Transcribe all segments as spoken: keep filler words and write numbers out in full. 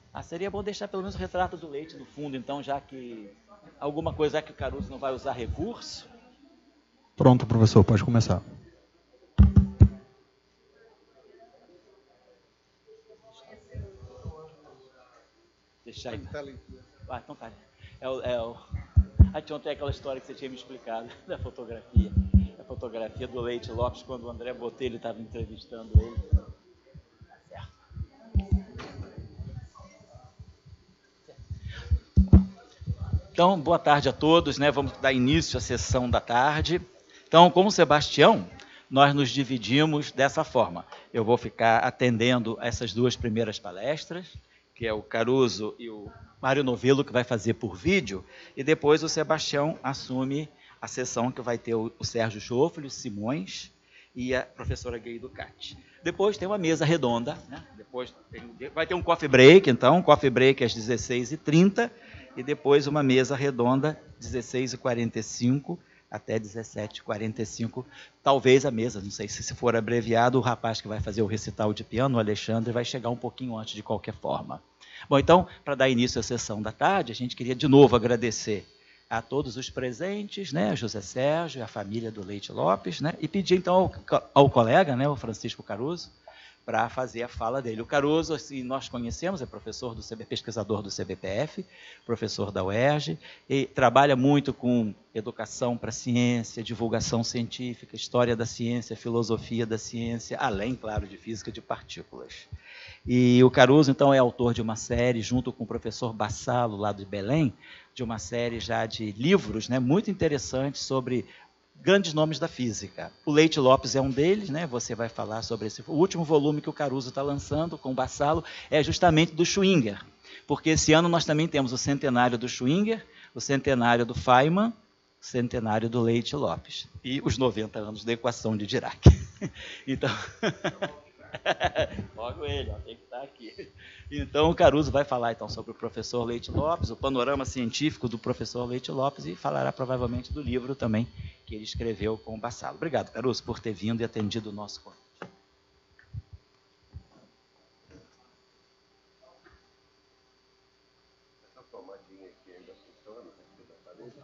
Ah, seria bom deixar pelo menos o retrato do leite no fundo, então, já que alguma coisa que o Caruso não vai usar recurso. Pronto, professor, pode começar. Deixar aí. Ah, então tá. É o, é o... Ah, tinha ontem aquela história que você tinha me explicado da fotografia. A fotografia do Leite Lopes, quando o André Botelho estava entrevistando ele. Tá certo. Então, boa tarde a todos, né? Vamos dar início à sessão da tarde. Então, com o Sebastião, nós nos dividimos dessa forma. Eu vou ficar atendendo essas duas primeiras palestras, que é o Caruso e o Mário Novello, que vai fazer por vídeo, e depois o Sebastião assume a sessão que vai ter o Sérgio Schofele, o Simões e a professora Gay Ducati. Depois tem uma mesa redonda, né? Depois tem, vai ter um coffee break, então, um coffee break às dezesseis e trinta, e depois uma mesa redonda, dezesseis e quarenta e cinco até dezessete e quarenta e cinco, talvez a mesa, não sei se, se for abreviado, o rapaz que vai fazer o recital de piano, o Alexandre, vai chegar um pouquinho antes de qualquer forma. Bom, então, para dar início à sessão da tarde, a gente queria de novo agradecer a todos os presentes, né, José Sérgio, a família do Leite Lopes, né, e pedir então ao, ao colega, né, o Francisco Caruso, para fazer a fala dele. O Caruso, assim, nós conhecemos, é professor do C B, pesquisador do C B P F, professor da U E R J, e trabalha muito com educação para a ciência, divulgação científica, história da ciência, filosofia da ciência, além, claro, de física de partículas. E o Caruso, então, é autor de uma série, junto com o professor Bassalo, lá de Belém, de uma série já de livros, né, muito interessantes sobre grandes nomes da física. O Leite Lopes é um deles, né? Você vai falar sobre esse. O último volume que o Caruso está lançando com o Bassalo é justamente do Schwinger, porque esse ano nós também temos o centenário do Schwinger, o centenário do Feynman, o centenário do Leite Lopes e os noventa anos da equação de Dirac. Então, logo ele, ó, tem que estar aqui. Então, o Caruso vai falar então sobre o professor Leite Lopes, o panorama científico do professor Leite Lopes, e falará provavelmente do livro também que ele escreveu com o Bassalo. Obrigado, Caruso, por ter vindo e atendido o nosso convite. Essa tomadinha aqui ainda funciona aqui da parede?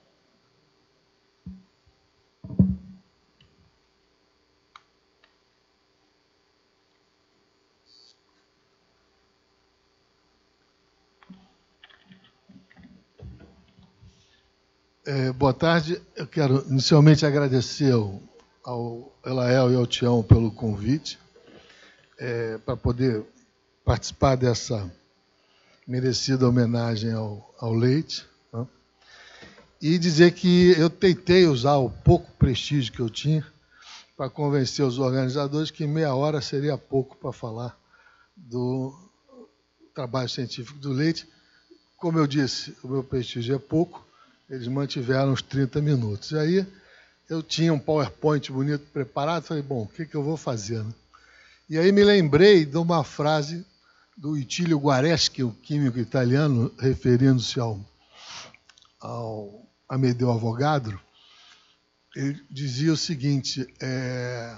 É, boa tarde. Eu quero inicialmente agradecer ao, ao Elael e ao Tião pelo convite, é, para poder participar dessa merecida homenagem ao, ao Leite, né? E dizer que eu tentei usar o pouco prestígio que eu tinha para convencer os organizadores que meia hora seria pouco para falar do trabalho científico do Leite. Como eu disse, o meu prestígio é pouco, eles mantiveram os trinta minutos. E aí eu tinha um PowerPoint bonito preparado, falei, bom, o que, que eu vou fazer, né? E aí me lembrei de uma frase do Itílio Guareschi, o químico italiano, referindo-se ao, ao Amedeo Avogadro. Ele dizia o seguinte, é,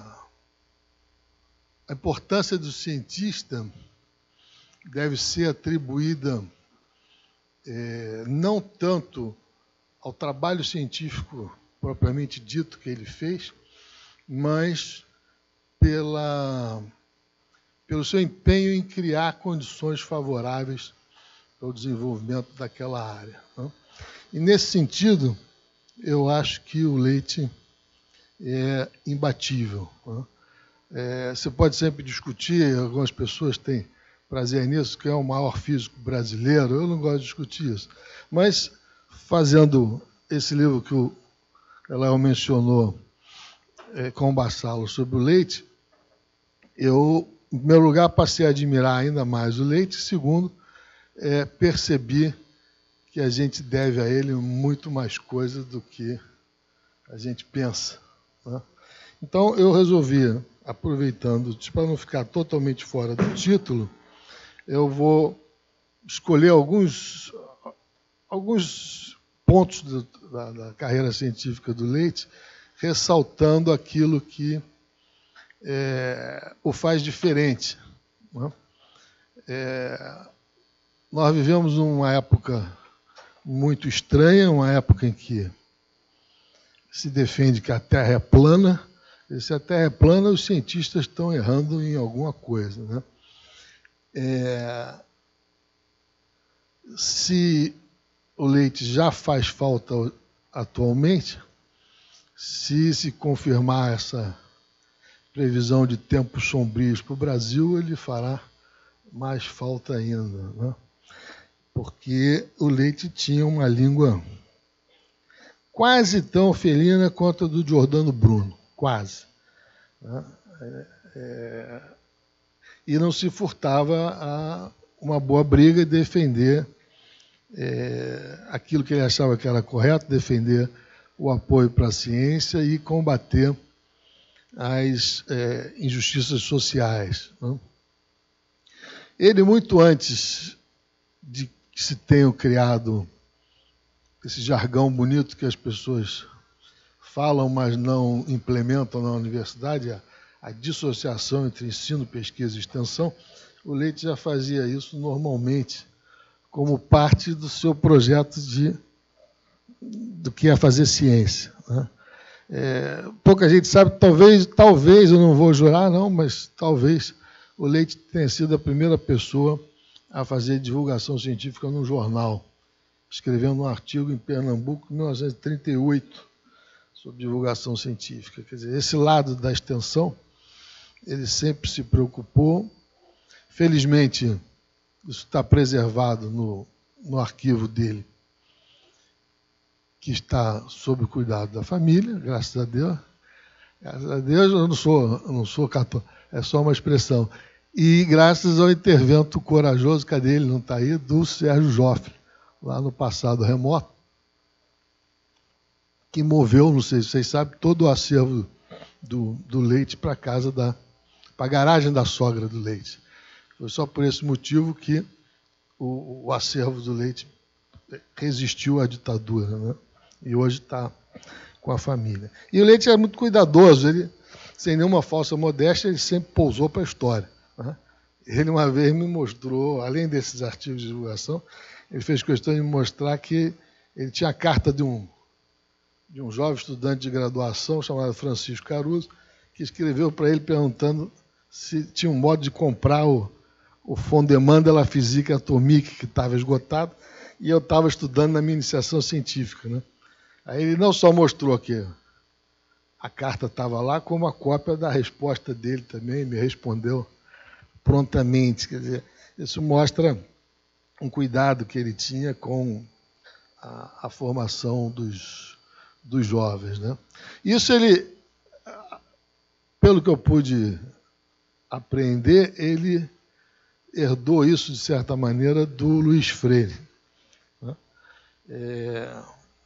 a importância do cientista deve ser atribuída é, não tanto ao trabalho científico propriamente dito que ele fez, mas pela, pelo seu empenho em criar condições favoráveis para o desenvolvimento daquela área, né? E, nesse sentido, eu acho que o Leite é imbatível, né? É, você pode sempre discutir, algumas pessoas têm prazer nisso, que é o maior físico brasileiro, eu não gosto de discutir isso, mas fazendo esse livro que o Léo mencionou, é, com o Bassalo, sobre o Leite, eu, em primeiro lugar, passei a admirar ainda mais o Leite, segundo, é, percebi que a gente deve a ele muito mais coisa do que a gente pensa, né? Então, eu resolvi, aproveitando, para não ficar totalmente fora do título, eu vou escolher alguns, alguns pontos do, da, da carreira científica do Leite, ressaltando aquilo que é, o faz diferente, né? É, nós vivemos uma época muito estranha, uma época em que se defende que a Terra é plana. E se a Terra é plana, os cientistas estão errando em alguma coisa, né? É, se o leite já faz falta atualmente, se se confirmar essa previsão de tempos sombrios para o Brasil, ele fará mais falta ainda, né? Porque o leite tinha uma língua quase tão felina quanto a do Giordano Bruno, quase. Né? É, é, e não se furtava a uma boa briga e defender é, aquilo que ele achava que era correto, defender o apoio para a ciência e combater as é, injustiças sociais, né? Ele, muito antes de que se tenham criado esse jargão bonito que as pessoas falam, mas não implementam na universidade, a, a dissociação entre ensino, pesquisa e extensão, o Leite já fazia isso normalmente, como parte do seu projeto de, do que é fazer ciência, né? É, pouca gente sabe, talvez, talvez, eu não vou jurar, não, mas talvez o Leite tenha sido a primeira pessoa a fazer divulgação científica num jornal, escrevendo um artigo em Pernambuco, em mil novecentos e trinta e oito, sobre divulgação científica. Quer dizer, esse lado da extensão, ele sempre se preocupou. Felizmente, isso está preservado no, no arquivo dele, que está sob o cuidado da família, graças a Deus. Graças a Deus, eu não sou, eu não sou católico, é só uma expressão. E graças ao intervento corajoso, cadê ele? Não está aí, do Sérgio Joffre, lá no passado remoto, que moveu, não sei se vocês sabem, todo o acervo do, do Leite para a casa da, para a garagem da sogra do Leite. Foi só por esse motivo que o, o acervo do Leite resistiu à ditadura, né? E hoje está com a família. E o Leite era muito cuidadoso, ele, sem nenhuma falsa modéstia, ele sempre pousou para a história, né? Ele uma vez me mostrou, além desses artigos de divulgação, ele fez questão de me mostrar que ele tinha a carta de um, de um jovem estudante de graduação chamado Francisco Caruso, que escreveu para ele perguntando se tinha um modo de comprar o, o Fondement de la Physique Atomique, que estava esgotado, e eu estava estudando na minha iniciação científica, né? Aí ele não só mostrou que a carta estava lá, como a cópia da resposta dele também, me respondeu prontamente. Quer dizer, isso mostra um cuidado que ele tinha com a, a formação dos, dos jovens, né? Isso ele, pelo que eu pude apreender, ele herdou isso, de certa maneira, do Luiz Freire, né? É,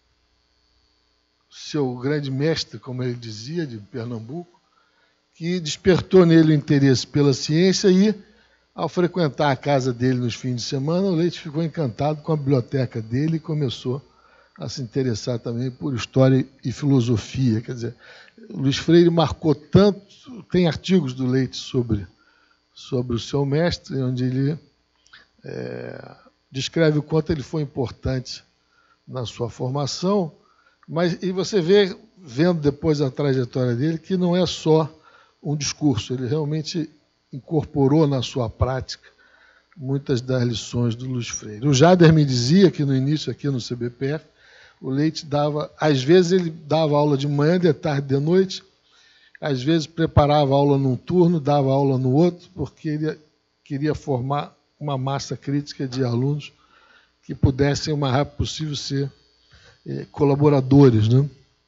seu grande mestre, como ele dizia, de Pernambuco, que despertou nele o interesse pela ciência e, ao frequentar a casa dele nos fins de semana, o Leite ficou encantado com a biblioteca dele e começou a se interessar também por história e filosofia. Quer dizer, o Luiz Freire marcou tanto, tem artigos do Leite sobre, sobre o seu mestre, onde ele é, descreve o quanto ele foi importante na sua formação, mas e você vê, vendo depois a trajetória dele, que não é só um discurso, ele realmente incorporou na sua prática muitas das lições do Luiz Freire. O Jader me dizia que no início, aqui no C B P F, o Leite dava, às vezes ele dava aula de manhã, de tarde, de noite, às vezes preparava aula num turno, dava aula no outro, porque ele queria formar uma massa crítica de alunos que pudessem, o mais rápido possível, ser eh, colaboradores, né?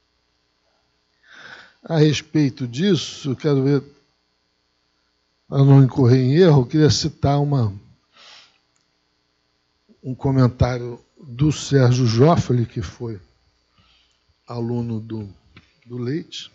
A respeito disso, eu quero ver, para não incorrer em erro, eu queria citar uma, um comentário do Sérgio Joffre, que foi aluno do, do Leite.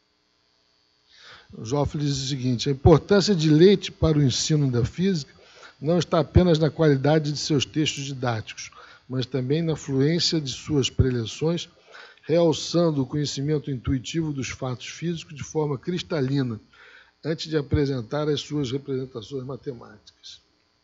O Joffre diz o seguinte: a importância de Leite para o ensino da física não está apenas na qualidade de seus textos didáticos, mas também na fluência de suas preleções, realçando o conhecimento intuitivo dos fatos físicos de forma cristalina, antes de apresentar as suas representações matemáticas.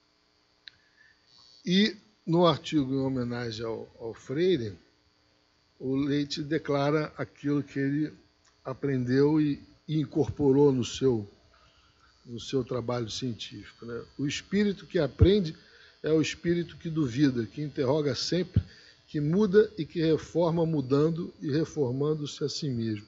E, no artigo em homenagem ao, ao Freire, o Leite declara aquilo que ele aprendeu e, e incorporou no seu, no seu trabalho científico, né? O espírito que aprende é o espírito que duvida, que interroga sempre, que muda e que reforma mudando e reformando-se a si mesmo.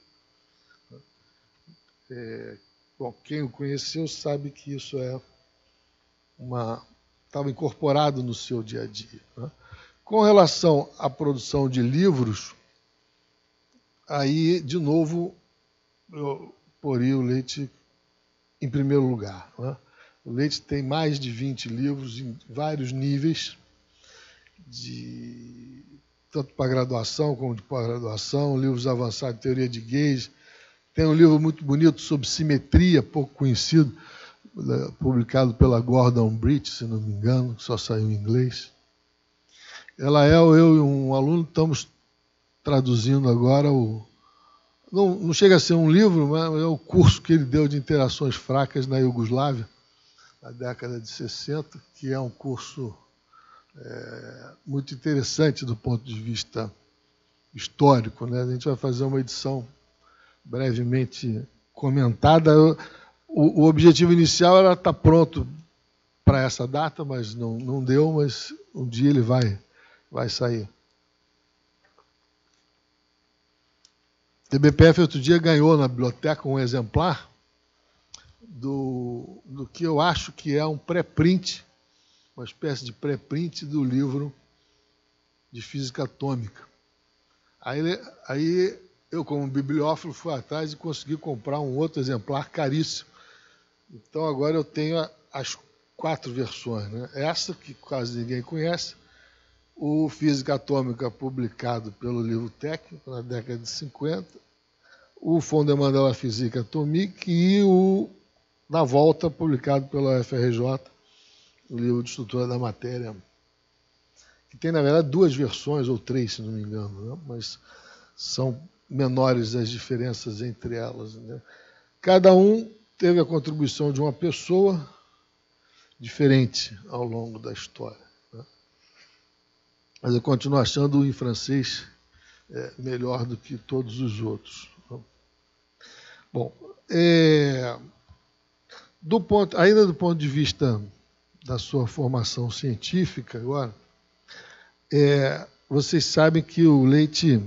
É, bom, quem o conheceu sabe que isso é uma... estava incorporado no seu dia a dia, né? Com relação à produção de livros, aí, de novo, eu poria o Leite em primeiro lugar, né? O Leite tem mais de vinte livros em vários níveis, de, tanto para graduação como de pós-graduação, livros avançados de teoria de Gauge. Tem um livro muito bonito sobre simetria, pouco conhecido, publicado pela Gordon Bridge, se não me engano, que só saiu em inglês. Ela é, eu e um aluno estamos traduzindo agora o... Não, não chega a ser um livro, mas é o curso que ele deu de interações fracas na Iugoslávia, na década de sessenta, que é um curso é, muito interessante do ponto de vista histórico, né? A gente vai fazer uma edição brevemente comentada. O, o objetivo inicial era estar pronto para essa data, mas não, não deu, mas um dia ele vai, vai sair. A B P F outro dia ganhou na biblioteca um exemplar do, do que eu acho que é um pré-print, uma espécie de pré-print do livro de física atômica. Aí, aí eu, como bibliófilo, fui atrás e consegui comprar um outro exemplar caríssimo. Então agora eu tenho as quatro versões, né? Essa, que quase ninguém conhece, o Física Atômica, publicado pelo Livro Técnico na década de cinquenta, o Fondamental da Física Atomique e o Na Volta, publicado pela U F R J, o livro de estrutura da matéria, que tem, na verdade, duas versões, ou três, se não me engano, né? Mas são menores as diferenças entre elas, né? Cada um teve a contribuição de uma pessoa diferente ao longo da história, né? Mas eu continuo achando o em francês é, melhor do que todos os outros. Bom, é, do ponto, ainda do ponto de vista da sua formação científica, agora, é, vocês sabem que o Leite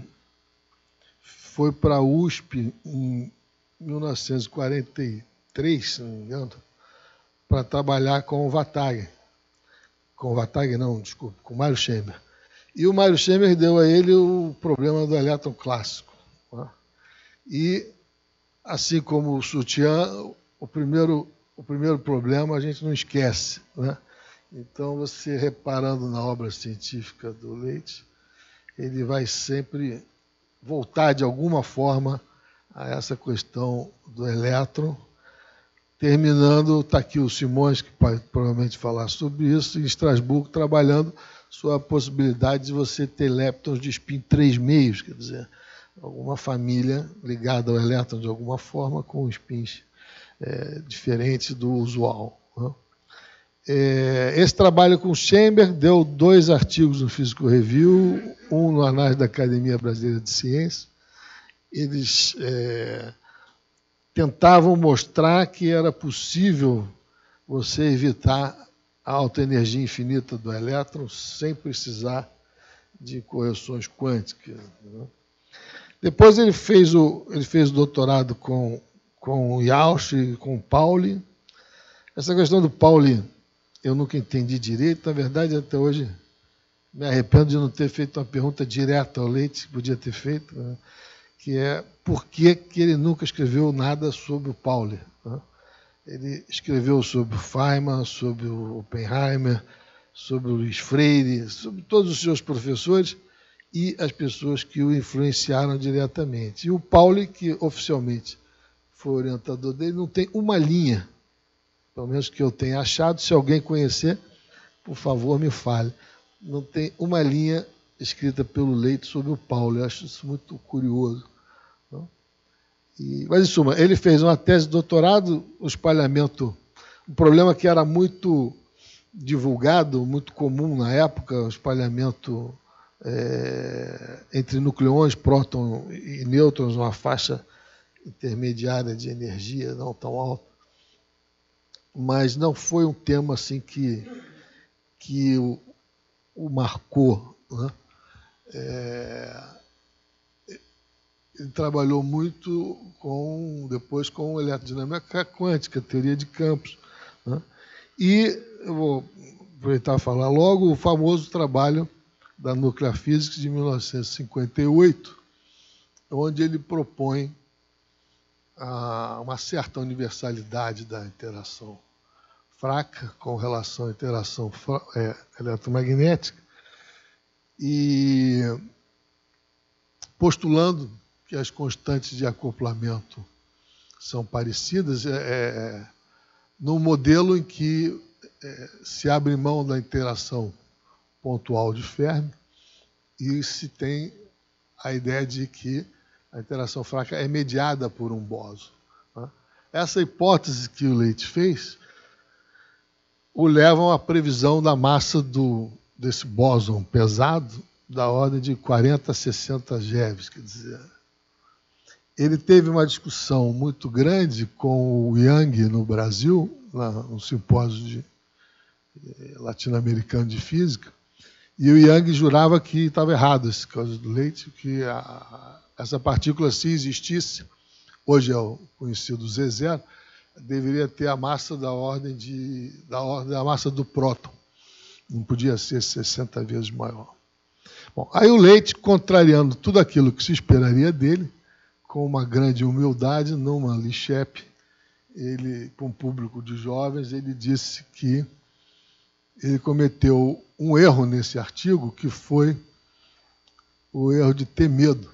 foi para a U S P em mil novecentos e quarenta e três, se não me engano, para trabalhar com o Vatag. Com o Vatag, não, desculpa, com o Mário Schemer. E o Mário Schemer deu a ele o problema do elétron clássico, né? E, assim como o Sutiã, o primeiro, o primeiro problema a gente não esquece, né? Então, você reparando na obra científica do Leite, ele vai sempre voltar de alguma forma a essa questão do elétron, terminando, está aqui o Simões, que pode provavelmente falar sobre isso, em Estrasburgo, trabalhando sobre a possibilidade de você ter leptons de spin três meios, quer dizer, alguma família ligada ao elétron de alguma forma com spins é, diferentes do usual, né? É, esse trabalho com Schemer deu dois artigos no Physical Review, um no Anais da Academia Brasileira de Ciências. Eles é, tentavam mostrar que era possível você evitar a alta energia infinita do elétron sem precisar de correções quânticas, né? Depois ele fez o, ele fez o doutorado com, com o Jauch e com o Pauli. Essa questão do Pauli eu nunca entendi direito. Na verdade, até hoje, me arrependo de não ter feito uma pergunta direta ao Leite, que podia ter feito, né? Que é por que, que ele nunca escreveu nada sobre o Pauli, né? Ele escreveu sobre o Feynman, sobre o Oppenheimer, sobre o Luiz Freire, sobre todos os seus professores e as pessoas que o influenciaram diretamente. E o Pauli, que oficialmente foi orientador dele, não tem uma linha, pelo menos que eu tenha achado. Se alguém conhecer, por favor, me fale. Não tem uma linha escrita pelo Leite sobre o Paulo. Eu acho isso muito curioso. Não? E, mas, em suma, ele fez uma tese de doutorado, o espalhamento, um problema que era muito divulgado, muito comum na época, o espalhamento é, entre nucleões, prótons e nêutrons, uma faixa intermediária de energia não tão alta. Mas não foi um tema assim que, que o, o marcou, né? É, ele trabalhou muito com, depois com eletrodinâmica quântica, teoria de campos, né? E eu vou aproveitar e falar logo o famoso trabalho da Nuclear Physics de mil novecentos e cinquenta e oito, onde ele propõe a, uma certa universalidade da interação fraca com relação à interação é, eletromagnética, e postulando que as constantes de acoplamento são parecidas, é, é, num modelo em que é, se abre mão da interação pontual de Fermi e se tem a ideia de que a interação fraca é mediada por um bóson, né? Essa hipótese que o Leite fez o levam à previsão da massa do, desse bóson pesado da ordem de quarenta a sessenta GeVs. Quer dizer, ele teve uma discussão muito grande com o Young no Brasil, na, no simpósio de, eh, latino-americano de física, e o Young jurava que estava errado esse caso do Leite, que a, essa partícula, se existisse, hoje é o conhecido Z zero, deveria ter a massa da ordem de da ordem da massa do próton. Não podia ser sessenta vezes maior. Bom, aí o Leite, contrariando tudo aquilo que se esperaria dele, com uma grande humildade, numa Lichep, ele, para um público de jovens, ele disse que ele cometeu um erro nesse artigo, que foi o erro de ter medo.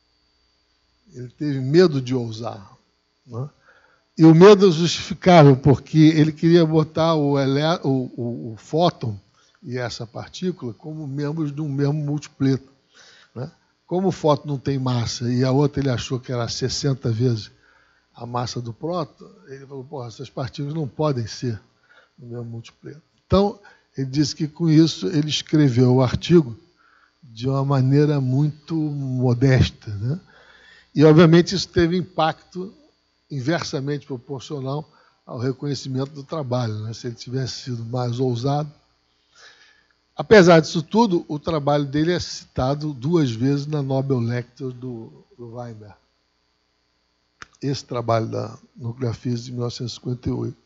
Ele teve medo de ousar, né? E o medo é justificável, porque ele queria botar o, ele... o, o, o fóton e essa partícula como membros de um mesmo multipleto, né? Como o fóton não tem massa e a outra ele achou que era sessenta vezes a massa do próton, ele falou, porra, essas partículas não podem ser no mesmo multipleto. Então, ele disse que com isso ele escreveu o artigo de uma maneira muito modesta, né? E, obviamente, isso teve impacto inversamente proporcional ao reconhecimento do trabalho, né? Se ele tivesse sido mais ousado. Apesar disso tudo, o trabalho dele é citado duas vezes na Nobel Lecture do, do Weinberg. Esse trabalho da Nuclear Physics de mil novecentos e cinquenta e oito.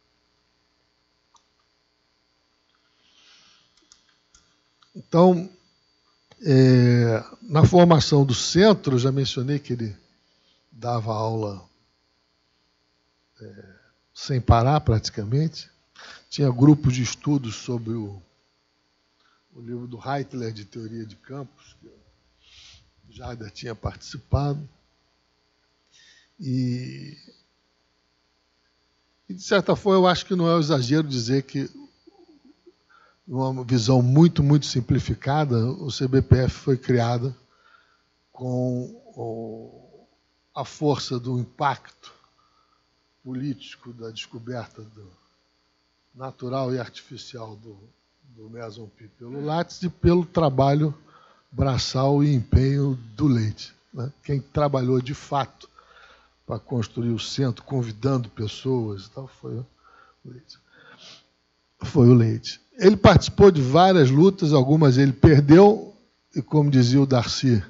Então, é, na formação do centro, eu já mencionei que ele dava aula é, sem parar praticamente. Tinha grupos de estudos sobre o, o livro do Heitler de Teoria de Campos, que o Jader tinha participado. E, e, de certa forma, eu acho que não é um exagero dizer que, numa visão muito, muito simplificada, o C B P F foi criada com o, a força do impacto político da descoberta do natural e artificial do, do meson pi pelo Lattes e pelo trabalho braçal e empenho do Leite, né? Quem trabalhou de fato para construir o centro, convidando pessoas e tal, foi o Leite. Foi o Leite. Ele participou de várias lutas, algumas ele perdeu, e como dizia o Darcy,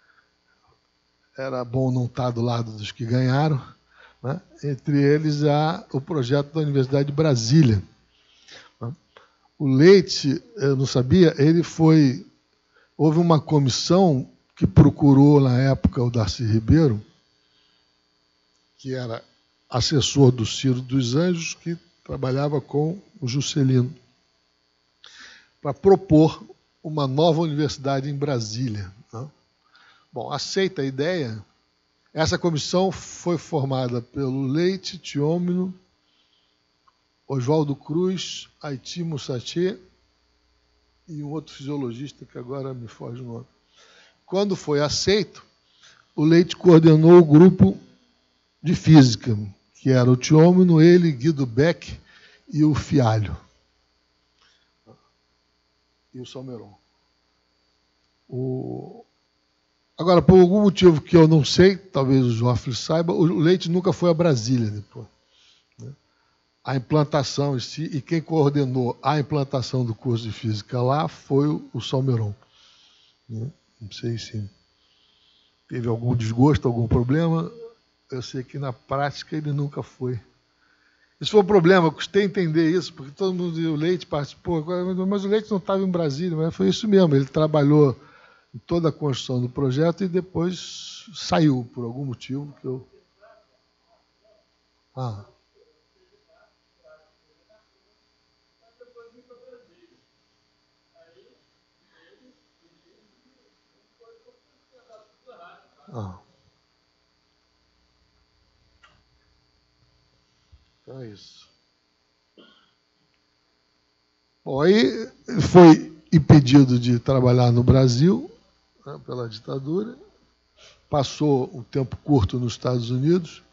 era bom não estar do lado dos que ganharam, né? Entre eles há o projeto da Universidade de Brasília. O Leite, eu não sabia, ele foi... Houve uma comissão que procurou, na época, o Darcy Ribeiro, que era assessor do Ciro dos Anjos, que trabalhava com o Juscelino, para propor uma nova universidade em Brasília, né? Bom, aceita a ideia. Essa comissão foi formada pelo Leite, Tiômino, Oswaldo Cruz, Haiti Musache e um outro fisiologista, que agora me foge o nome. Quando foi aceito, o Leite coordenou o grupo de física, que era o Thiômino, ele, Guido Beck e o Fialho. E o Salmeron. O... Agora, por algum motivo que eu não sei, talvez o Joffre saiba, o Leite nunca foi a Brasília depois. Né? A implantação em si, e quem coordenou a implantação do curso de física lá foi o Salmeron. Né? Não sei se teve algum desgosto, algum problema. Eu sei que na prática ele nunca foi. Isso foi um problema, eu custei entender isso, porque todo mundo, o Leite participou, mas o Leite não estava em Brasília, mas foi isso mesmo, ele trabalhou em toda a construção do projeto e depois saiu, por algum motivo que eu... Ah. Ah. Então é isso. Bom, aí foi impedido de trabalhar no Brasil, né, pela ditadura, passou um tempo curto nos Estados Unidos,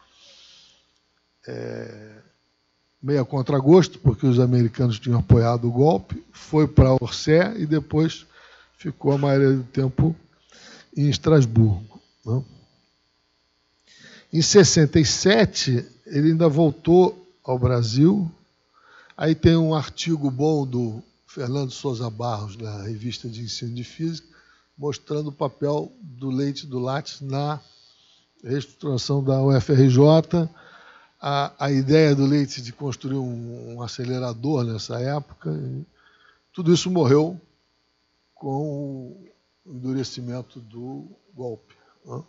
é, meio a contragosto, porque os americanos tinham apoiado o golpe, foi para Orsay e depois ficou a maioria do tempo em Estrasburgo. Né? Em sessenta e sete, ele ainda voltou ao Brasil. Aí tem um artigo bom do Fernando Souza Barros, na revista de ensino de física, mostrando o papel do Leite e do Lattes na reestruturação da U F R J, a, a ideia do Leite de construir um, um acelerador nessa época. Tudo isso morreu com o endurecimento do golpe. Né?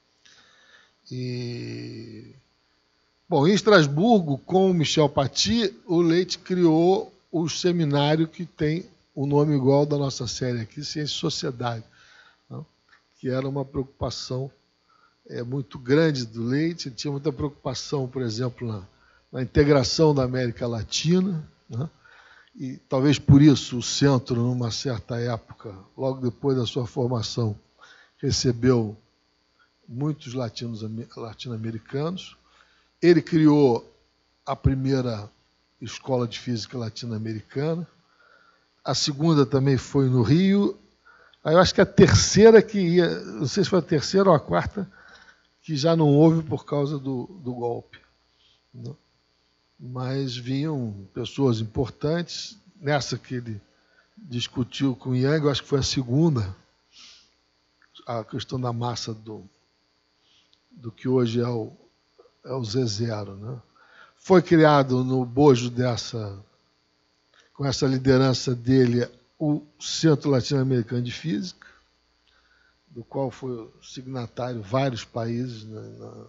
E... Bom, em Estrasburgo, com o Michel Paty, o Leite criou o seminário que tem o nome igual ao da nossa série aqui, Ciência e Sociedade, né? Que era uma preocupação é, muito grande do Leite. Ele tinha muita preocupação, por exemplo, na, na integração da América Latina, né? E talvez por isso o centro, numa certa época, logo depois da sua formação, recebeu muitos latinos, latino-americanos. Ele criou a primeira escola de física latino-americana. A segunda também foi no Rio. Aí eu acho que a terceira que ia, não sei se foi a terceira ou a quarta, que já não houve por causa do, do golpe. Né? Mas vinham pessoas importantes. Nessa que ele discutiu com o Yang, eu acho que foi a segunda, a questão da massa do, do que hoje é o é o Z zero. Né? Foi criado no bojo dessa, com essa liderança dele, o Centro Latino-Americano de Física, do qual foi signatário vários países na, na,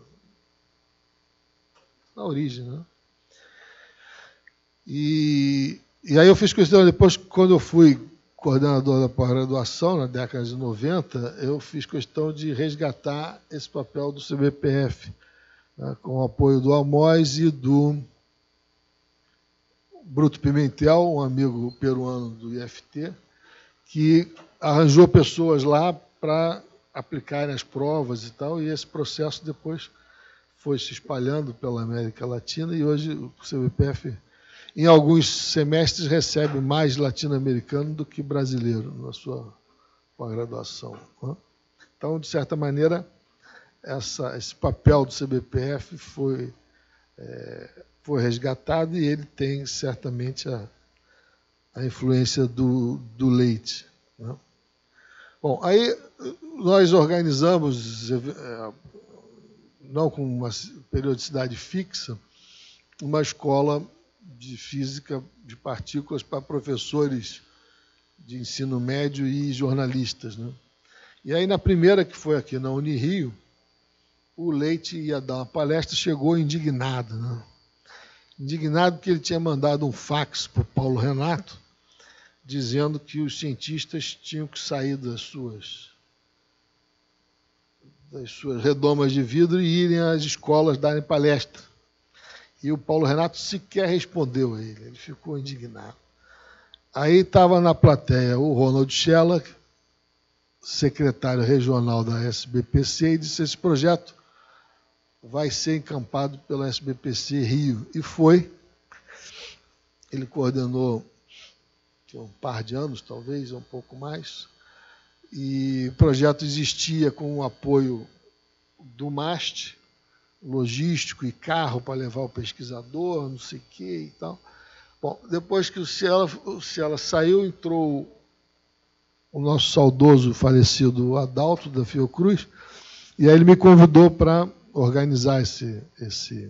na origem. Né? E, e aí eu fiz questão, depois, quando eu fui coordenador da pós-graduação, na década de noventa, eu fiz questão de resgatar esse papel do C B P F, né, com o apoio do Amós e do Bruto Pimentel, um amigo peruano do I F T, que arranjou pessoas lá para aplicarem as provas e tal, e esse processo depois foi se espalhando pela América Latina, e hoje o C B P F, em alguns semestres, recebe mais latino-americano do que brasileiro na sua pós-graduação. Né? Então, de certa maneira, Essa, esse papel do C B P F foi, é, foi resgatado e ele tem certamente a, a influência do, do Leite. Né? Bom, aí nós organizamos, é, não com uma periodicidade fixa, uma escola de física de partículas para professores de ensino médio e jornalistas. Né? E aí, na primeira, que foi aqui na Unirio, o Leite ia dar uma palestra, chegou indignado. Né? Indignado porque ele tinha mandado um fax para o Paulo Renato, dizendo que os cientistas tinham que sair das suas, das suas redomas de vidro e irem às escolas darem palestra. E o Paulo Renato sequer respondeu a ele, ele ficou indignado. Aí estava na plateia o Ronald Scheller, secretário regional da S B P C, e disse: esse projeto vai ser encampado pela S B P C Rio. E foi. Ele coordenou um par de anos, talvez, um pouco mais. E o projeto existia com o apoio do MAST, logístico e carro para levar o pesquisador, não sei o quê e tal. Bom, depois que o Ciela, o Ciela saiu, entrou o nosso saudoso falecido Adalto, da Fiocruz, e aí ele me convidou para organizar esse, esse,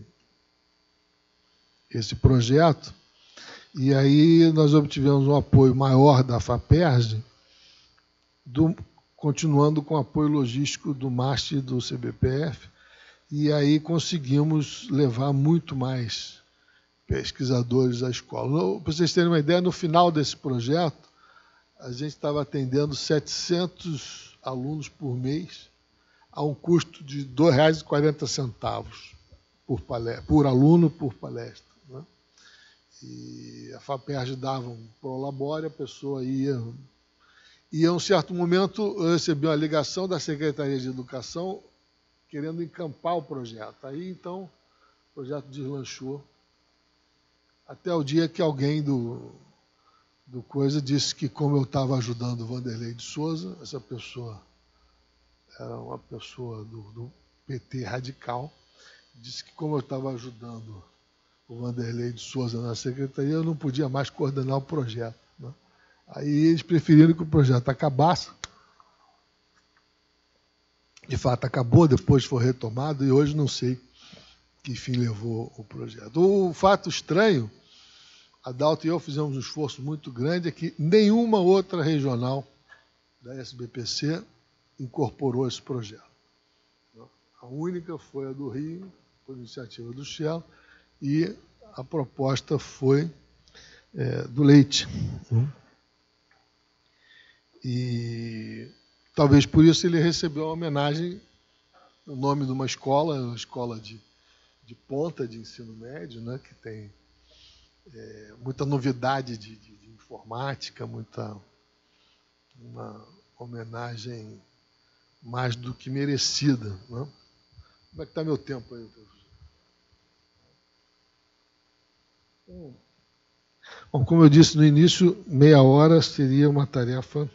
esse projeto. E aí nós obtivemos um apoio maior da FAPERJ, do, continuando com o apoio logístico do MAST e do C B P F, e aí conseguimos levar muito mais pesquisadores à escola. Para vocês terem uma ideia, no final desse projeto, a gente estava atendendo setecentos alunos por mês, a um custo de dois reais e quarenta centavos por, palestra, por aluno por palestra. Né? E a FAPERJ dava um prolabore, a pessoa ia... E, a um certo momento, eu recebi uma ligação da Secretaria de Educação querendo encampar o projeto. Aí, então, o projeto deslanchou até o dia que alguém do, do Coisa disse que, como eu estava ajudando o Vanderlei de Souza, essa pessoa era uma pessoa do, do P T radical, disse que, como eu estava ajudando o Vanderlei de Souza na secretaria, eu não podia mais coordenar o projeto. Né? Aí eles preferiram que o projeto acabasse. De fato, acabou, depois foi retomado, e hoje não sei que fim levou o projeto. O fato estranho, Adalto e eu fizemos um esforço muito grande, é que nenhuma outra regional da S B P C incorporou esse projeto. A única foi a do Rio, por iniciativa do Shell, e a proposta foi é, do Leite. E talvez por isso ele recebeu uma homenagem no nome de uma escola, uma escola de, de ponta de ensino médio, né, que tem é, muita novidade de, de, de informática, muita uma homenagem mais do que merecida. Né? Como é que está meu tempo aí? Bom, como eu disse no início, meia hora seria uma tarefa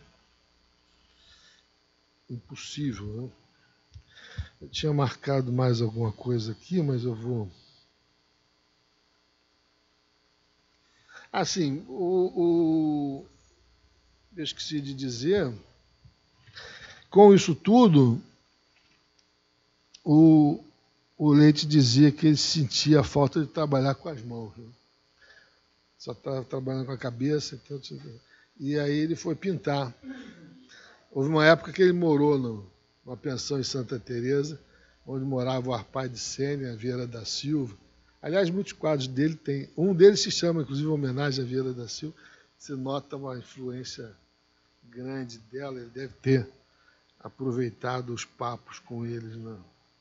impossível. Né? Eu tinha marcado mais alguma coisa aqui, mas eu vou... Assim, o, o... eu esqueci de dizer, com isso tudo, o, o Leite dizia que ele sentia a falta de trabalhar com as mãos. Né? Só estava trabalhando com a cabeça. Então, e aí ele foi pintar. Houve uma época que ele morou no, numa pensão em Santa Teresa, onde morava o Arpade Sênia, a Vieira da Silva. Aliás, muitos quadros dele tem. Um deles se chama, inclusive, homenagem à Vieira da Silva. Você nota uma influência grande dela. Ele deve ter aproveitado os papos com eles. Né?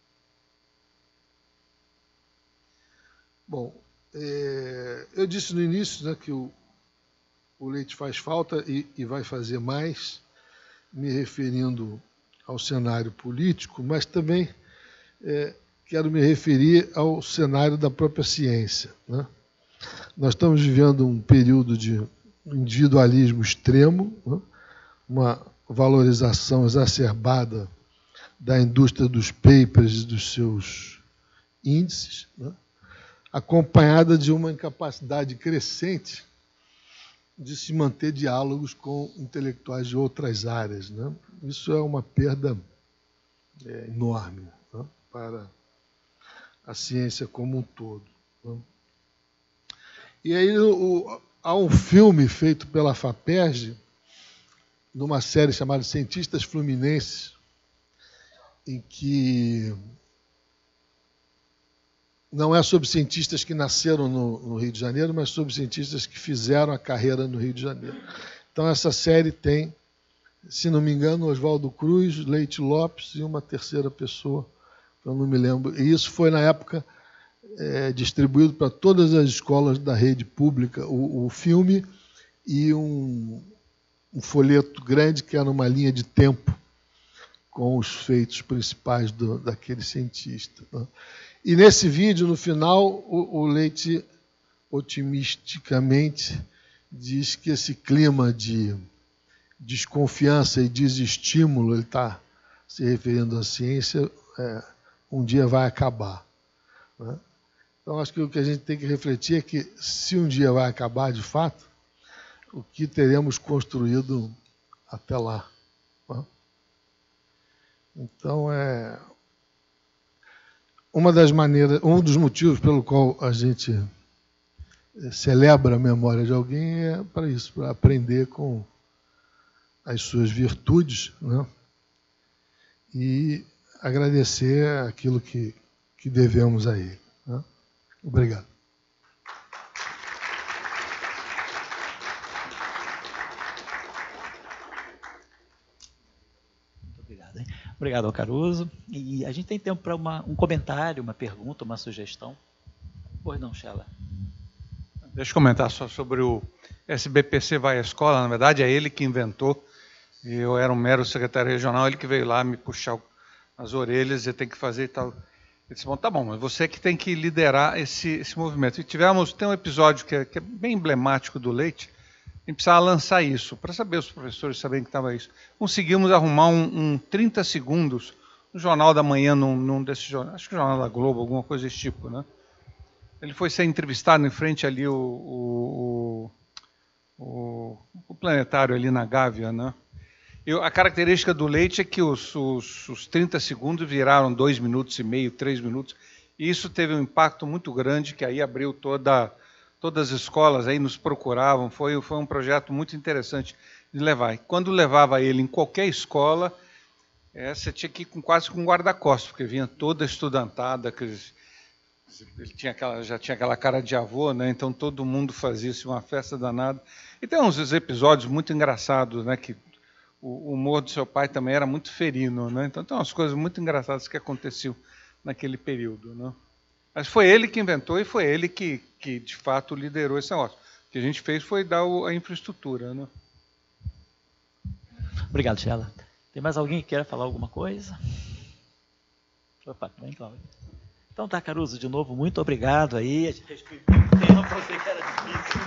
Bom, é, eu disse no início, né, que o, o Leite faz falta e, e vai fazer mais, me referindo ao cenário político, mas também é, quero me referir ao cenário da própria ciência. Né? Nós estamos vivendo um período de individualismo extremo, né? Uma valorização exacerbada da indústria dos papers e dos seus índices, né? Acompanhada de uma incapacidade crescente de se manter diálogos com intelectuais de outras áreas. Né? Isso é uma perda é, enorme, né, para a ciência como um todo. Né? E aí o, há um filme feito pela FAPERJ, numa série chamada Cientistas Fluminenses, em que não é sobre cientistas que nasceram no, no Rio de Janeiro, mas sobre cientistas que fizeram a carreira no Rio de Janeiro. Então, essa série tem, se não me engano, Oswaldo Cruz, Leite Lopes e uma terceira pessoa, que eu não me lembro. E isso foi, na época, é, distribuído para todas as escolas da rede pública, o, o filme e um, um folheto grande que era uma linha de tempo com os feitos principais do, daquele cientista. Né? E nesse vídeo, no final, o, o Leite otimisticamente diz que esse clima de desconfiança e desestímulo, ele está se referindo à ciência, é, um dia vai acabar. Né? Então, acho que o que a gente tem que refletir é que, se um dia vai acabar de fato, o que teremos construído até lá. Né? Então, é uma das maneiras, um dos motivos pelo qual a gente celebra a memória de alguém é para isso, para aprender com as suas virtudes, né? E agradecer aquilo que, que devemos a ele. Né? Obrigado. Muito obrigado. Hein? Obrigado ao Caruso. E a gente tem tempo para um comentário, uma pergunta, uma sugestão. Pois não, Sheila? Deixa eu comentar só sobre o S B P C Vai à Escola. Na verdade, é ele que inventou. Eu era um mero secretário regional, ele que veio lá me puxar as orelhas e tem que fazer e tal. Ele disse, bom, tá bom, mas você que tem que liderar esse, esse movimento. E tivemos, tem um episódio que é, que é bem emblemático do Leite, a gente precisava lançar isso, para saber os professores saberem que estava isso. Conseguimos arrumar um, um trinta segundos no Jornal da Manhã, num, num desses jornais, acho que o Jornal da Globo, alguma coisa desse tipo, né? Ele foi ser entrevistado em frente ali o, o, o, o planetário ali na Gávea, né? Eu, a característica do Leite é que os, os, os trinta segundos viraram dois minutos e meio, três minutos, e isso teve um impacto muito grande, que aí abriu toda, todas as escolas, aí nos procuravam, foi, foi um projeto muito interessante de levar. E quando levava ele em qualquer escola, é, você tinha que ir com, quase com guarda-costas, porque vinha toda estudantada, que ele tinha aquela, já tinha aquela cara de avô, né? Então todo mundo fazia isso, uma festa danada. E tem uns episódios muito engraçados, né? Que o humor do seu pai também era muito ferino, né? Então tem umas coisas muito engraçadas que aconteciam naquele período, né? Mas foi ele que inventou e foi ele que, que de fato liderou esse negócio. O que a gente fez foi dar o, a infraestrutura, né? Obrigado, Sheila. Tem mais alguém que queira falar alguma coisa? Opa, vem, Cláudio. Então tá, Caruso, de novo, muito obrigado aí. A gente respeitou o tempo, eu sei que era difícil.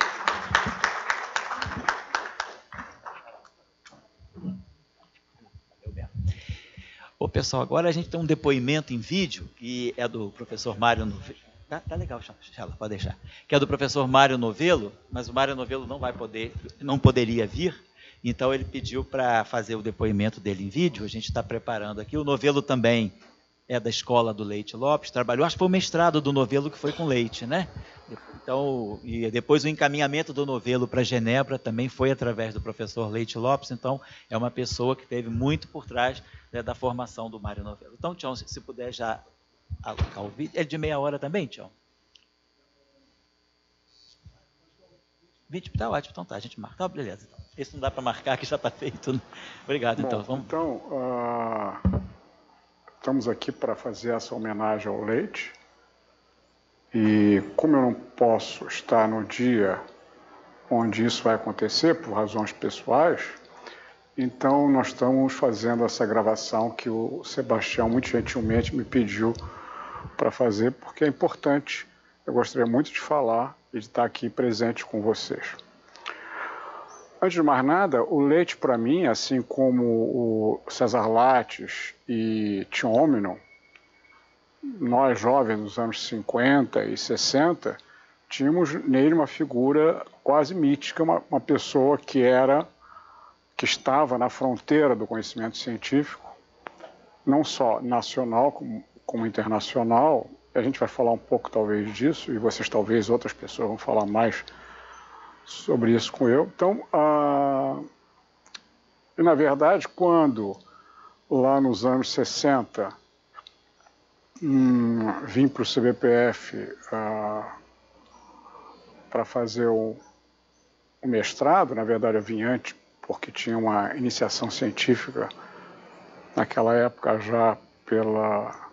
Ô, pessoal, agora a gente tem um depoimento em vídeo, que é do professor Mário Novelo. Tá, tá legal, Sheila, pode deixar. Que é do professor Mário Novelo, mas o Mário Novelo não vai poder, não poderia vir, então ele pediu para fazer o depoimento dele em vídeo. A gente está preparando aqui. O Novelo também é da escola do Leite Lopes, trabalhou, acho que foi o mestrado do Novelo que foi com Leite, né? Então, e depois o encaminhamento do Novelo para Genebra também foi através do professor Leite Lopes, então é uma pessoa que teve muito por trás, né, da formação do Mário Novelo. Então, Tião, se, se puder já alocar o vídeo. É de meia hora também, Tião? vinte, tá ótimo, então tá, a gente marca. Tá, beleza. Então. Esse não dá para marcar, que já está feito. Né? Obrigado, Bom, então. Vamos... Então, uh, estamos aqui para fazer essa homenagem ao Leite. E como eu não posso estar no dia onde isso vai acontecer, por razões pessoais, então nós estamos fazendo essa gravação que o Sebastião muito gentilmente me pediu para fazer, porque é importante. Eu gostaria muito de falar e de estar aqui presente com vocês. Antes de mais nada, o Leite, para mim, assim como o César Lattes e Tião Hominon, nós jovens dos anos cinquenta e sessenta, tínhamos nele uma figura quase mítica, uma, uma pessoa que era, que estava na fronteira do conhecimento científico, não só nacional como, como internacional. A gente vai falar um pouco talvez disso, e vocês talvez outras pessoas vão falar mais sobre isso com eu. Então, ah, na verdade, quando lá nos anos sessenta, Hum, vim para o C B P F uh, para fazer o, o mestrado. Na verdade, eu vim antes porque tinha uma iniciação científica naquela época já pela,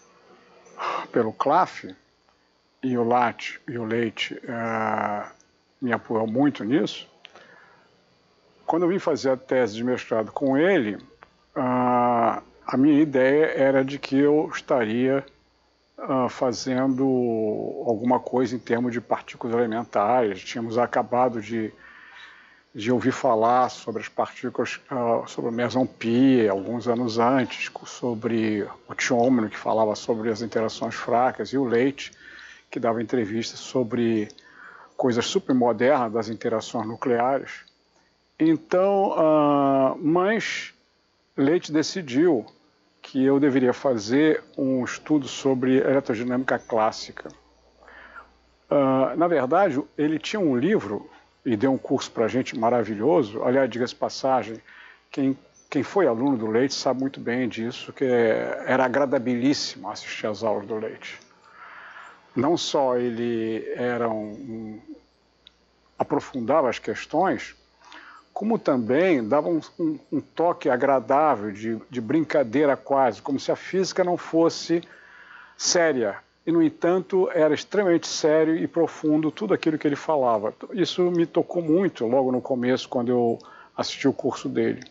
pelo C L A F, e o Latte e o Leite uh, me apoiou muito nisso. Quando eu vim fazer a tese de mestrado com ele, uh, a minha ideia era de que eu estaria uh, fazendo alguma coisa em termos de partículas elementares. Tínhamos acabado de, de ouvir falar sobre as partículas, uh, sobre o meson pi, alguns anos antes, sobre o Tchomino, que falava sobre as interações fracas, e o Leite, que dava entrevistas sobre coisas super modernas das interações nucleares. Então, uh, mas Leite decidiu que eu deveria fazer um estudo sobre eletrodinâmica clássica. Uh, na verdade, ele tinha um livro e deu um curso para a gente maravilhoso. Aliás, diga-se passagem, quem, quem foi aluno do Leite sabe muito bem disso, que era agradabilíssimo assistir às aulas do Leite. Não só ele era um, um, aprofundava as questões, como também dava um, um, um toque agradável, de, de brincadeira quase, como se a física não fosse séria. E, no entanto, era extremamente sério e profundo tudo aquilo que ele falava. Isso me tocou muito logo no começo, quando eu assisti o curso dele.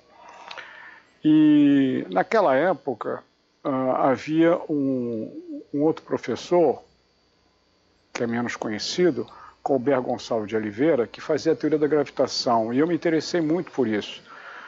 E, naquela época, uh, havia um, um outro professor, que é menos conhecido, Colbert Gonçalves de Oliveira, que fazia a teoria da gravitação, e eu me interessei muito por isso.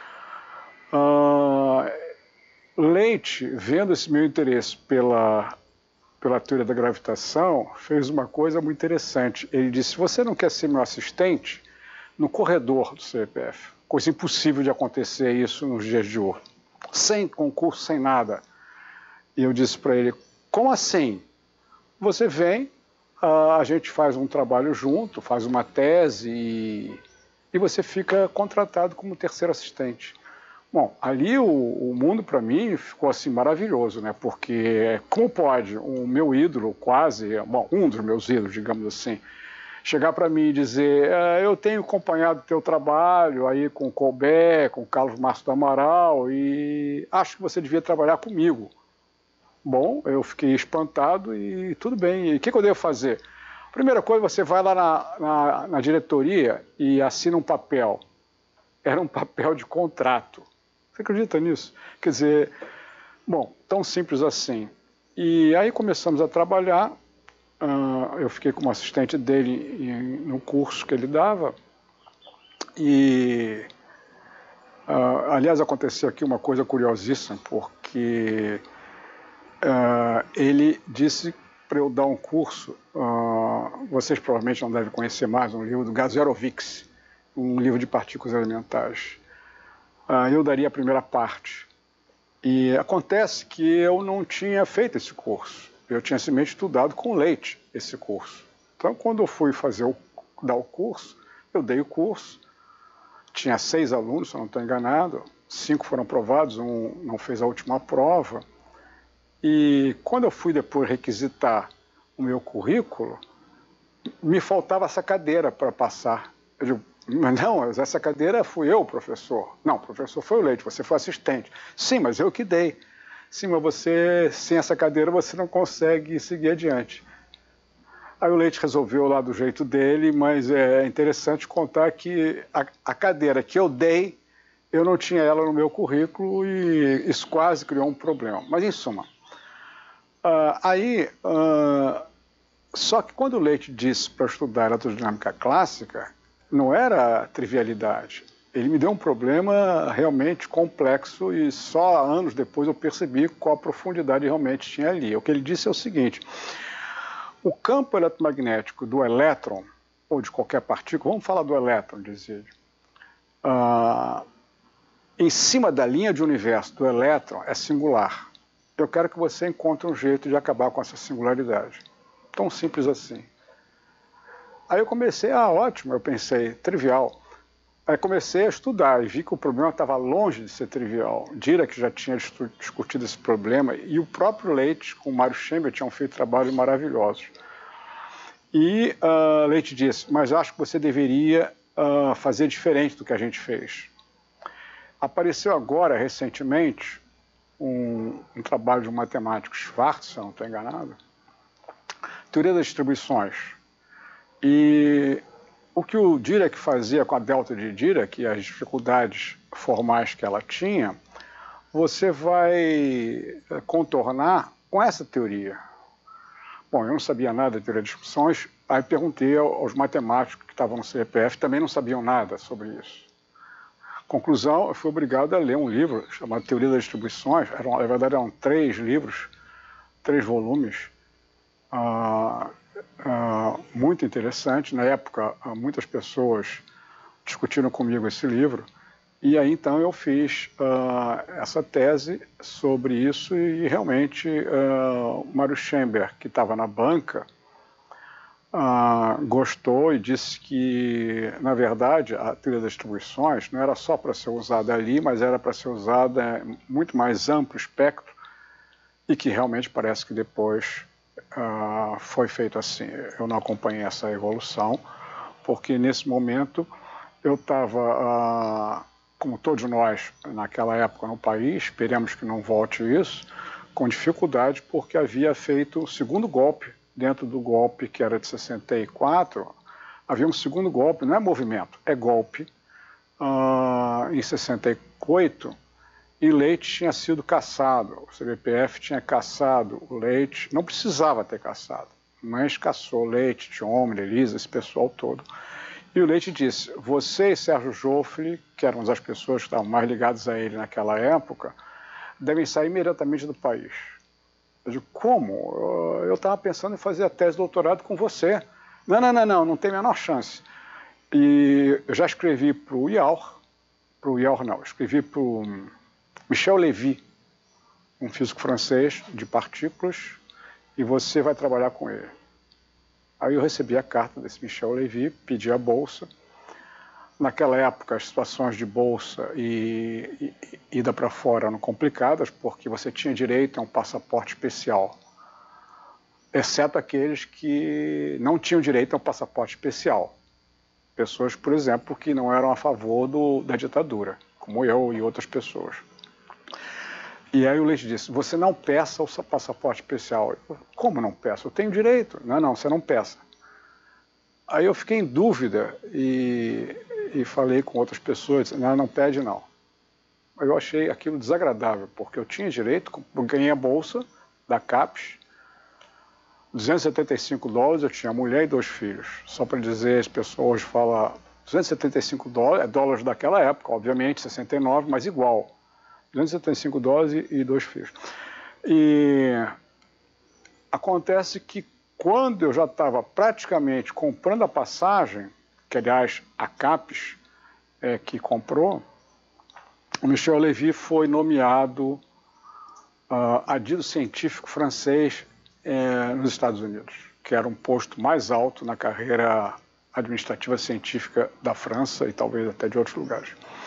Uh, Leite, vendo esse meu interesse pela, pela teoria da gravitação, fez uma coisa muito interessante. Ele disse: você não quer ser meu assistente no corredor do C P F? Coisa impossível de acontecer isso nos dias de hoje. Sem concurso, sem nada. E eu disse para ele: como assim? Você vem, a gente faz um trabalho junto, faz uma tese e, e você fica contratado como terceiro assistente. Bom, ali o, o mundo para mim ficou assim maravilhoso, né? Porque como pode o meu ídolo quase, bom, um dos meus ídolos, digamos assim, chegar para mim e dizer: ah, eu tenho acompanhado o teu trabalho aí com o Colbert, com o Carlos Márcio do Amaral e acho que você devia trabalhar comigo. Bom, eu fiquei espantado e tudo bem. E o que, que eu devo fazer? Primeira coisa, você vai lá na, na, na diretoria e assina um papel. Era um papel de contrato. Você acredita nisso? Quer dizer, bom, tão simples assim. E aí começamos a trabalhar. Uh, eu fiquei como assistente dele em, no curso que ele dava. E, uh, aliás, aconteceu aqui uma coisa curiosíssima, porque Uh, ele disse para eu dar um curso, uh, vocês provavelmente não devem conhecer mais, um livro do Gazerovics, um livro de partículas elementares. Uh, eu daria a primeira parte. E acontece que eu não tinha feito esse curso, eu tinha simplesmente estudado com Leite esse curso. Então, quando eu fui fazer o, dar o curso, eu dei o curso, tinha seis alunos, se eu não estou enganado, cinco foram aprovados, um não fez a última prova. E quando eu fui depois requisitar o meu currículo, me faltava essa cadeira para passar. Eu digo: mas não, essa cadeira fui eu, professor. Não, o professor foi o Leite, você foi assistente. Sim, mas eu que dei. Sim, mas você, sem essa cadeira, você não consegue seguir adiante. Aí o Leite resolveu lá do jeito dele, mas é interessante contar que a, a cadeira que eu dei, eu não tinha ela no meu currículo e isso quase criou um problema. Mas, em suma, Uh, aí, uh, só que quando o Leite disse para estudar eletrodinâmica clássica, não era trivialidade. Ele me deu um problema realmente complexo e só anos depois eu percebi qual a profundidade realmente tinha ali. O que ele disse é o seguinte: o campo eletromagnético do elétron, ou de qualquer partícula, vamos falar do elétron, dizia ele, uh, em cima da linha de universo do elétron é singular. Eu quero que você encontre um jeito de acabar com essa singularidade. Tão simples assim. Aí eu comecei, ah, ótimo, eu pensei, trivial. Aí comecei a estudar e vi que o problema estava longe de ser trivial. Dirac já tinha discutido esse problema e o próprio Leite com o Mário Chamber tinham feito trabalhos maravilhosos. E uh, Leite disse: mas acho que você deveria uh, fazer diferente do que a gente fez. Apareceu agora, recentemente, um, um trabalho de um matemático, Schwarz, se eu não estou enganado, Teoria das Distribuições. E o que o Dirac fazia com a delta de Dirac e as dificuldades formais que ela tinha, você vai contornar com essa teoria. Bom, eu não sabia nada da teoria de distribuições, aí perguntei aos matemáticos que estavam no C P F, também não sabiam nada sobre isso. Conclusão, eu fui obrigado a ler um livro chamado Teoria das Distribuições, eram, na verdade eram três livros, três volumes, uh, uh, muito interessantes. Na época, uh, muitas pessoas discutiram comigo esse livro, e aí então eu fiz uh, essa tese sobre isso e realmente uh, o Mário Schember, que estava na banca, uh, gostou e disse que, na verdade, a teoria das distribuições não era só para ser usada ali, mas era para ser usada em muito mais amplo espectro e que realmente parece que depois uh, foi feito assim. Eu não acompanhei essa evolução, porque nesse momento eu estava... Uh, como todos nós, naquela época no país, esperemos que não volte isso, com dificuldade, porque havia feito o segundo golpe, dentro do golpe que era de sessenta e quatro, havia um segundo golpe, não é movimento, é golpe, uh, em sessenta e oito, e Leite tinha sido cassado, o C B P F tinha cassado o Leite, não precisava ter cassado, mas cassou Leite, Tiomre, Elisa, esse pessoal todo. E o Leite disse, você e Sérgio Joffre, que eram as pessoas que estavam mais ligadas a ele naquela época, devem sair imediatamente do país. Eu digo, como? Eu estava pensando em fazer a tese de doutorado com você. Não, não, não, não, não tem a menor chance. E eu já escrevi para o Yaur, para o Yaur não, escrevi para o Michel Lévy, um físico francês de partículas, e você vai trabalhar com ele. Aí eu recebi a carta desse Michel Lévy, pedi a bolsa. Naquela época, as situações de bolsa e, e, e ida para fora eram complicadas, porque você tinha direito a um passaporte especial, exceto aqueles que não tinham direito a um passaporte especial. Pessoas, por exemplo, que não eram a favor do, da ditadura, como eu e outras pessoas. E aí o Leite disse, você não peça o seu passaporte especial. Eu, como não peço? Eu tenho direito. Não, não, você não peça. Aí eu fiquei em dúvida e, e falei com outras pessoas, disse, não, não pede não. Eu achei aquilo desagradável, porque eu tinha direito, eu ganhei a bolsa da CAPES, duzentos e setenta e cinco dólares, eu tinha mulher e dois filhos. Só para dizer, as pessoas hoje falam, duzentos e setenta e cinco dólares, é dólares daquela época, obviamente, sessenta e nove, mas igual. duzentos e setenta e cinco dólares e dois filhos. E acontece que quando eu já estava praticamente comprando a passagem, que aliás a CAPES é que comprou, o Michel Lévy foi nomeado uh, adido científico francês uh, nos Estados Unidos, que era um posto mais alto na carreira administrativa científica da França e talvez até de outros lugares.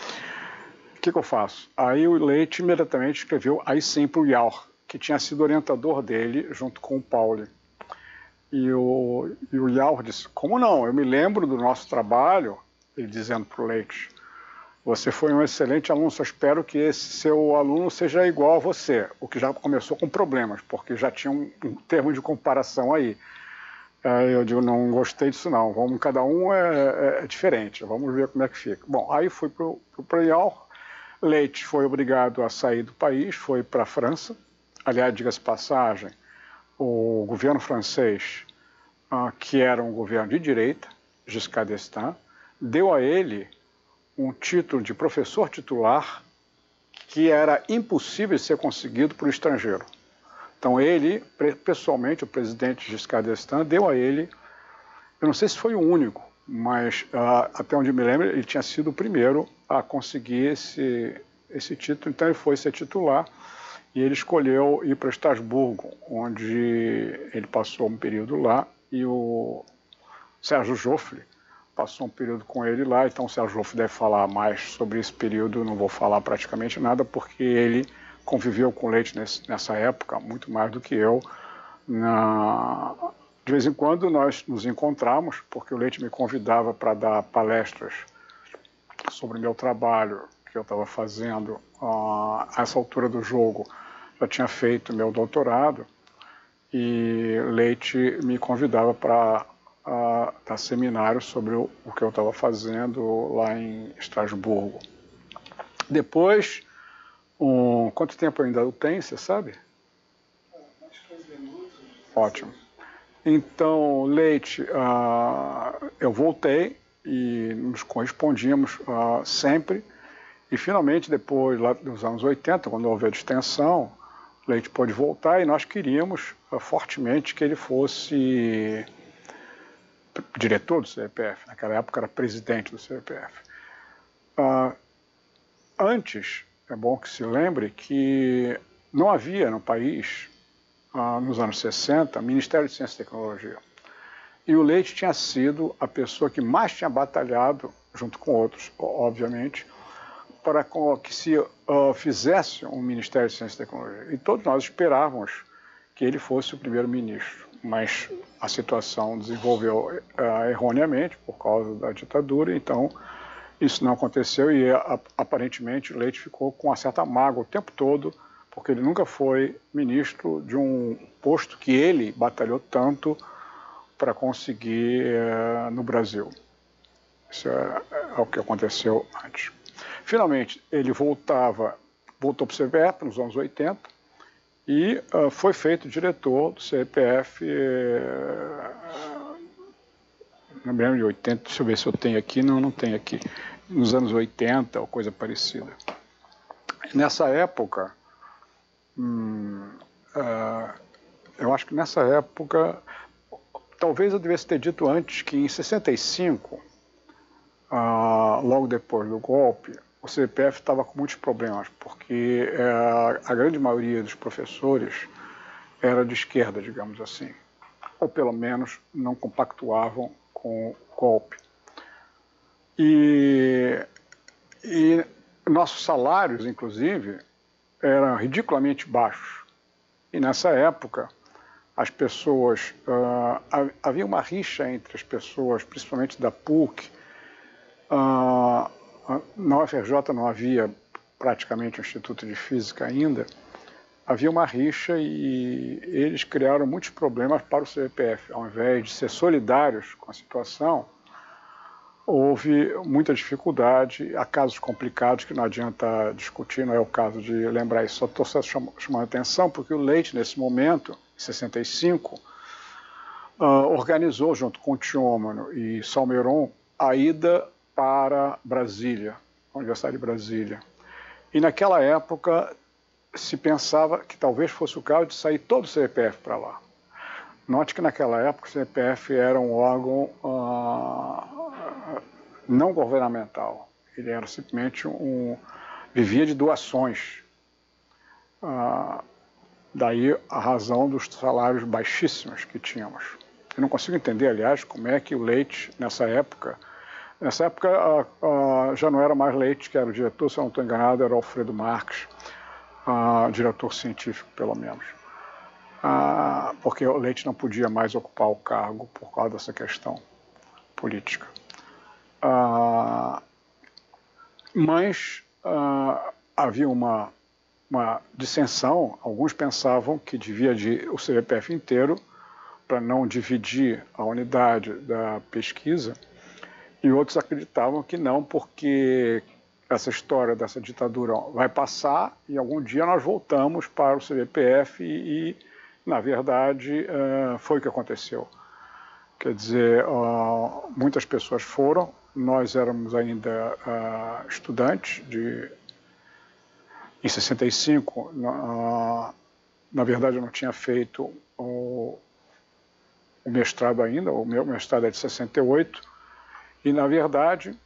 O que, que eu faço? Aí o Leite imediatamente escreveu, aí sim, para o Yaur, que tinha sido orientador dele, junto com o Pauli. E o, e o Yaur disse, como não? Eu me lembro do nosso trabalho, ele dizendo para o Leite, você foi um excelente aluno, só espero que esse seu aluno seja igual a você, o que já começou com problemas, porque já tinha um, um termo de comparação aí. Aí eu digo, não gostei disso não, vamos, cada um é, é diferente, vamos ver como é que fica. Bom, aí fui para o Yaur, Leite foi obrigado a sair do país, foi para a França. Aliás, diga-se passagem, o governo francês, uh, que era um governo de direita, Giscard d'Estaing, deu a ele um título de professor titular que era impossível de ser conseguido por estrangeiro. Então ele, pessoalmente, o presidente Giscard d'Estaing, deu a ele, eu não sei se foi o único, mas uh, até onde me lembro, ele tinha sido o primeiro a conseguir esse, esse título, então ele foi ser titular e ele escolheu ir para Estrasburgo, onde ele passou um período lá e o Sérgio Joffre passou um período com ele lá, então o Sérgio Joffre deve falar mais sobre esse período, não vou falar praticamente nada, porque ele conviveu com o Leite nesse, nessa época, muito mais do que eu. Na... De vez em quando nós nos encontramos, porque o Leite me convidava para dar palestras sobre o meu trabalho que eu estava fazendo uh, a essa altura do jogo. Já tinha feito meu doutorado e Leite me convidava para uh, dar seminário sobre o, o que eu estava fazendo lá em Estrasburgo. Depois, um, quanto tempo ainda eu tenho, você sabe? Ótimo. Então, Leite, uh, eu voltei e nos correspondíamos uh, sempre. E, finalmente, depois lá dos anos oitenta, quando houve a distensão, Leite pôde voltar e nós queríamos uh, fortemente que ele fosse diretor do C E P F. Naquela época era presidente do C E P F. Uh, antes, é bom que se lembre que não havia no país, uh, nos anos sessenta, Ministério de Ciência e Tecnologia. E o Leite tinha sido a pessoa que mais tinha batalhado, junto com outros, obviamente, para que se uh, fizesse um Ministério de Ciência e Tecnologia. E todos nós esperávamos que ele fosse o primeiro-ministro, mas a situação desenvolveu uh, erroneamente por causa da ditadura, então isso não aconteceu e uh, aparentemente o Leite ficou com uma certa mágoa o tempo todo, porque ele nunca foi ministro de um posto que ele batalhou tanto para conseguir uh, no Brasil. Isso é, é o que aconteceu antes. Finalmente, ele voltava, voltou para o C E P F nos anos oitenta e uh, foi feito diretor do C E P F, uh, não me lembro de oitenta, deixa eu ver se eu tenho aqui, não, não tenho aqui, nos anos oitenta ou coisa parecida. Nessa época, hum, uh, eu acho que nessa época, talvez eu devesse ter dito antes que em sessenta e cinco, uh, logo depois do golpe, o C P F estava com muitos problemas, porque uh, a grande maioria dos professores era de esquerda, digamos assim, ou pelo menos não compactuavam com o golpe. E, e nossos salários, inclusive, eram ridiculamente baixos. E nessa época, as pessoas, uh, havia uma rixa entre as pessoas, principalmente da P U C. Uh, na U F R J não havia praticamente um Instituto de Física ainda, havia uma rixa e eles criaram muitos problemas para o C E P F. Ao invés de ser solidários com a situação, houve muita dificuldade, há casos complicados que não adianta discutir, não é o caso de lembrar isso, só estou chamando a atenção porque o Leite, nesse momento, em sessenta e cinco, uh, organizou, junto com o Tiômano e Salmeron, a ida para Brasília, a Universidade de Brasília. E naquela época se pensava que talvez fosse o caso de sair todo o C E P F para lá. Note que naquela época o C E P F era um órgão uh, não governamental. Ele era simplesmente um... vivia de doações. Uh, daí a razão dos salários baixíssimos que tínhamos. Eu não consigo entender, aliás, como é que o Leite, nessa época... Nessa época uh, uh, já não era mais Leite que era o diretor, se eu não estou enganado, era Alfredo Marques, uh, diretor científico, pelo menos. Uh, porque o Leite não podia mais ocupar o cargo por causa dessa questão política. Uh, mas uh, havia uma, uma dissensão, alguns pensavam que devia de o C E P F inteiro, para não dividir a unidade da pesquisa, e outros acreditavam que não, porque essa história dessa ditadura vai passar e algum dia nós voltamos para o C B P F e, e na verdade, uh, foi o que aconteceu. Quer dizer, uh, muitas pessoas foram, nós éramos ainda uh, estudantes, de, em sessenta e cinco, uh, na verdade eu não tinha feito o, o mestrado ainda, o meu mestrado é de sessenta e oito, e, na verdade,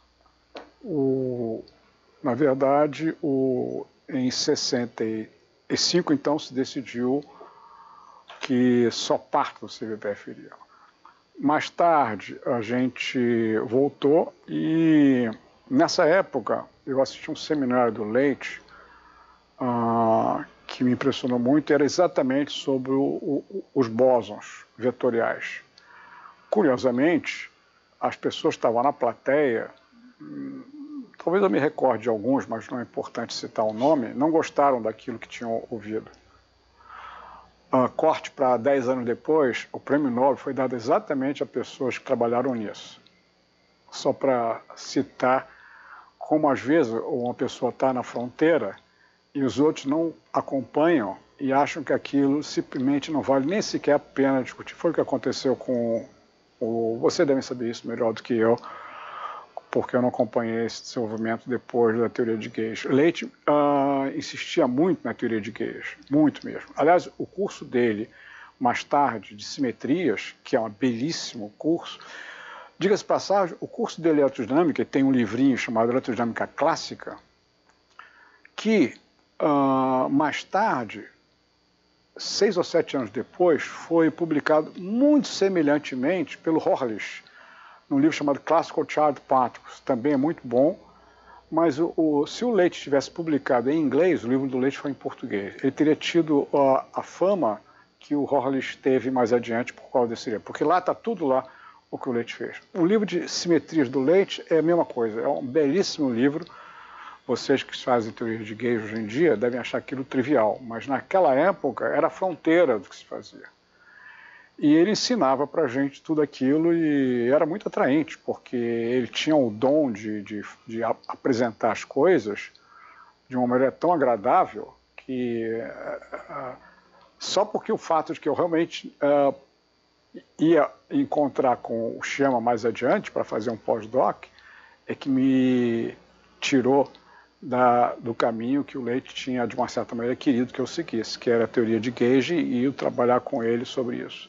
o, na verdade o, em sessenta e cinco, então, se decidiu que só parte do C B P F iria. Mais tarde, a gente voltou e, nessa época, eu assisti um seminário do Leite uh, que me impressionou muito, era exatamente sobre o, o, os bósons vetoriais. Curiosamente, as pessoas estavam na plateia, talvez eu me recorde de alguns, mas não é importante citar o nome, não gostaram daquilo que tinham ouvido. uh, corte para dez anos depois, o prêmio Nobel foi dado exatamente a pessoas que trabalharam nisso. Só para citar como, às vezes, uma pessoa está na fronteira e os outros não acompanham e acham que aquilo simplesmente não vale nem sequer a pena discutir. Foi o que aconteceu com o... Você deve saber isso melhor do que eu, porque eu não acompanhei esse desenvolvimento depois da teoria de Gage. Leite uh, insistia muito na teoria de Gage, muito mesmo. Aliás, o curso dele, mais tarde, de simetrias, que é um belíssimo curso, diga-se de passagem, o curso de eletrodinâmica tem um livrinho chamado Eletrodinâmica Clássica, que uh, mais tarde, seis ou sete anos depois, foi publicado muito semelhantemente pelo Horlich, num livro chamado Classical Charge Particles, também é muito bom, mas o, o, se o Leite tivesse publicado em inglês, o livro do Leite foi em português, ele teria tido uh, a fama que o Horlich teve mais adiante por causa desse livro, porque lá está tudo lá, o que o Leite fez. O livro de simetrias do Leite é a mesma coisa, é um belíssimo livro. Vocês que fazem teoria de Gage hoje em dia devem achar aquilo trivial, mas naquela época era a fronteira do que se fazia. E ele ensinava para a gente tudo aquilo e era muito atraente, porque ele tinha o dom de, de, de apresentar as coisas de uma maneira tão agradável que uh, só porque o fato de que eu realmente uh, ia encontrar com o Chama mais adiante para fazer um pós-doc é que me tirou da, do caminho que o Leite tinha, de uma certa maneira, querido que eu seguisse, que era a teoria de Gage e eu trabalhar com ele sobre isso.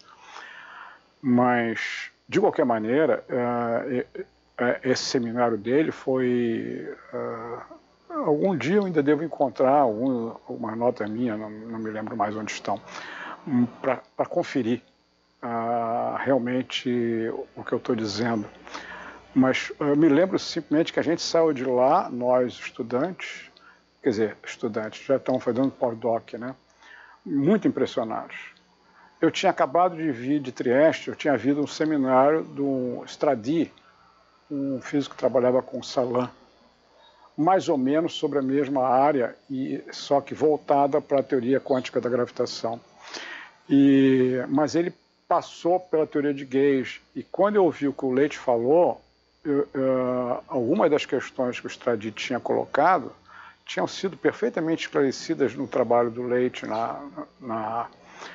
Mas, de qualquer maneira, uh, esse seminário dele foi... Uh, algum dia eu ainda devo encontrar algum, alguma nota minha, não, não me lembro mais onde estão, um, para conferir Uh, realmente o que eu estou dizendo. Mas eu me lembro simplesmente que a gente saiu de lá, nós estudantes, quer dizer, estudantes, já estão fazendo pós-doc, né? Muito impressionados. Eu tinha acabado de vir de Trieste, eu tinha visto um seminário do Stradi, um físico que trabalhava com Salan, mais ou menos sobre a mesma área, e só que voltada para a teoria quântica da gravitação. E, mas ele passou pela teoria de Gage, e quando eu ouvi o que o Leite falou, eu, uh, algumas das questões que o Stradi tinha colocado tinham sido perfeitamente esclarecidas no trabalho do Leite, na, na,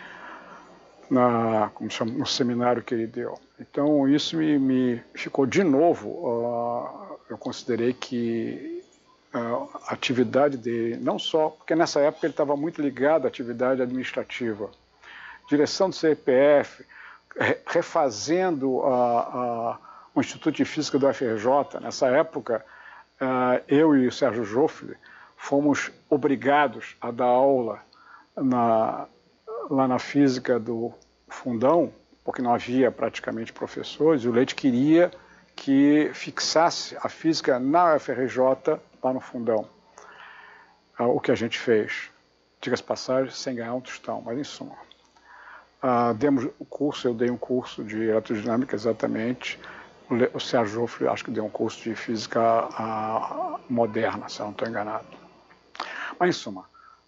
na, como chama, no seminário que ele deu. Então isso me, me ficou de novo, uh, eu considerei que uh, a atividade dele, não só, porque nessa época ele estava muito ligado à atividade administrativa, direção do C P F, refazendo a, a, o Instituto de Física do F R J. Nessa época, uh, eu e o Sérgio Joffre fomos obrigados a dar aula na, lá na física do Fundão, porque não havia praticamente professores, e o Leite queria que fixasse a física na U F R J lá no Fundão. Uh, o que a gente fez, diga-se passagem, sem ganhar um tostão, mas em suma. Uh, demos o curso, eu dei um curso de eletrodinâmica exatamente, o, Le, o Sérgio Joffre acho que deu um curso de física uh, moderna, se eu não estou enganado. Mas em suma,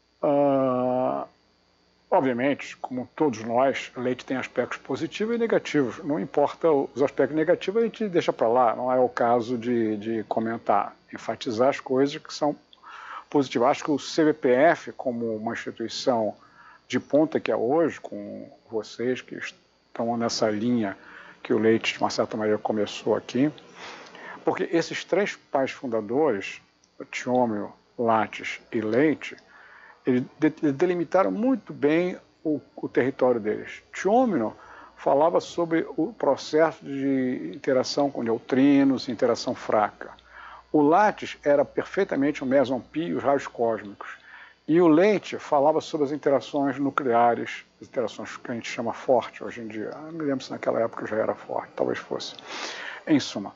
uh, obviamente, como todos nós, Leite tem aspectos positivos e negativos, não importa os aspectos negativos, a gente deixa para lá, não é o caso de, de comentar, enfatizar as coisas que são positivas. Acho que o C B P F, como uma instituição de ponta que é hoje, com vocês que estão nessa linha que o Leite, de uma certa maneira, começou aqui, porque esses três pais fundadores, Thiômio, Lattes e Leite, eles delimitaram muito bem o, o território deles. Thiômio falava sobre o processo de interação com neutrinos, interação fraca. O Lattes era perfeitamente o meson pi e os raios cósmicos. E o Leite falava sobre as interações nucleares, as interações que a gente chama forte hoje em dia. Eu não me lembro se naquela época já era forte, talvez fosse. Em suma,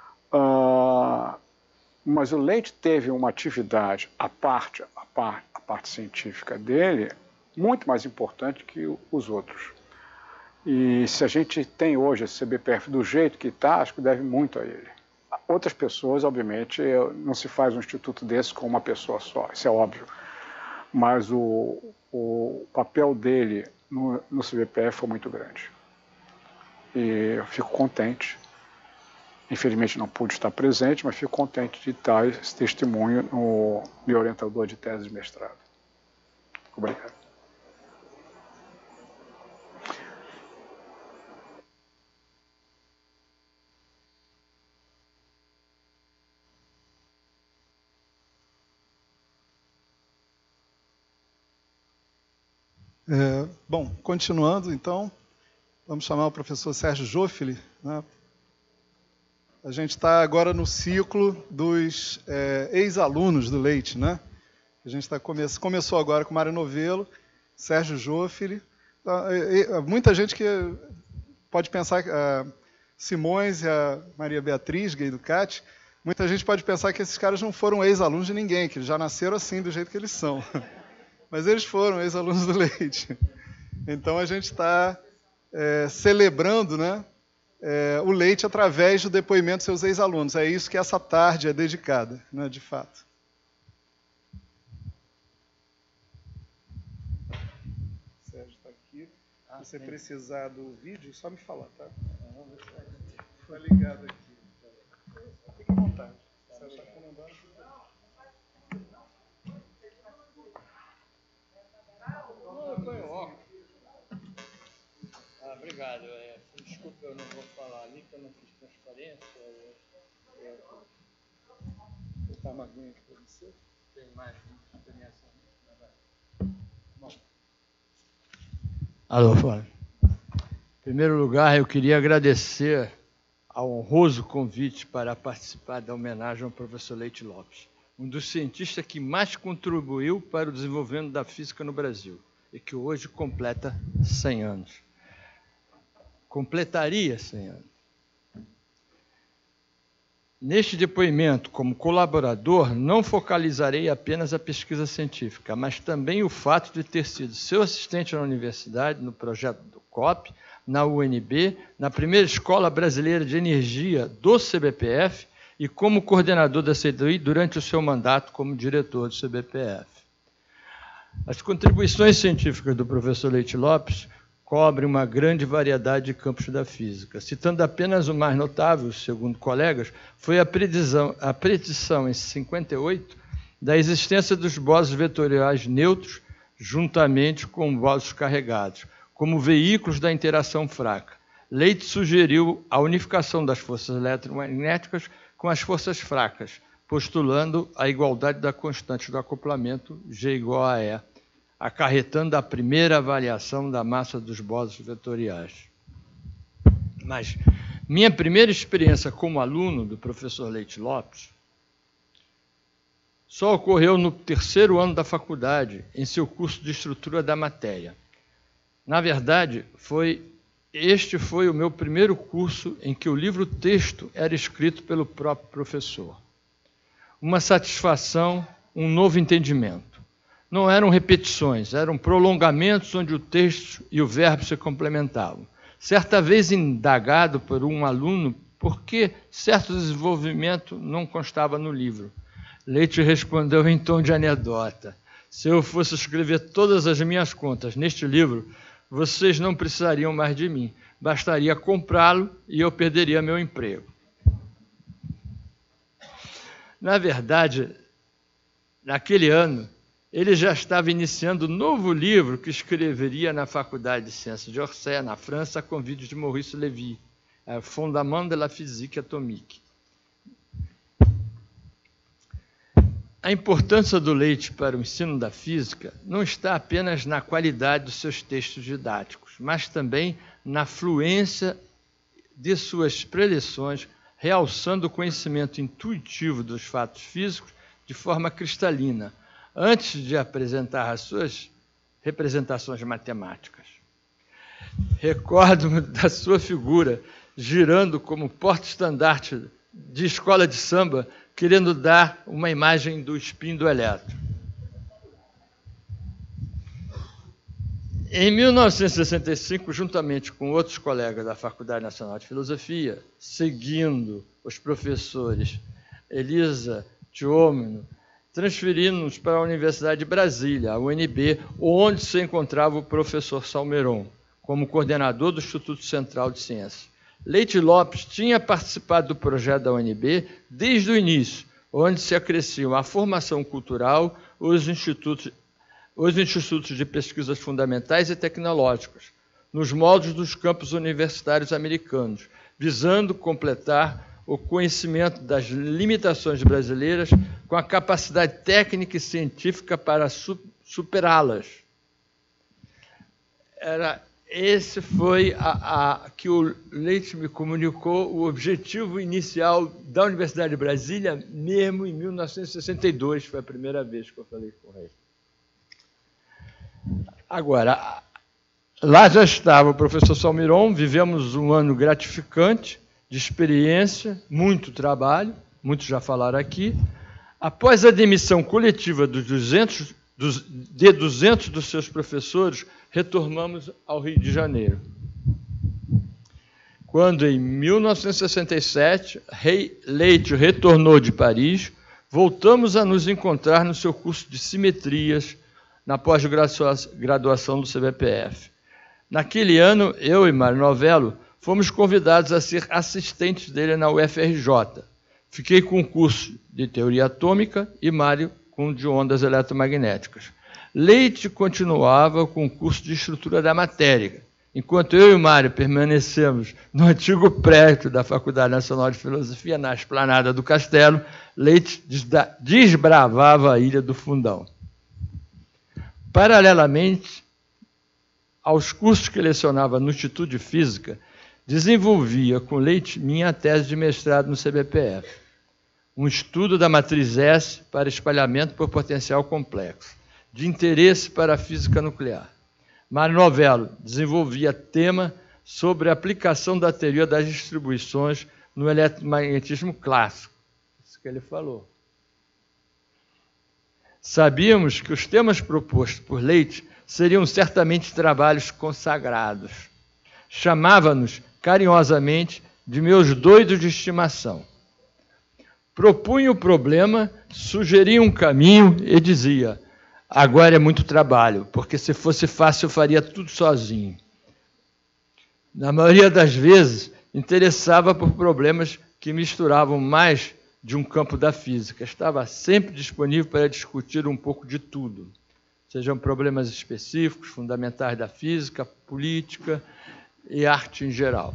uh, mas o Leite teve uma atividade, a parte, a parte, a parte científica dele, muito mais importante que os outros. E se a gente tem hoje esse C B P F do jeito que está, acho que deve muito a ele. Outras pessoas, obviamente, não se faz um instituto desse com uma pessoa só, isso é óbvio. Mas o, o papel dele no, no C B P F foi muito grande. E eu fico contente. Infelizmente não pude estar presente, mas fico contente de dar esse testemunho no meu orientador de tese de mestrado. Obrigado. É, bom, continuando, então, vamos chamar o professor Sérgio Joffili, né? A gente está agora no ciclo dos é, ex-alunos do Leite, né? A gente tá come começou agora com Mário Novelo, Sérgio Joffili, tá, e, e, muita gente que pode pensar que a Simões e a Maria Beatriz, gay do C A T, muita gente pode pensar que esses caras não foram ex-alunos de ninguém, que eles já nasceram assim, do jeito que eles são. Mas eles foram ex-alunos do Leite. Então a gente está é, celebrando, né, é, o Leite através do depoimento dos seus ex-alunos. É isso que essa tarde é dedicada, né, de fato. O Sérgio está aqui. Se você precisar do vídeo, só me falar, tá? Está ligado aqui. Fique à vontade. O Sérgio está comandando. Ah, obrigado. É, desculpa, eu não vou falar ali, que eu não fiz transparência. Eu, eu... Vou botar uma aguinha aqui para você. Tem mais experiência. Bom. Alô, Fábio. Em primeiro lugar, eu queria agradecer ao honroso convite para participar da homenagem ao professor Leite Lopes, um dos cientistas que mais contribuiu para o desenvolvimento da física no Brasil e que hoje completa cem anos. Completaria cem anos. Neste depoimento, como colaborador, não focalizarei apenas a pesquisa científica, mas também o fato de ter sido seu assistente na universidade, no projeto do C O P, na U N B, na primeira Escola Brasileira de Energia do C B P F e como coordenador da C D I durante o seu mandato como diretor do C B P F. As contribuições científicas do professor Leite Lopes cobrem uma grande variedade de campos da física. Citando apenas o mais notável, segundo colegas, foi a predição, a predição em cinquenta e oito da existência dos bósons vetoriais neutros juntamente com bósons carregados, como veículos da interação fraca. Leite sugeriu a unificação das forças eletromagnéticas com as forças fracas, postulando a igualdade da constante do acoplamento G igual a E, acarretando a primeira avaliação da massa dos bósons vetoriais. Mas minha primeira experiência como aluno do professor Leite Lopes só ocorreu no terceiro ano da faculdade, em seu curso de estrutura da matéria. Na verdade, foi, este foi o meu primeiro curso em que o livro-texto era escrito pelo próprio professor. Uma satisfação, um novo entendimento. Não eram repetições, eram prolongamentos onde o texto e o verbo se complementavam. Certa vez indagado por um aluno por que certo desenvolvimento não constava no livro, Leite respondeu em tom de anedota: se eu fosse escrever todas as minhas contas neste livro, vocês não precisariam mais de mim, bastaria comprá-lo e eu perderia meu emprego. Na verdade, naquele ano, ele já estava iniciando um novo livro que escreveria na Faculdade de Ciências de Orsay, na França, a convite de Maurice Lévy, Fondement de la physique atomique. A importância do Leite para o ensino da física não está apenas na qualidade dos seus textos didáticos, mas também na fluência de suas preleções, realçando o conhecimento intuitivo dos fatos físicos de forma cristalina, antes de apresentar as suas representações matemáticas. Recordo-me da sua figura, girando como porta-estandarte de escola de samba, querendo dar uma imagem do spin do elétron. Em mil novecentos e sessenta e cinco, juntamente com outros colegas da Faculdade Nacional de Filosofia, seguindo os professores Elisa Tiomino, transferindo-nos para a Universidade de Brasília, a U N B, onde se encontrava o professor Salmeron, como coordenador do Instituto Central de Ciências. Leite Lopes tinha participado do projeto da U N B desde o início, onde se acresciam a formação cultural, os institutos, os institutos de pesquisas fundamentais e tecnológicas, nos moldes dos campos universitários americanos, visando completar o conhecimento das limitações brasileiras com a capacidade técnica e científica para su superá-las. Era, esse foi a, a que o Leite me comunicou o objetivo inicial da Universidade de Brasília, mesmo em mil novecentos e sessenta e dois, foi a primeira vez que eu falei com ele. Agora, lá já estava o professor Salmeron, vivemos um ano gratificante, de experiência, muito trabalho, muitos já falaram aqui. Após a demissão coletiva dos duzentos, dos, de duzentos dos seus professores, retornamos ao Rio de Janeiro. Quando, em mil novecentos e sessenta e sete, Rei Leite retornou de Paris, voltamos a nos encontrar no seu curso de simetrias, na pós-graduação do C B P F. Naquele ano, eu e Mário Novello fomos convidados a ser assistentes dele na U F R J. Fiquei com o curso de teoria atômica e Mário com o de ondas eletromagnéticas. Leite continuava com o curso de estrutura da matéria, enquanto eu e Mário permanecemos no antigo prédio da Faculdade Nacional de Filosofia, na esplanada do Castelo. Leite desbravava a Ilha do Fundão. Paralelamente aos cursos que lecionava no Instituto de Física, desenvolvia com Leite minha tese de mestrado no C B P F, um estudo da matriz S para espalhamento por potencial complexo, de interesse para a física nuclear. Mário Novello desenvolvia tema sobre a aplicação da teoria das distribuições no eletromagnetismo clássico, isso que ele falou. Sabíamos que os temas propostos por Leite seriam certamente trabalhos consagrados. Chamava-nos carinhosamente de meus doidos de estimação. Propunha o problema, sugeria um caminho e dizia: agora é muito trabalho, porque se fosse fácil eu faria tudo sozinho. Na maioria das vezes, interessava por problemas que misturavam mais de um campo da física. Estava sempre disponível para discutir um pouco de tudo, sejam problemas específicos, fundamentais da física, política e arte em geral.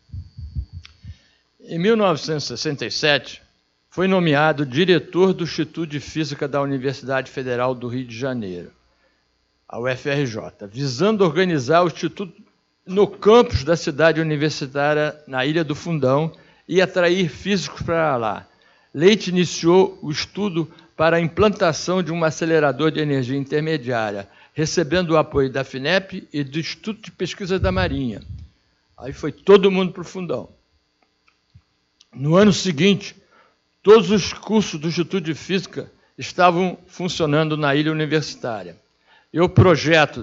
Em mil novecentos e sessenta e sete, foi nomeado diretor do Instituto de Física da Universidade Federal do Rio de Janeiro, a U F R J, visando organizar o Instituto no campus da cidade universitária, na Ilha do Fundão, e atrair físicos para lá. Leite iniciou o estudo para a implantação de um acelerador de energia intermediária, recebendo o apoio da FINEP e do Instituto de Pesquisa da Marinha. Aí foi todo mundo para o Fundão. No ano seguinte, todos os cursos do Instituto de Física estavam funcionando na ilha universitária. E o projeto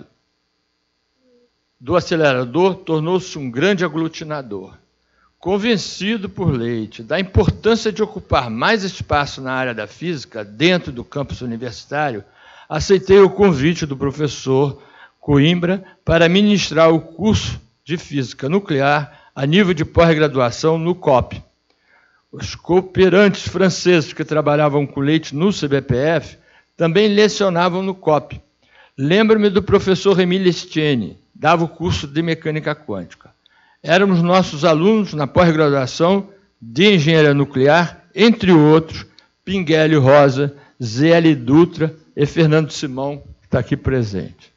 do acelerador tornou-se um grande aglutinador. Convencido por Leite da importância de ocupar mais espaço na área da física dentro do campus universitário, aceitei o convite do professor Coimbra para ministrar o curso de Física Nuclear a nível de pós-graduação no C O P. Os cooperantes franceses que trabalhavam com Leite no C B P F também lecionavam no C O P. Lembro-me do professor Émile Estienne, dava o curso de Mecânica Quântica. Éramos nossos alunos na pós-graduação de Engenharia Nuclear, entre outros, Pinguelli Rosa, Zé L. Dutra e Fernando Simão, que está aqui presente.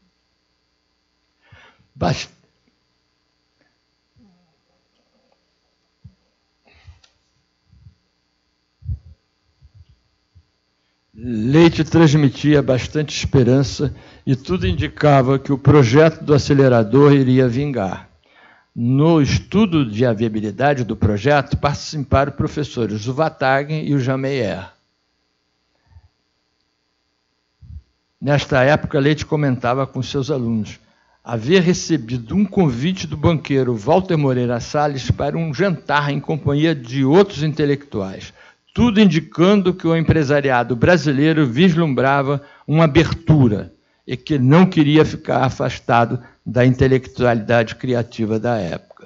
Bast... Leite transmitia bastante esperança e tudo indicava que o projeto do acelerador iria vingar. No estudo de viabilidade do projeto participaram professores o Vatagem e o Jean Meyer. Nesta época, Leite comentava com seus alunos haver recebido um convite do banqueiro Walter Moreira Salles para um jantar em companhia de outros intelectuais. tudo indicando que o empresariado brasileiro vislumbrava uma abertura e que não queria ficar afastado da intelectualidade criativa da época.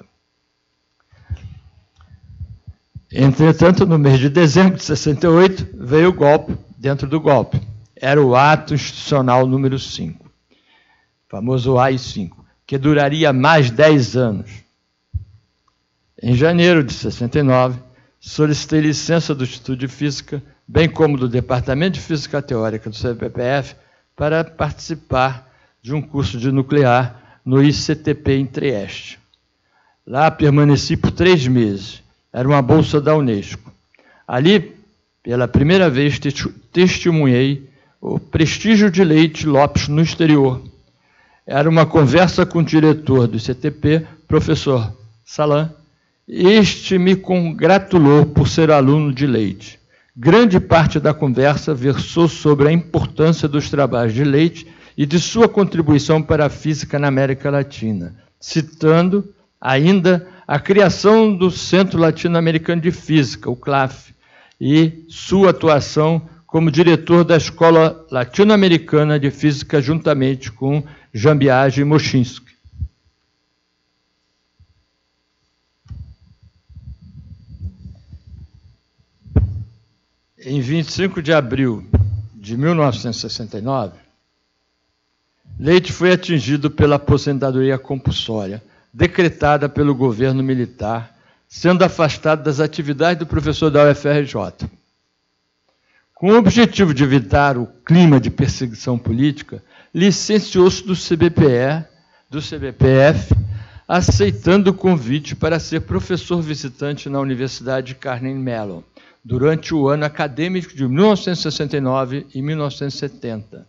Entretanto, no mês de dezembro de sessenta e oito, veio o golpe dentro do golpe. Era o ato institucional número cinco, famoso A I cinco, que duraria mais dez anos. Em janeiro de sessenta e nove, solicitei licença do Instituto de Física, bem como do Departamento de Física Teórica do C B P F, para participar de um curso de nuclear no I C T P em Trieste. Lá permaneci por três meses. Era uma bolsa da Unesco. Ali, pela primeira vez, testemunhei o prestígio de Leite Lopes no exterior. Era uma conversa com o diretor do I C T P, professor Salan. Este me congratulou por ser aluno de Leite. Grande parte da conversa versou sobre a importância dos trabalhos de Leite e de sua contribuição para a física na América Latina, citando ainda a criação do Centro Latino-Americano de Física, o C L A F, e sua atuação como diretor da Escola Latino-Americana de Física, juntamente com Jean Biagi e Moschinsky. Em vinte e cinco de abril de mil novecentos e sessenta e nove, Leite foi atingido pela aposentadoria compulsória, decretada pelo governo militar, sendo afastado das atividades do professor da U F R J. Com o objetivo de evitar o clima de perseguição política, licenciou-se do C B P E, do C B P F, aceitando o convite para ser professor visitante na Universidade de Carnegie Mellon, durante o ano acadêmico de mil novecentos e sessenta e nove e mil novecentos e setenta.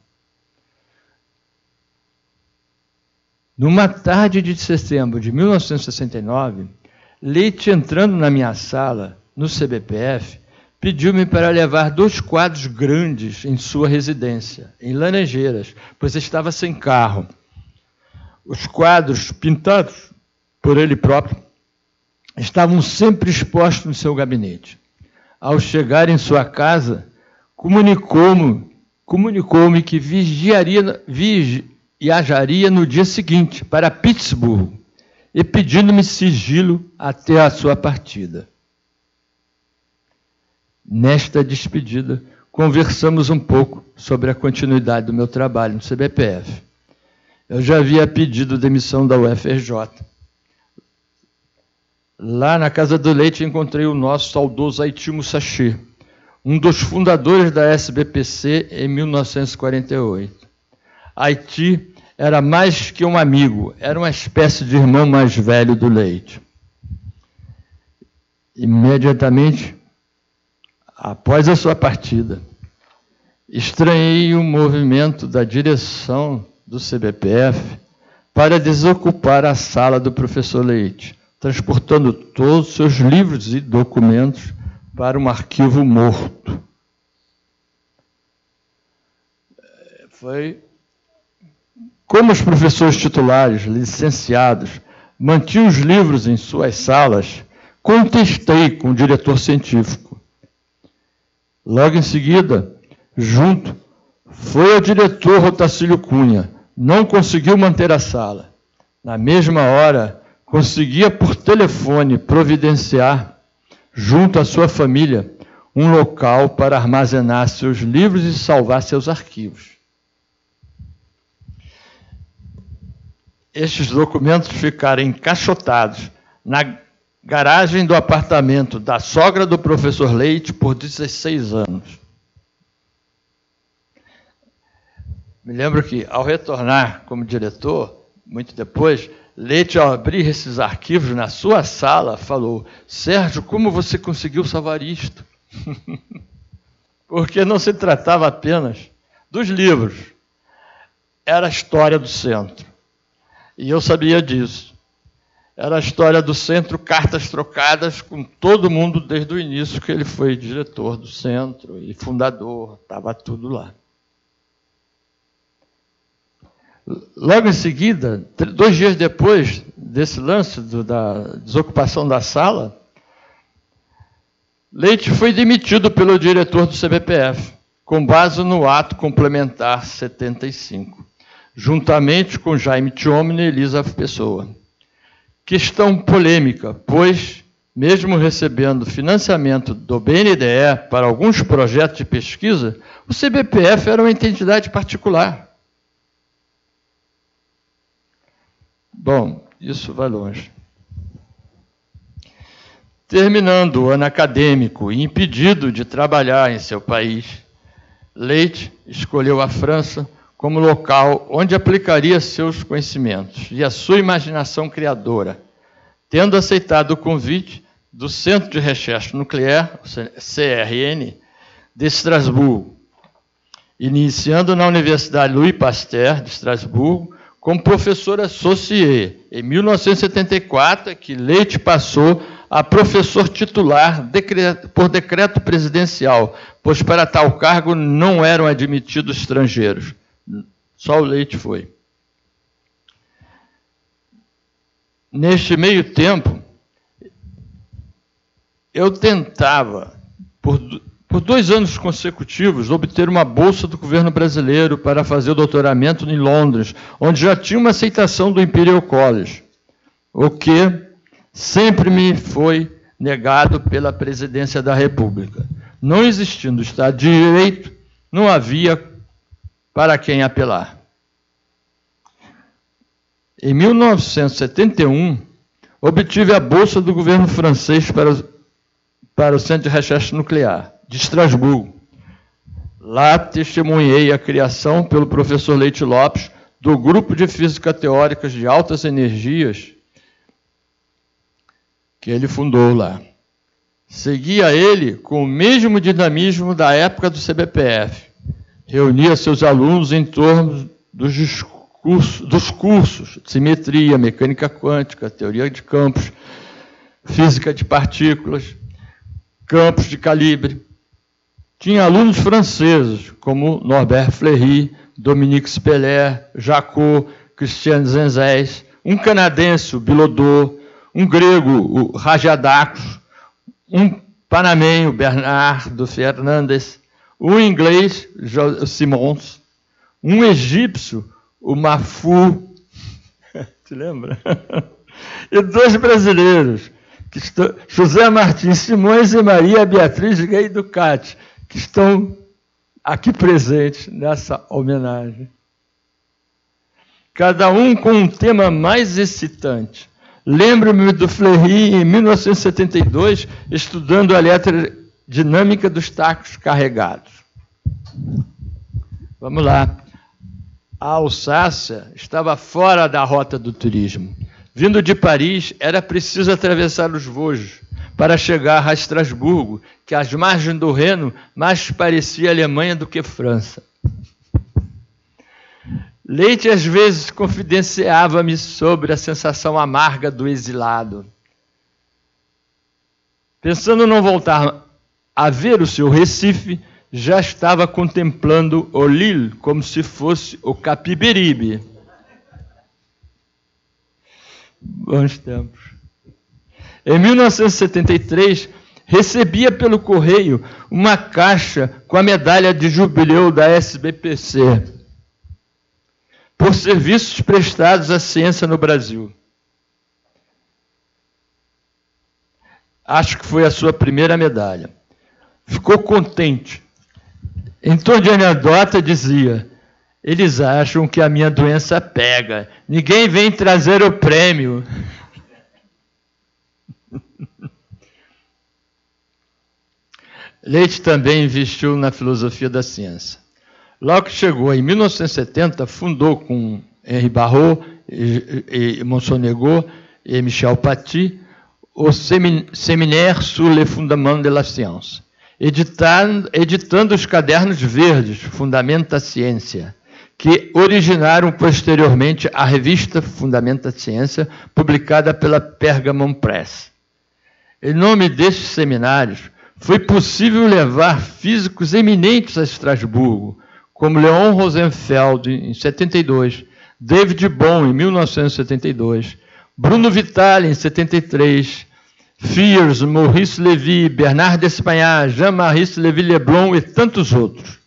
Numa tarde de setembro de mil novecentos e sessenta e nove, Leite, entrando na minha sala, no C B P F, pediu-me para levar dois quadros grandes em sua residência, em Laranjeiras, pois estava sem carro. Os quadros, pintados por ele próprio, estavam sempre expostos no seu gabinete. Ao chegar em sua casa, comunicou-me comunicou-me que vigiaria, viajaria no dia seguinte para Pittsburgh e pedindo-me sigilo até a sua partida. Nesta despedida, conversamos um pouco sobre a continuidade do meu trabalho no C B P F. Eu já havia pedido demissão da U F R J. Lá na casa do Leite encontrei o nosso saudoso Haiti Musashi, um dos fundadores da S B P C em mil novecentos e quarenta e oito. Haiti era mais que um amigo, era uma espécie de irmão mais velho do Leite. Imediatamente após a sua partida, estranhei o movimento da direção do C B P F para desocupar a sala do professor Leite, transportando todos os seus livros e documentos para um arquivo morto. Foi como os professores titulares, licenciados, mantinham os livros em suas salas, contestei com o diretor científico. Logo em seguida, junto, foi ao diretor Otacílio Cunha, não conseguiu manter a sala. Na mesma hora, conseguia por telefone providenciar, junto à sua família, um local para armazenar seus livros e salvar seus arquivos. Estes documentos ficaram encaixotados na garagem do apartamento da sogra do professor Leite por dezesseis anos. Me lembro que, ao retornar como diretor, muito depois, Leite, ao abrir esses arquivos na sua sala, falou: Sérgio, como você conseguiu salvar isto? Porque não se tratava apenas dos livros, era a história do centro. E eu sabia disso. Era a história do centro, cartas trocadas com todo mundo desde o início, que ele foi diretor do centro e fundador, estava tudo lá. Logo em seguida, dois dias depois desse lance do, da desocupação da sala, Leite foi demitido pelo diretor do C B P F, com base no ato complementar setenta e cinco, juntamente com Jaime Tchomini e Elisa Pessoa. Questão polêmica, pois, mesmo recebendo financiamento do B N D E para alguns projetos de pesquisa, o C B P F era uma entidade particular. Bom, isso vai longe. Terminando o ano acadêmico e impedido de trabalhar em seu país, Leite escolheu a França como local onde aplicaria seus conhecimentos e a sua imaginação criadora, tendo aceitado o convite do Centro de Recherche Nuclear, C R N, de Estrasburgo, iniciando na Universidade Louis Pasteur de Estrasburgo como professor associé. Em mil novecentos e setenta e quatro, que Leite passou a professor titular por decreto presidencial, pois para tal cargo não eram admitidos estrangeiros. Só o Leite foi. Neste meio tempo, eu tentava, por, por dois anos consecutivos, obter uma bolsa do governo brasileiro para fazer o doutoramento em Londres, onde já tinha uma aceitação do Imperial College, o que sempre me foi negado pela presidência da República. Não existindo Estado de Direito, não havia para quem apelar. Em mil novecentos e setenta e um, obtive a bolsa do governo francês para o, para o Centro de Recherche Nuclear, de Estrasburgo. Lá testemunhei a criação, pelo professor Leite Lopes, do Grupo de Física Teórica de Altas Energias, que ele fundou lá. Seguia ele com o mesmo dinamismo da época do C B P F. Reunia seus alunos em torno dos, discursos, dos cursos de simetria, mecânica quântica, teoria de campos, física de partículas, campos de calibre. Tinha alunos franceses, como Norbert Fleury, Dominique Speller, Jacot, Christian Zenzès, um canadense, o Bilodeau, um grego, o Rajadakos, um panamenho, Bernardo Fernandes, um inglês, o Simons, um egípcio, o Mafu, te lembra? E dois brasileiros, que estão, José Martins Simões e Maria Beatriz Gay Ducati, que estão aqui presentes nessa homenagem. Cada um com um tema mais excitante. Lembro-me do Fleury, em mil novecentos e setenta e dois, estudando a eletrodinâmica dos tacos carregados. Vamos lá. A Alsácia estava fora da rota do turismo. Vindo de Paris, era preciso atravessar os Vosges para chegar a Estrasburgo, que às margens do Reno mais parecia Alemanha do que França. Leite às vezes confidenciava-me sobre a sensação amarga do exilado. Pensando não voltar a ver o seu Recife, já estava contemplando o Lille como se fosse o Capiberibe. Bons tempos. Em mil novecentos e setenta e três, recebia pelo correio uma caixa com a medalha de jubileu da S B P C, por serviços prestados à ciência no Brasil. Acho que foi a sua primeira medalha. Ficou contente. Em tom de anedota, dizia: eles acham que a minha doença pega. Ninguém vem trazer o prêmio. Leite também investiu na filosofia da ciência. Logo que chegou em mil novecentos e setenta, fundou com Henri Barrault, e, e Monsonego e Michel Paty o Séminaire sur les fondements de la science, editando, editando os cadernos verdes, Fundamento da Ciência, que originaram posteriormente a revista Fundamento da Ciência, publicada pela Pergamon Press. Em nome destes seminários, foi possível levar físicos eminentes a Estrasburgo, como Leon Rosenfeld, em setenta e dois, David Bohm, em mil novecentos e setenta e dois, Bruno Vitali, em setenta e três, Fiers, Maurice Lévy, Bernard Despaignat, Jean-Marie Lévy-Leblon e tantos outros.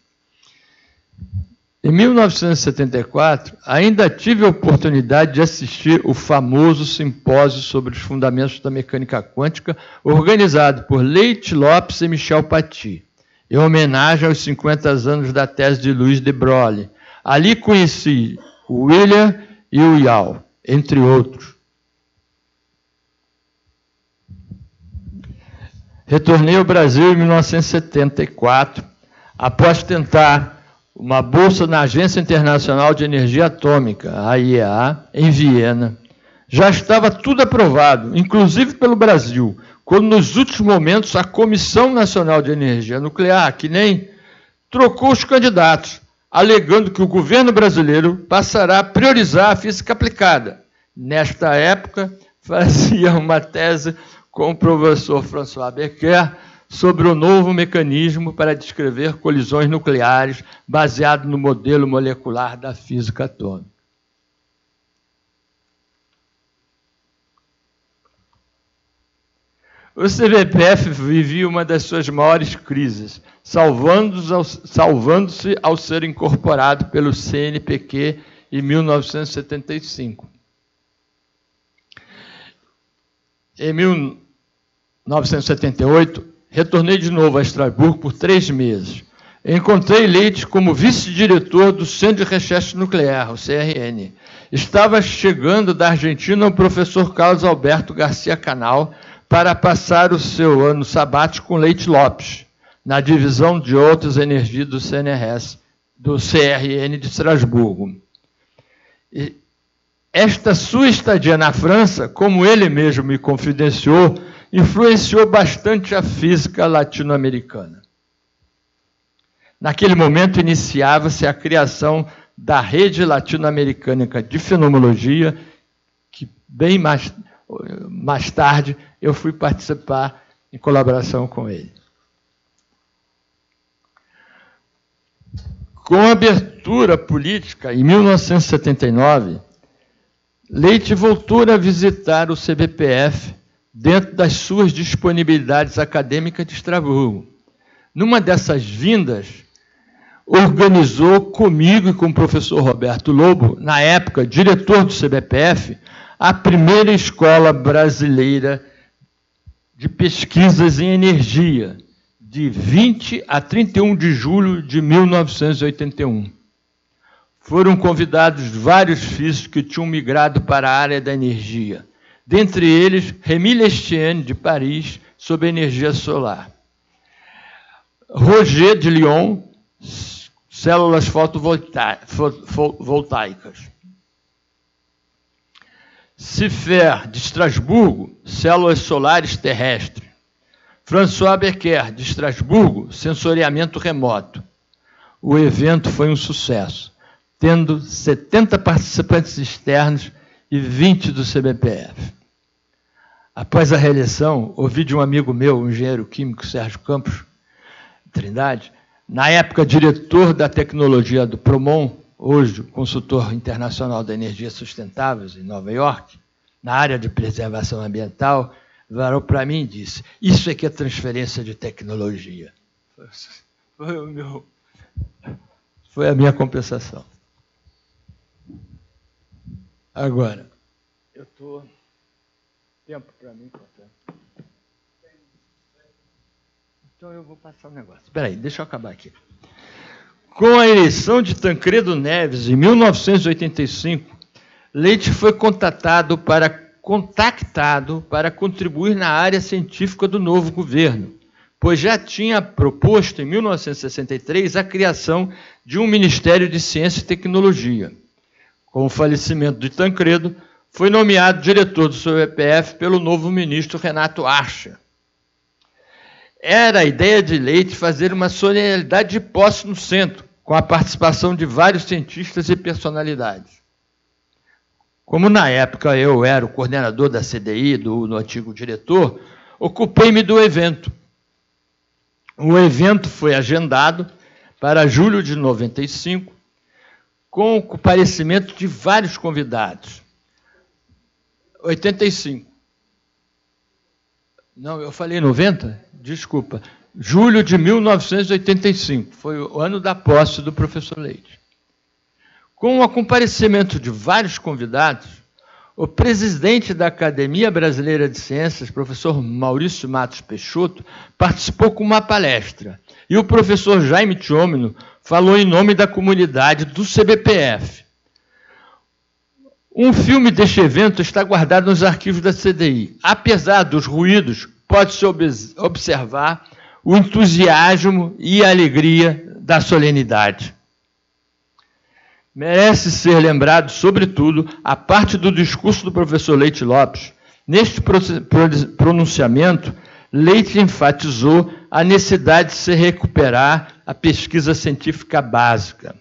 Em mil novecentos e setenta e quatro, ainda tive a oportunidade de assistir o famoso simpósio sobre os fundamentos da mecânica quântica, organizado por Leite Lopes e Michel Paty, em homenagem aos cinquenta anos da tese de Louis de Broglie. Ali conheci o William e o Yao, entre outros. Retornei ao Brasil em mil novecentos e setenta e quatro, após tentar uma bolsa na Agência Internacional de Energia Atômica, a I E A, em Viena. Já estava tudo aprovado, inclusive pelo Brasil, quando nos últimos momentos a Comissão Nacional de Energia Nuclear, que nem trocou os candidatos, alegando que o governo brasileiro passará a priorizar a física aplicada. Nesta época, fazia uma tese com o professor François Becker sobre o novo mecanismo para descrever colisões nucleares baseado no modelo molecular da física atômica. O C B P F vivia uma das suas maiores crises, salvando-se ao, salvando-se ao ser incorporado pelo C N P Q em mil novecentos e setenta e cinco. Em mil novecentos e setenta e oito, retornei de novo a Estrasburgo por três meses. Encontrei Leite como vice-diretor do Centro de Recherche Nuclear, o C R N. Estava chegando da Argentina o professor Carlos Alberto Garcia Canal para passar o seu ano sabático com Leite Lopes, na divisão de outras energias do C N R S, do C R N de Estrasburgo. E esta sua estadia na França, como ele mesmo me confidenciou, influenciou bastante a física latino-americana. Naquele momento, iniciava-se a criação da Rede Latino-Americana de Fenomenologia, que bem mais, mais tarde eu fui participar em colaboração com ele. Com a abertura política, em mil novecentos e setenta e nove, Leite voltou a visitar o C B P F dentro das suas disponibilidades acadêmicas de Estrasburgo. Numa dessas vindas, organizou comigo e com o professor Roberto Lobo, na época diretor do C B P F, a primeira escola brasileira de pesquisas em energia, de vinte a trinta e um de julho de mil novecentos e oitenta e um. Foram convidados vários físicos que tinham migrado para a área da energia, dentre eles Rémy Lestienne, de Paris, sobre energia solar. Roger de Lyon, células fotovoltaicas. Ciffer, de Estrasburgo, células solares terrestres. François Becker, de Estrasburgo, sensoriamento remoto. O evento foi um sucesso, tendo setenta participantes externos e vinte do C B P F. Após a reeleição, ouvi de um amigo meu, o engenheiro químico Sérgio Campos Trindade, na época diretor da tecnologia do Promon, hoje consultor internacional da energia sustentáveis em Nova York, na área de preservação ambiental, virou para mim e disse: isso é que é transferência de tecnologia. Foi, o meu, foi a minha compensação. Agora, eu estou... Tempo para mim, portanto. Então eu vou passar um negócio. Espera aí, deixa eu acabar aqui. Com a eleição de Tancredo Neves, em mil novecentos e oitenta e cinco, Leite foi contatado para, contactado para contribuir na área científica do novo governo, pois já tinha proposto, em mil novecentos e sessenta e três, a criação de um Ministério de Ciência e Tecnologia. Com o falecimento de Tancredo, foi nomeado diretor do C B P F pelo novo ministro Renato Archer. Era a ideia de Leite fazer uma solenidade de posse no centro, com a participação de vários cientistas e personalidades. Como na época eu era o coordenador da C D I, do, do antigo diretor, ocupei-me do evento. O evento foi agendado para julho de noventa e cinco, com o comparecimento de vários convidados. oitenta e cinco. Não, eu falei noventa? Desculpa. Julho de mil novecentos e oitenta e cinco. Foi o ano da posse do professor Leite. Com o comparecimento de vários convidados, o presidente da Academia Brasileira de Ciências, professor Maurício Matos Peixoto, participou com uma palestra. E o professor Jaime Tchomino falou em nome da comunidade do C B P F. Um filme deste evento está guardado nos arquivos da C D I. Apesar dos ruídos, pode-se observar o entusiasmo e a alegria da solenidade. Merece ser lembrado, sobretudo, a parte do discurso do professor Leite Lopes. Neste pronunciamento, Leite enfatizou a necessidade de se recuperar a pesquisa científica básica.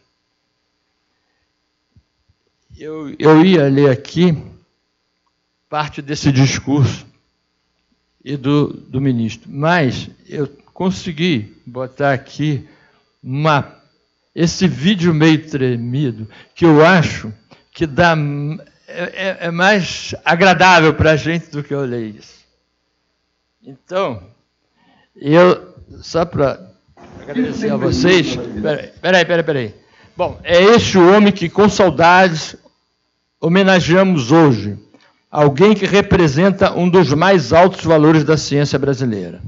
Eu, eu ia ler aqui parte desse discurso e do, do ministro, mas eu consegui botar aqui uma, esse vídeo meio tremido, que eu acho que dá, é, é mais agradável para a gente do que eu ler isso. Então, eu, só para agradecer a vocês... Peraí, peraí, peraí. Bom, é este o homem que, com saudades, homenageamos hoje. Alguém que representa um dos mais altos valores da ciência brasileira.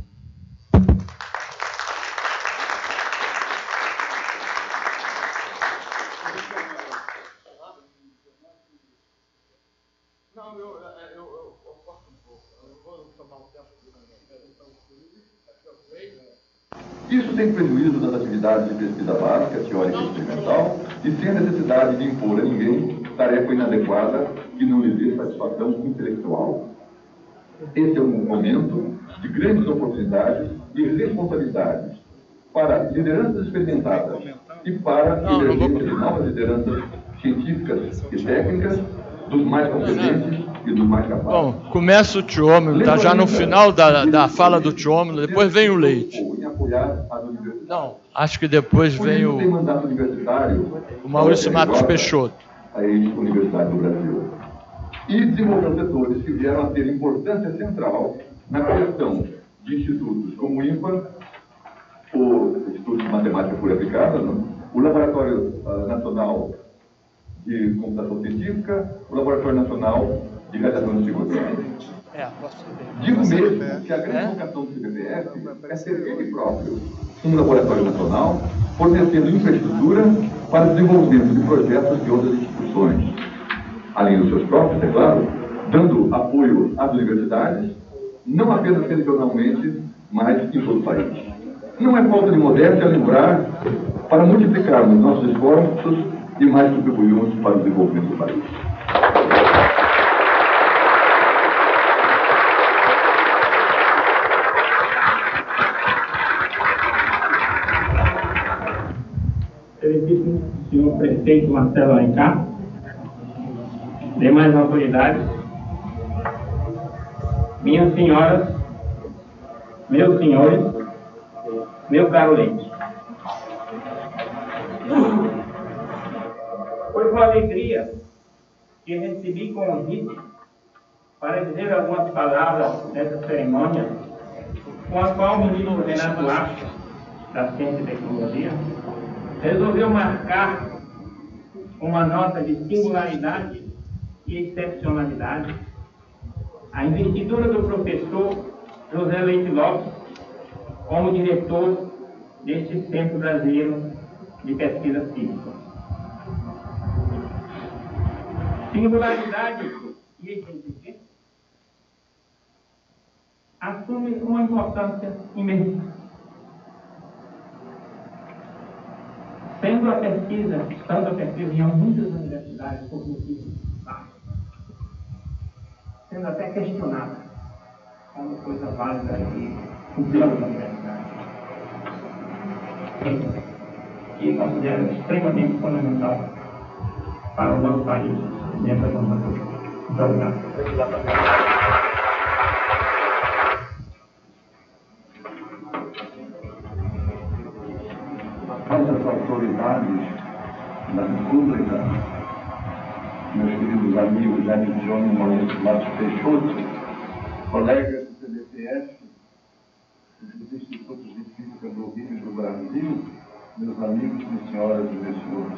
Isso sem prejuízo das atividades de pesquisa básica, teórica e experimental, e sem a necessidade de impor a ninguém tarefa inadequada que não lhe dê satisfação intelectual. Esse é um momento de grandes oportunidades e responsabilidades para lideranças experimentadas e para a emergência de novas lideranças científicas e técnicas, dos mais competentes e dos mais capazes. Bom, começa o Tchomino, está já no final da, da fala do Tchomino, depois vem o Leite. Não, acho que depois vem o, o Maurício Matos Peixoto. A ex-Universidade do Brasil. E desenvolveu setores que vieram a ter importância central na criação de institutos como o INPA, o Instituto de Matemática Pura Aplicada, o Laboratório uh, Nacional de Computação Científica, o Laboratório Nacional de Radiação de Ciclotrónica. É, Digo mesmo que a grande vocação do C B P F é ser ele próprio um laboratório nacional, fornecendo infraestrutura para o desenvolvimento de projetos de outras instituições, além dos seus próprios, é claro, dando apoio às universidades, não apenas regionalmente, mas em todo o país. Não é falta de modéstia lembrar para multiplicarmos nossos esforços e mais contribuirmos para o desenvolvimento do país. Excelentíssimo senhor prefeito Marcelo Alencar, demais autoridades, minhas senhoras, meus senhores, meu caro Leite. Foi com alegria que recebi convite para dizer algumas palavras nessa cerimônia, com a qual o ministro Renato Acho, da Ciência e Tecnologia, resolveu marcar uma nota de singularidade e excepcionalidade a investidura do professor José Leite Lopes como diretor deste Centro Brasileiro de Pesquisa Física. Singularidade e excepcionalidade assumem uma importância imensa. Sendo a pesquisa, estando a pesquisa em muitas universidades por motivos básicos, sendo até questionada como coisa válida e funciona na universidade, que considero extremamente fundamental para o nosso país dentro da nossa cultura. Muito obrigado. Nossas autoridades da República, meus queridos amigos Jaime Tchomino e Maurício Matos Peixoto, colegas do C B P F, Brasil, meus amigos, minhas senhoras e meus senhores.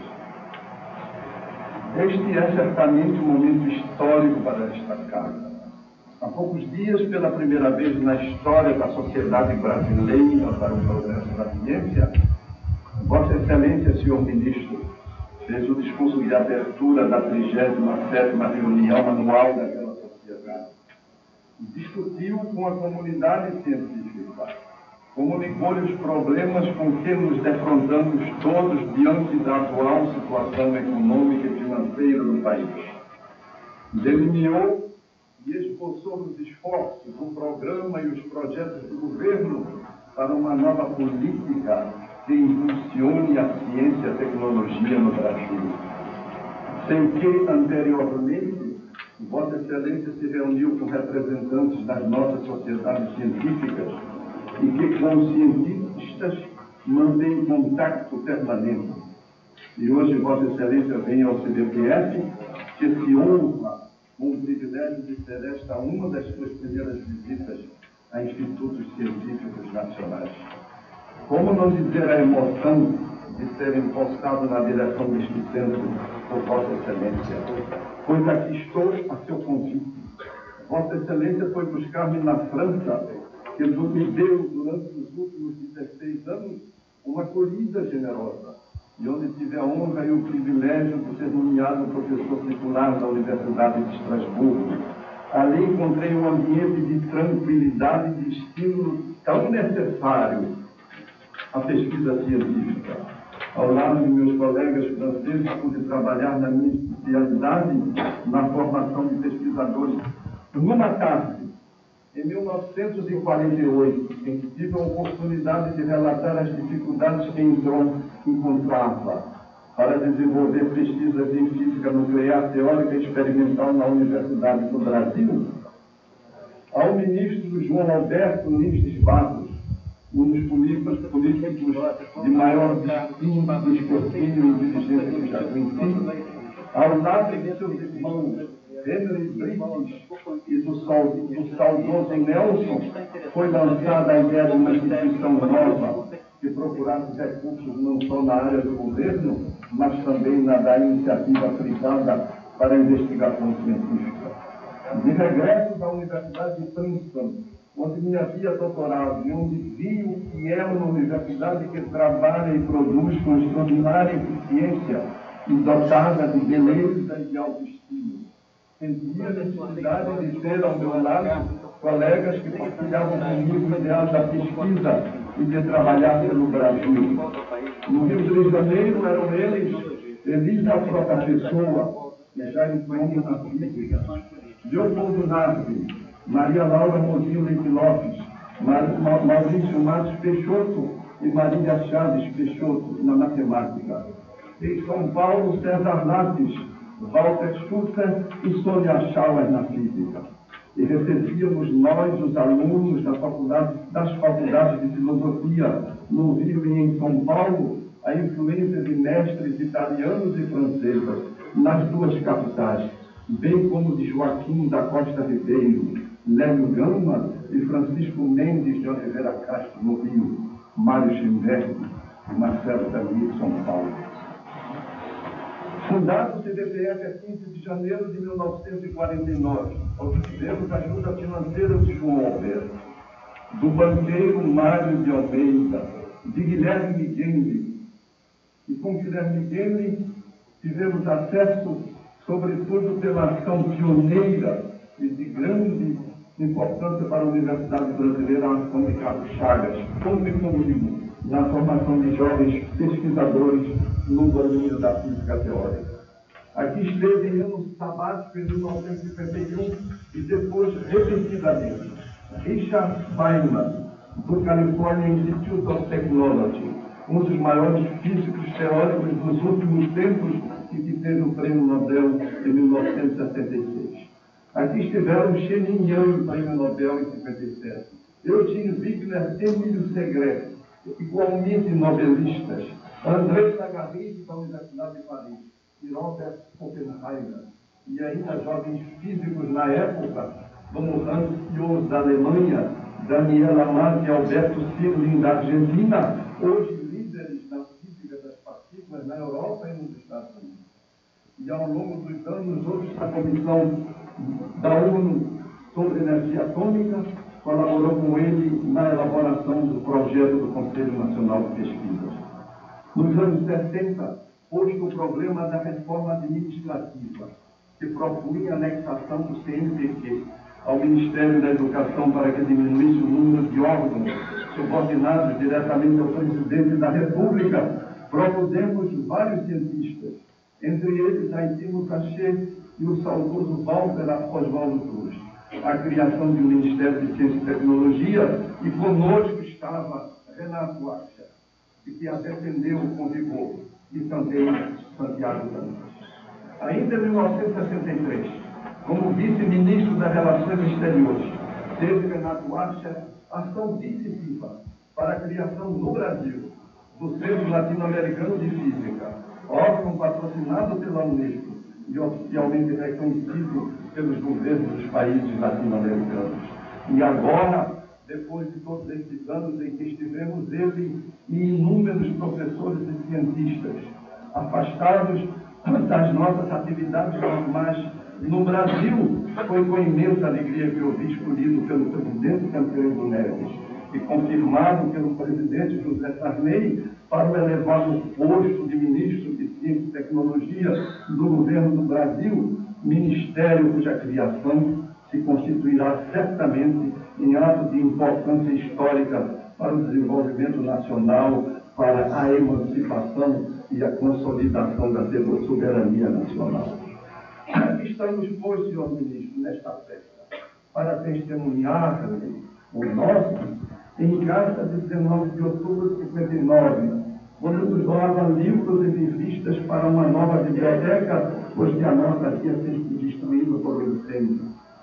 Este é certamente um momento histórico para esta Casa. Há poucos dias, pela primeira vez na história da sociedade brasileira para o progresso da ciência, Vossa Excelência, senhor Ministro, fez o discurso de abertura da trigésima sétima reunião anual daquela sociedade. Discutiu com a comunidade científica, comunicou-lhe os problemas com que nos defrontamos todos diante da atual situação econômica e financeira do país. Delineou e esboçou os esforços, o programa e os projetos do governo para uma nova política que impulsione a ciência e a tecnologia no Brasil. Sem que, anteriormente, Vossa Excelência se reuniu com representantes das nossas sociedades científicas e que, com os cientistas, mantém contato permanente. E hoje Vossa Excelência vem ao C B P F, que se honra com o privilégio de ser esta uma das suas primeiras visitas a institutos científicos nacionais. Como não dizer a emoção de ser impostado na direção deste centro por Vossa Excelência? Pois aqui estou a seu convite. Vossa Excelência foi buscar-me na França, que me deu durante os últimos dezesseis anos uma acolhida generosa, e onde tive a honra e o privilégio de ser nomeado professor titular da Universidade de Estrasburgo. Ali encontrei um ambiente de tranquilidade e de estímulo tão necessário à pesquisa científica. Ao lado de meus colegas franceses, pude trabalhar na minha especialidade na formação de pesquisadores. Numa tarde, em mil novecentos e quarenta e oito, em que tive a oportunidade de relatar as dificuldades que encontrava para desenvolver pesquisas em física nuclear, teórica e experimental na Universidade do Brasil, ao ministro João Alberto Nunes Barros, um dos políticos, políticos de maior destino, escrutínio e diligência que já conheci, ao lado de seus irmãos Henry Briggs e do, do saudoso Nelson, foi lançada a ideia de uma instituição nova que procurasse recursos não só na área do governo, mas também na da iniciativa privada para a investigação científica. De regresso da Universidade de Princeton, onde me havia doutorado e onde vi o que é uma universidade que trabalha e produz com extraordinária eficiência e dotada de beleza e de autoestima. Sentia a necessidade de ter ao meu lado colegas que partilhavam comigo o ideal da pesquisa e de trabalhar pelo Brasil. No Rio de Janeiro eram eles Elisa Frota Pessoa e Jair Fernando na física, Leopoldo Nardi, Maria Laura Mozinho Leite Lopes, Maurício Matos Peixoto e Marília Chaves Peixoto na matemática. Em São Paulo, César Nates, Walter Schuffer e Sônia Schauer na física. E recebíamos nós, os alunos da faculdade, das faculdades de filosofia no Rio e em São Paulo, a influência de mestres italianos e franceses nas duas capitais, bem como de Joaquim da Costa Ribeiro, Lélio Gama e Francisco Mendes de Oliveira Castro no Rio, Mário Schimberg e Marcelo Dali de São Paulo. Fundado o C D P F a quinze de janeiro de mil novecentos e quarenta e nove, obtivemos a ajuda financeira de João Alberto, do banqueiro Mário de Almeida, de Guilherme Miguel, e com Guilherme Miguel tivemos acesso, sobretudo pela ação pioneira e de grande importância para a Universidade Brasileira, a ação de Carlos Chagas, como comigo, na formação de jovens pesquisadores no domínio da física teórica. Aqui esteve em anos sabáticos em mil novecentos e cinquenta e um e depois, repetidamente, Richard Feynman, do California Institute of Technology, um dos maiores físicos teóricos dos últimos tempos e que teve o Prêmio Nobel em mil novecentos e sessenta e seis. Aqui estiveram Chenin Yang, Prêmio Nobel em cinquenta e sete, Eugene Wigner, Emílio Segret, igualmente nobelistas, André Lagarrigue, da Universidade de Paris, e Robert Oppenheimer, e ainda jovens físicos na época, como Hans Jost da Alemanha, Daniela Mas e Alberto Sirlin da Argentina, hoje líderes e ao longo dos anos outros a Comissão da ONU sobre Energia Atômica colaborou com ele na elaboração do projeto do Conselho Nacional de Pesquisas. Nos anos sessenta, posto o problema da reforma administrativa, que propunha a anexação do C N Pq ao Ministério da Educação para que diminuísse o número de órgãos subordinados diretamente ao Presidente da República, propusemos vários cientistas, entre eles Aitimo Cachê e o saudoso Walter Oswaldo Cruz, a criação de um Ministério de Ciência e Tecnologia, e conosco estava Renato Archer, que a defendeu com vigor, e também Santiago Dantas. Ainda em mil novecentos e sessenta e três, como vice-ministro das Relações Exteriores, teve Renato Archer ação decisiva para a criação no Brasil do Centro Latino-Americano de Física, órgão patrocinado pela Unesco e oficialmente reconhecido pelos governos dos países latino-americanos. E agora, depois de todos esses anos em que estivemos ele e inúmeros professores e cientistas afastados das nossas atividades normais no Brasil, foi com imensa alegria que eu vi escolhido pelo presidente Tancredo Neves e confirmado pelo presidente José Sarney para o elevado posto de ministro de Ciência e Tecnologia do governo do Brasil, ministério cuja criação se constituirá certamente em ato de importância histórica para o desenvolvimento nacional, para a emancipação e a consolidação da soberania nacional. Estamos, pois, senhor ministro, nesta festa, para testemunhar-lhe o nosso, em carta de dezenove de outubro de cinquenta e nove, quando nos doava livros e revistas para uma nova biblioteca, pois que a nossa havia sido destruída por um incêndio.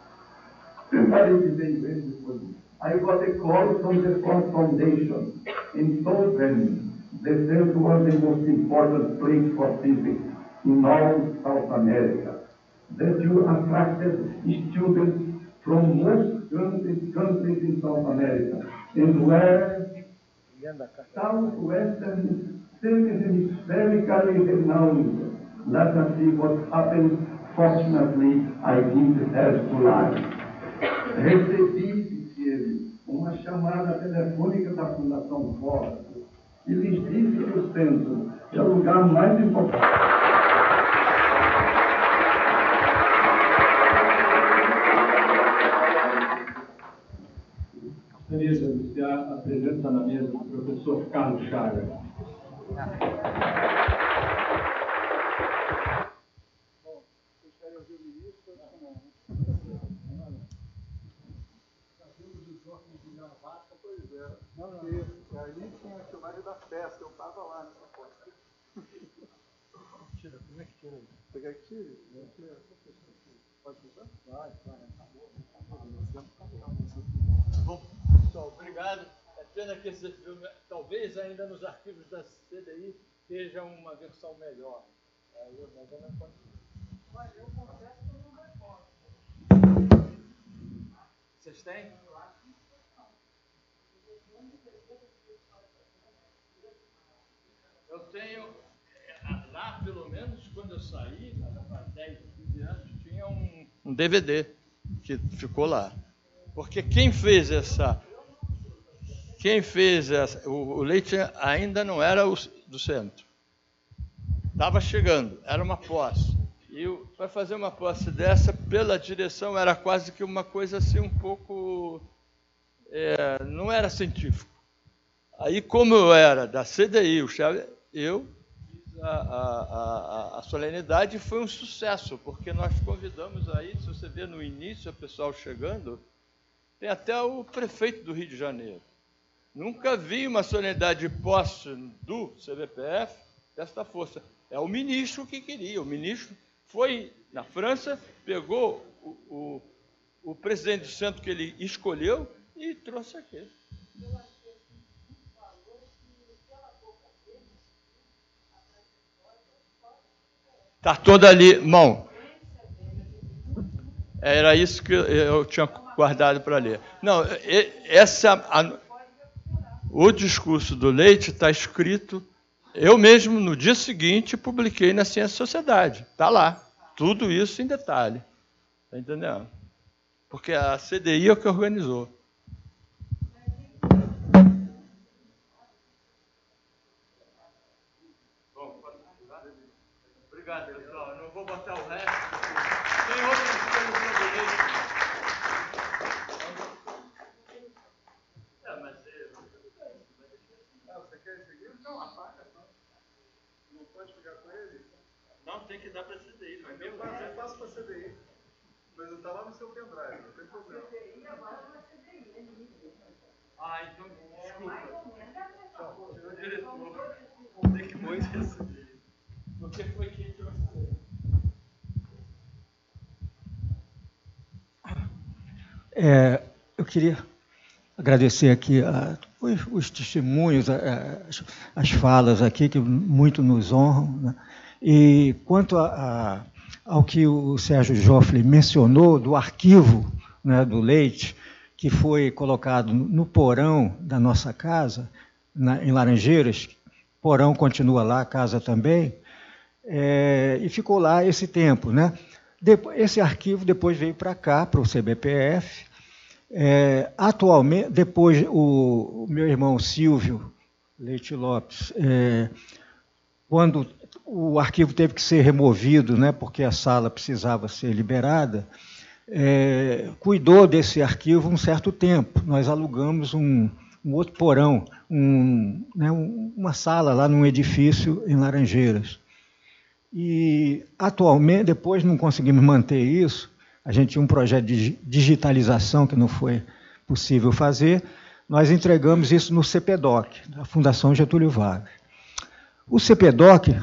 Tentarei dizer em vez depois. I got a call from the Ford Foundation and told them the center was the most important place for physics in all South America. That you attracted students from most countries, countries in South America, and were southwestern semi-hemispherically renowned. Let us see what happens. Fortunately, I didn't have to lie. Recebi, disse ele, uma chamada telefônica da Fundação Ford e lhes disse que o centro é o lugar mais importante. Gostaria de anunciar a presença na mesa do professor Carlos Chagas. Bom, vocês querem ouvir o ministro? Temos os óculos de gravata, pois é. Não, não. E aí tinha a filmagem da festa, eu estava lá nessa foto. Tira, como é que tira? Você quer que tire? Pode puxar? Vai, vai. Bom, pessoal, obrigado. É pena que esse filme, talvez ainda nos arquivos da C D I, esteja uma versão melhor. Aí eu não consigo. Olha, eu confesso que eu não recordo. Vocês têm? Eu acho que não. Eu tenho, lá pelo menos, quando eu saí, há dez, quinze anos, tinha um, um D V D que ficou lá. Porque quem fez essa... Quem fez essa... O, o Leite ainda não era o, do centro. Estava chegando, era uma posse. E para fazer uma posse dessa, pela direção, era quase que uma coisa assim um pouco... É, não era científico. Aí, como eu era da C D I, o chefe, eu fiz a, a, a, a solenidade e foi um sucesso, porque nós convidamos aí, se você vê no início, o pessoal chegando, tem até o prefeito do Rio de Janeiro. Nunca vi uma solenidade de posse do C B P F desta força. É o ministro que queria. O ministro foi na França, pegou o, o, o presidente do centro que ele escolheu e trouxe aqui. Está toda ali, mão. Era isso que eu tinha guardado para ler. Não, essa, a, o discurso do Leite está escrito Eu mesmo, no dia seguinte, publiquei na Ciência e Sociedade. Está lá. Tudo isso em detalhe. Está entendendo? Porque a C D I é o que organizou. Obrigado, pessoal. Eu não vou botar o resto. Tem outras coisas sobre isso. É, mas você quer seguir? Não, apaga. Não pode ficar com ele? Não, tem que dar para a C D I. Mas eu faço, eu faço para a C D I. Mas está lá no seu pendrive, não tem problema. C D I agora não é C D I, é livre. Ah, então, desculpa. Mais ou menos é a mesma coisa. Senhor diretor, tem que muito receber. Porque foi quem trouxe. É, eu queria agradecer aqui a, os, os testemunhos, a, as, as falas aqui, que muito nos honram, né? E quanto a, a, ao que o Sérgio Joffre mencionou do arquivo, né, do Leite, que foi colocado no porão da nossa casa, na, em Laranjeiras, porão continua lá, a casa também, é, e ficou lá esse tempo, né? Depois, esse arquivo depois veio para cá, para o C B P F. É, atualmente, depois o, o meu irmão Silvio Leite Lopes, é, quando o arquivo teve que ser removido, né, porque a sala precisava ser liberada, é, cuidou desse arquivo um certo tempo. Nós alugamos um, um outro porão, um, né, um, uma sala lá num edifício em Laranjeiras. E, atualmente, depois não conseguimos manter isso, a gente tinha um projeto de digitalização que não foi possível fazer, nós entregamos isso no C P D O C, a Fundação Getúlio Vargas. O C P D O C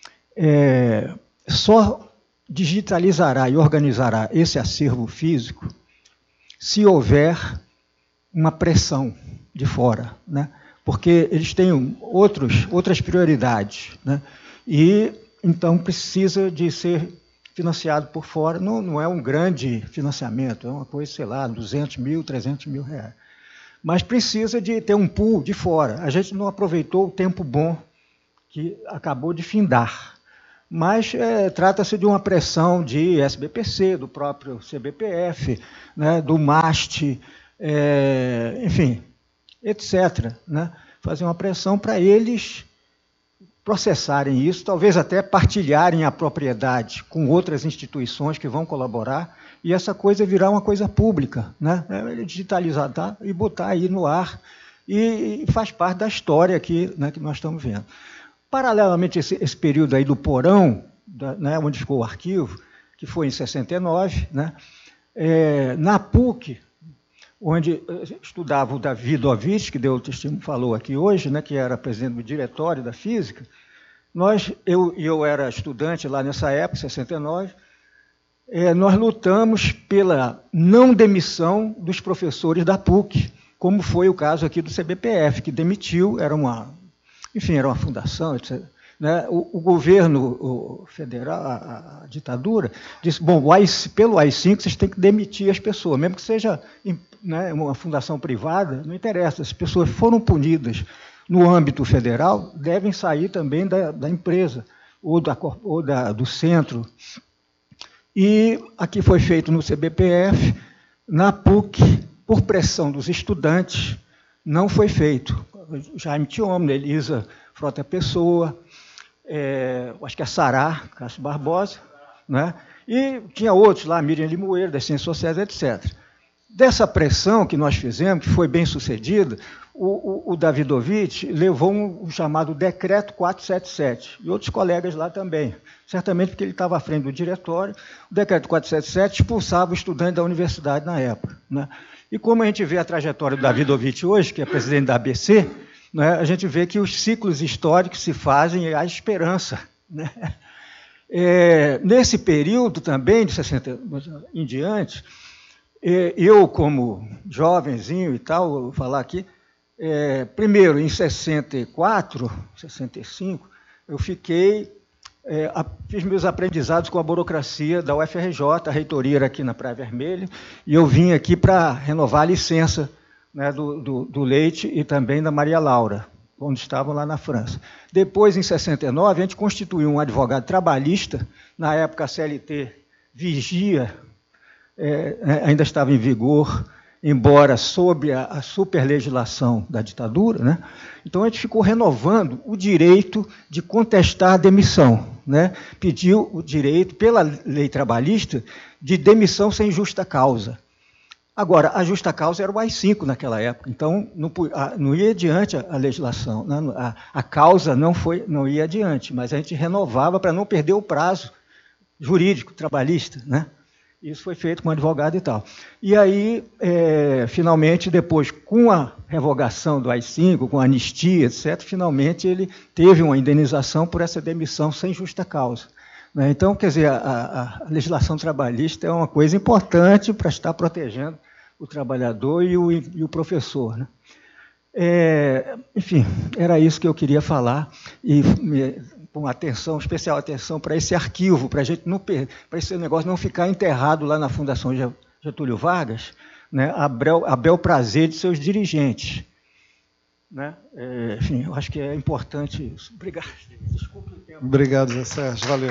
é, só digitalizará e organizará esse acervo físico se houver uma pressão de fora, né? Porque eles têm outros, outras prioridades, né? E então precisa de ser financiado por fora. Não, não é um grande financiamento, é uma coisa, sei lá, duzentos mil, trezentos mil reais. Mas precisa de ter um pool de fora. A gente não aproveitou o tempo bom que acabou de findar. Mas é, trata-se de uma pressão de S B P C, do próprio C B P F, né, do MAST, é, enfim, etcétera, né? Fazer uma pressão para eles processarem isso, talvez até partilharem a propriedade com outras instituições que vão colaborar, e essa coisa virar uma coisa pública, né? Digitalizar, tá? E botar aí no ar, e, e faz parte da história aqui, né, que nós estamos vendo. Paralelamente, esse, esse período aí do porão, da, né, onde ficou o arquivo, que foi em sessenta e nove, né, é, na PUC, onde estudava o Davi Dovitch, que deu o testemunho, falou aqui hoje, né, que era presidente do diretório da física, nós, eu, eu era estudante lá nessa época, sessenta e nove, é, nós lutamos pela não demissão dos professores da PUC, como foi o caso aqui do C B P F, que demitiu, era uma, enfim, era uma fundação, etcétera. Né? O, o governo o federal, a, a ditadura, disse, bom, o A I, pelo A I cinco vocês têm que demitir as pessoas, mesmo que seja, né, uma fundação privada, não interessa, as pessoas foram punidas no âmbito federal, devem sair também da, da empresa, ou, da, ou da, do centro. E aqui foi feito no C B P F, na PUC, por pressão dos estudantes, não foi feito. Jaime Tiomne, Elisa Frota Pessoa, é, acho que a Sará, Cássio Barbosa, né? E tinha outros lá, Miriam Limoeiro, das Ciências Sociais, etcétera. Dessa pressão que nós fizemos, que foi bem sucedida, o, o, o Davidovitch levou um, um chamado Decreto quatrocentos e setenta e sete, e outros colegas lá também, certamente porque ele estava à frente do diretório. O Decreto quatrocentos e setenta e sete expulsava o estudante da universidade na época, né? E como a gente vê a trajetória do Davidovitch hoje, que é presidente da A B C, né, a gente vê que os ciclos históricos se fazem e há esperança, né? É, nesse período também, de sessenta em diante, é, eu, como jovenzinho e tal, vou falar aqui, é, primeiro, em sessenta e quatro, sessenta e cinco, eu fiquei, é, a, fiz meus aprendizados com a burocracia da U F R J, a reitoria era aqui na Praia Vermelha, e eu vim aqui para renovar a licença, né, do, do, do Leite e também da Maria Laura, quando estavam lá na França. Depois, em sessenta e nove, a gente constituiu um advogado trabalhista. Na época, a C L T vigia, é, ainda estava em vigor, embora sob a, a superlegislação da ditadura, né? Então a gente ficou renovando o direito de contestar a demissão, né? Pediu o direito, pela lei trabalhista, de demissão sem justa causa. Agora, a justa causa era o A I cinco naquela época, então não, não ia adiante a legislação, né? a, a causa não, foi, não ia adiante, mas a gente renovava para não perder o prazo jurídico, trabalhista, né? Isso foi feito com advogado e tal. E aí, é, finalmente, depois, com a revogação do A I cinco, com a anistia, etcétera, finalmente ele teve uma indenização por essa demissão sem justa causa. Né? Então, quer dizer, a, a legislação trabalhista é uma coisa importante para estar protegendo o trabalhador e o, e o professor. Né? É, enfim, era isso que eu queria falar, e me, com atenção, especial atenção para esse arquivo, para a gente não para esse negócio não ficar enterrado lá na Fundação Getúlio Vargas, né, a, bel, a bel prazer de seus dirigentes. Né? É, enfim, eu acho que é importante isso. Obrigado. Desculpe o tempo. Obrigado, Zé Sérgio. Valeu.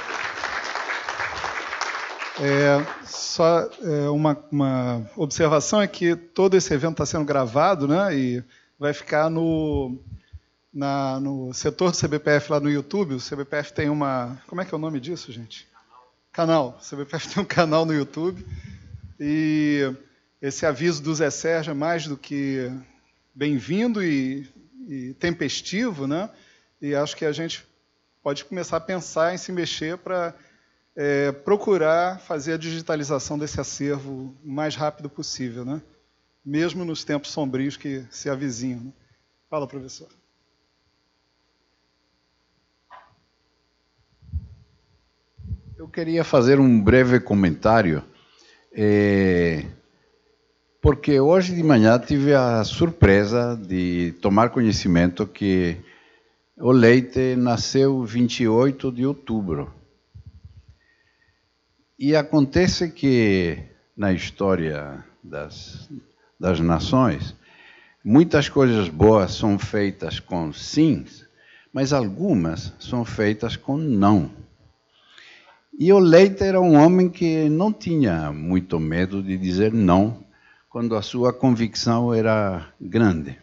É, só é, uma, uma observação é que todo esse evento está sendo gravado, né, e vai ficar no, na, no setor do C B P F lá no YouTube. O C B P F tem uma... Como é que é o nome disso, gente? Canal. O C B P F tem um canal no YouTube. E esse aviso do Zé Sérgio é mais do que bem-vindo e, e tempestivo, né? E acho que a gente pode começar a pensar em se mexer para é, procurar fazer a digitalização desse acervo o mais rápido possível, né? Mesmo nos tempos sombrios que se avizinham. Né? Fala, professor. Eu queria fazer um breve comentário, é, porque hoje de manhã tive a surpresa de tomar conhecimento que o Leite nasceu vinte e oito de outubro. E acontece que, na história das, das nações, muitas coisas boas são feitas com sims, mas algumas são feitas com não. E o Leite era um homem que não tinha muito medo de dizer não, quando a sua convicção era grande.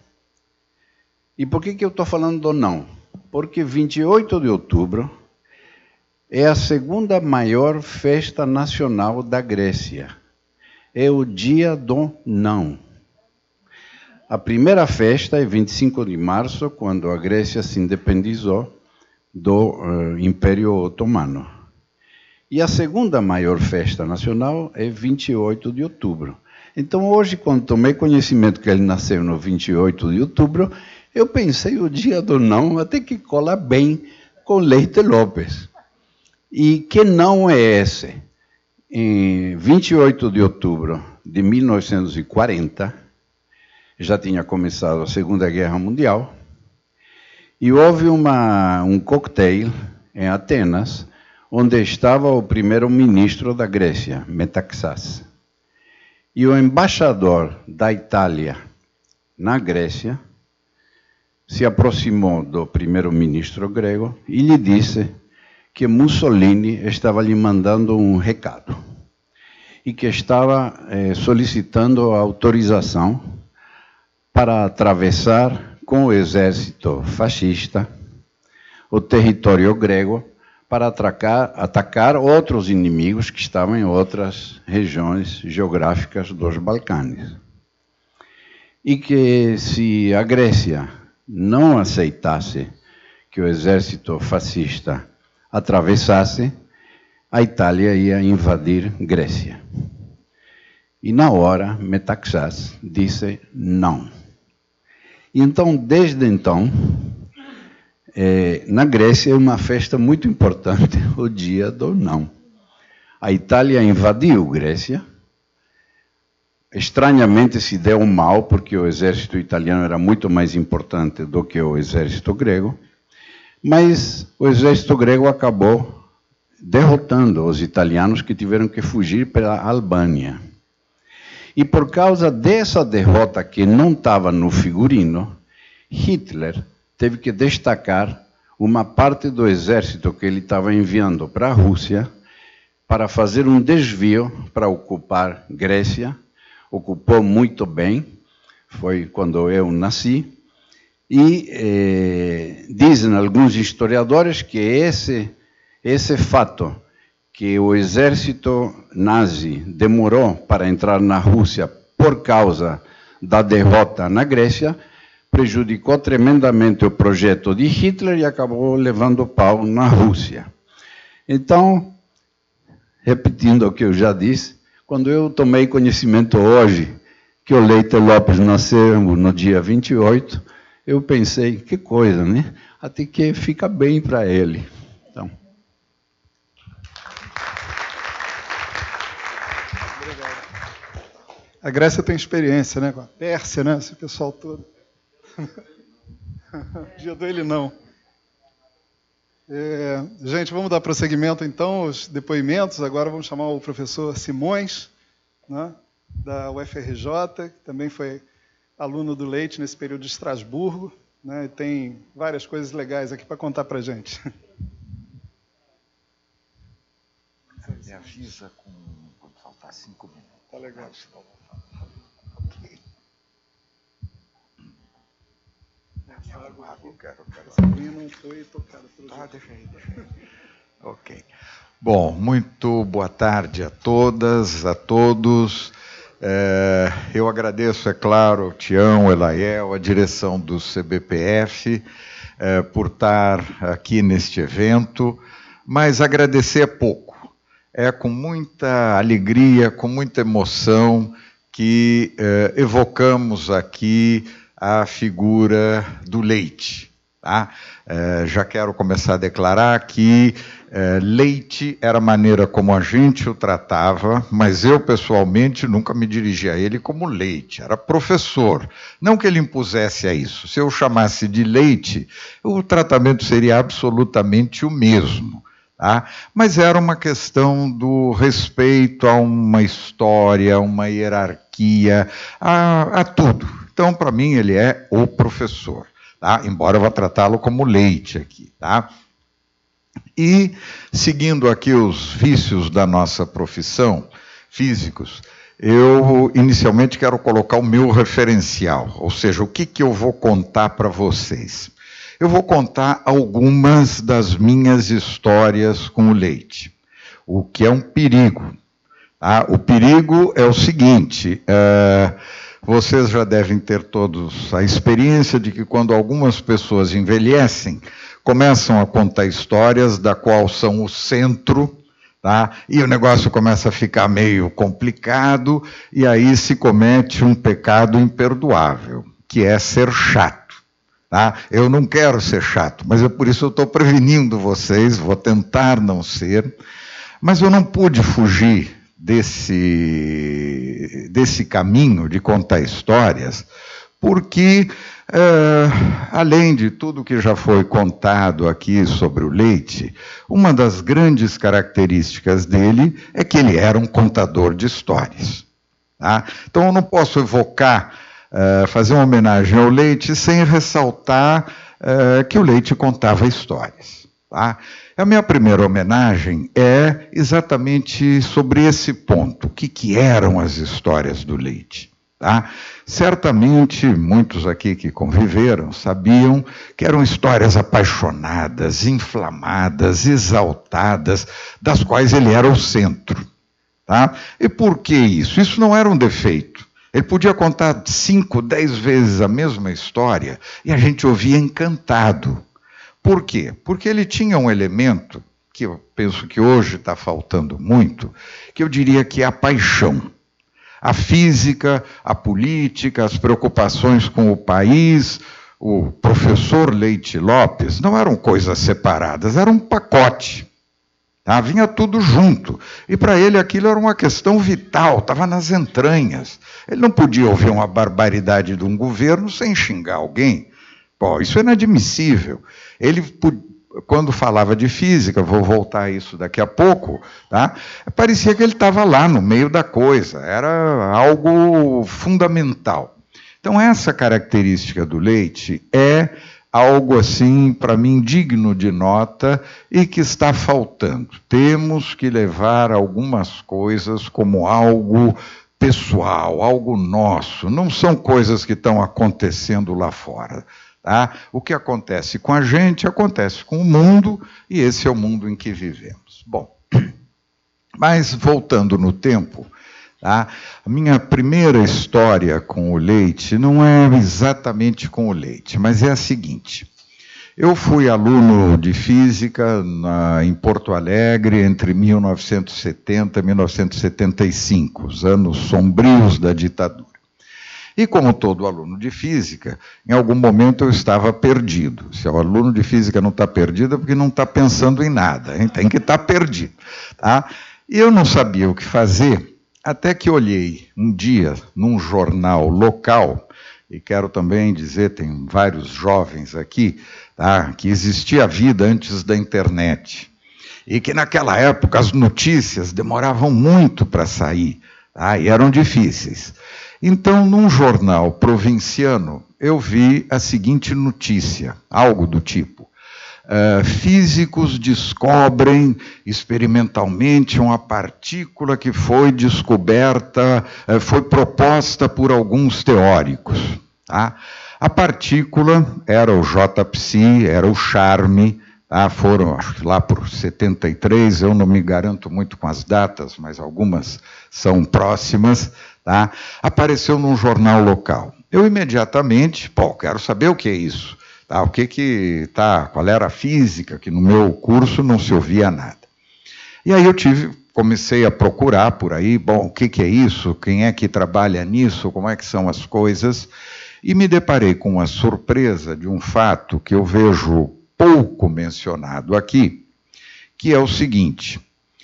E por que que eu estou falando do não? Porque vinte e oito de outubro é a segunda maior festa nacional da Grécia. É o dia do não. A primeira festa é vinte e cinco de março, quando a Grécia se independizou do uh, Império Otomano. E a segunda maior festa nacional é vinte e oito de outubro. Então, hoje, quando tomei conhecimento que ele nasceu no vinte e oito de outubro, eu pensei o dia do não até que cola bem com Leite Lopes. E que não é esse? Em vinte e oito de outubro de mil novecentos e quarenta, já tinha começado a Segunda Guerra Mundial, e houve uma, um coquetel em Atenas, onde estava o primeiro-ministro da Grécia, Metaxás. E o embaixador da Itália na Grécia se aproximou do primeiro-ministro grego e lhe disse que Mussolini estava lhe mandando um recado e que estava eh, solicitando autorização para atravessar com o exército fascista o território grego para atacar, atacar outros inimigos que estavam em outras regiões geográficas dos Balcãs. E que se a Grécia não aceitasse que o exército fascista atravessasse, a Itália ia invadir Grécia. E na hora, Metaxás disse não. E então, desde então, É, na Grécia é uma festa muito importante, o dia do não. A Itália invadiu Grécia, estranhamente se deu mal, porque o exército italiano era muito mais importante do que o exército grego, mas o exército grego acabou derrotando os italianos que tiveram que fugir para a Albânia. E por causa dessa derrota que não estava no figurino, Hitler teve que destacar uma parte do exército que ele estava enviando para a Rússia para fazer um desvio para ocupar Grécia. Ocupou muito bem, foi quando eu nasci. E eh, dizem alguns historiadores que esse, esse fato, que o exército nazi demorou para entrar na Rússia por causa da derrota na Grécia, prejudicou tremendamente o projeto de Hitler e acabou levando pau na Rússia. Então, repetindo o que eu já disse, quando eu tomei conhecimento hoje que o Leite Lopes nasceu no dia vinte e oito, eu pensei, que coisa, né? Até que fica bem para ele. Então. A Grécia tem experiência, né? Com a Pérsia, né? Esse pessoal todo. Dia dele não. É, gente, vamos dar prosseguimento então aos depoimentos. Agora vamos chamar o professor Simões, né, da U F R J, que também foi aluno do Leite nesse período de Estrasburgo, né, e tem várias coisas legais aqui para contar para a gente. Me avisa com, quando faltar cinco minutos. Tá legal. Ok. Água, água, quero, quero. Essa vinha não foi tocada pelo Ah, deixa aí, deixa aí. Ok. Bom, muito boa tarde a todas, a todos. É, eu agradeço, é claro, ao Tião, Elaiel, a direção do C B P F, é, por estar aqui neste evento, mas agradecer é pouco. É com muita alegria, com muita emoção que é, evocamos aqui a figura do Leite. Tá? É, já quero começar a declarar que é, Leite era a maneira como a gente o tratava, mas eu, pessoalmente, nunca me dirigi a ele como Leite, era professor. Não que ele impusesse a isso. Se eu chamasse de Leite, o tratamento seria absolutamente o mesmo. Tá? Mas era uma questão do respeito a uma história, uma hierarquia, a, a tudo. Então, para mim, ele é o professor, tá? Embora eu vá tratá-lo como Leite aqui. Tá? E, seguindo aqui os vícios da nossa profissão, físicos, eu inicialmente quero colocar o meu referencial, ou seja, o que, que eu vou contar para vocês. Eu vou contar algumas das minhas histórias com o Leite, o que é um perigo. Tá? O perigo é o seguinte... É... Vocês já devem ter todos a experiência de que quando algumas pessoas envelhecem, começam a contar histórias da qual são o centro, tá? E o negócio começa a ficar meio complicado, e aí se comete um pecado imperdoável, que é ser chato. Tá? Eu não quero ser chato, mas é por isso eu estou prevenindo vocês, vou tentar não ser, mas eu não pude fugir desse, desse caminho de contar histórias, porque, é, além de tudo que já foi contado aqui sobre o Leite, uma das grandes características dele é que ele era um contador de histórias. Tá? Então eu não posso evocar, é, fazer uma homenagem ao Leite sem ressaltar é, que o Leite contava histórias. Tá? A minha primeira homenagem é exatamente sobre esse ponto. O que, que eram as histórias do Leite? Tá? Certamente, muitos aqui que conviveram sabiam que eram histórias apaixonadas, inflamadas, exaltadas, das quais ele era o centro. Tá? E por que isso? Isso não era um defeito. Ele podia contar cinco, dez vezes a mesma história e a gente ouvia encantado. Por quê? Porque ele tinha um elemento, que eu penso que hoje está faltando muito, que eu diria que é a paixão. A física, a política, as preocupações com o país, o professor Leite Lopes, não eram coisas separadas, era um pacote. Tá? Vinha tudo junto. E para ele aquilo era uma questão vital, estava nas entranhas. Ele não podia ouvir uma barbaridade de um governo sem xingar alguém. Bom, isso é inadmissível. Ele, quando falava de física, vou voltar a isso daqui a pouco, tá? Parecia que ele estava lá no meio da coisa, era algo fundamental. Então, essa característica do leite é algo assim, para mim, digno de nota e que está faltando. Temos que levar algumas coisas como algo pessoal, algo nosso. Não são coisas que estão acontecendo lá fora. Tá? O que acontece com a gente, acontece com o mundo, e esse é o mundo em que vivemos. Bom, mas voltando no tempo, tá? A minha primeira história com o leite não é exatamente com o leite, mas é a seguinte. Eu fui aluno de física na, em Porto Alegre entre mil novecentos e setenta e mil novecentos e setenta e cinco, os anos sombrios da ditadura. E como todo aluno de física, em algum momento eu estava perdido. Se o aluno de física não está perdido é porque não está pensando em nada, hein? Tem que estar perdido. Tá? E eu não sabia o que fazer, até que olhei um dia num jornal local, e quero também dizer, tem vários jovens aqui, tá? Que existia vida antes da internet. E que naquela época as notícias demoravam muito para sair, tá? E eram difíceis. Então, num jornal provinciano, eu vi a seguinte notícia, algo do tipo: uh, físicos descobrem experimentalmente uma partícula que foi descoberta, uh, foi proposta por alguns teóricos. Tá? A partícula era o J Psi, era o charme. Ah, foram, acho que lá por setenta e três, eu não me garanto muito com as datas, mas algumas são próximas, tá? Apareceu num jornal local. Eu imediatamente, pô, quero saber o que é isso, tá? O que que tá, qual era a física, que no meu curso não se ouvia nada. E aí eu tive, comecei a procurar por aí, bom, o que que é isso, quem é que trabalha nisso, como é que são as coisas, e me deparei com a surpresa de um fato que eu vejo pouco mencionado aqui, que é o seguinte: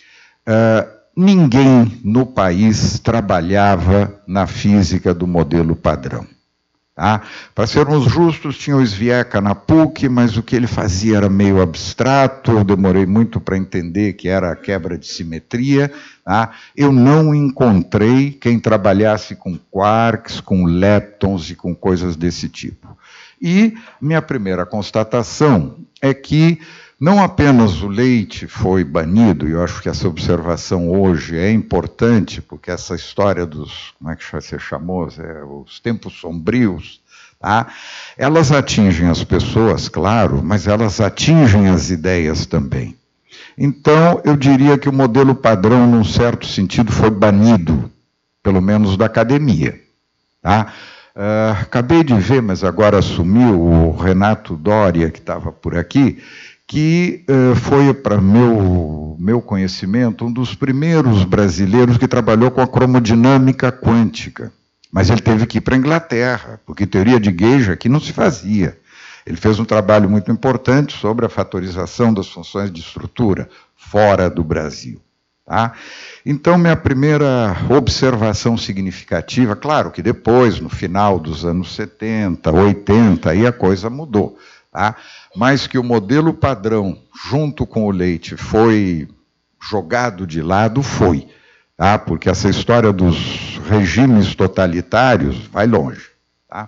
uh, ninguém no país trabalhava na física do modelo padrão. Tá? Para sermos justos, tinha o Svieca na P U C, mas o que ele fazia era meio abstrato, eu demorei muito para entender que era a quebra de simetria. Tá? Eu não encontrei quem trabalhasse com quarks, com leptons e com coisas desse tipo. E minha primeira constatação é que não apenas o leite foi banido, e eu acho que essa observação hoje é importante, porque essa história dos, como é que você chamou, é, os tempos sombrios, tá? Elas atingem as pessoas, claro, mas elas atingem as ideias também. Então, eu diria que o modelo padrão, num certo sentido, foi banido, pelo menos da academia, tá? Uh, acabei de ver, mas agora assumiu o Renato Doria, que estava por aqui, que uh, foi, para meu, meu conhecimento, um dos primeiros brasileiros que trabalhou com a cromodinâmica quântica. Mas ele teve que ir para a Inglaterra, porque teoria de Gauge aqui não se fazia. Ele fez um trabalho muito importante sobre a fatorização das funções de estrutura fora do Brasil. Tá? Então, minha primeira observação significativa, claro que depois, no final dos anos setenta, oitenta, aí a coisa mudou, tá? Mas que o modelo padrão, junto com o leite, foi jogado de lado, foi, tá? Porque essa história dos regimes totalitários vai longe. Tá?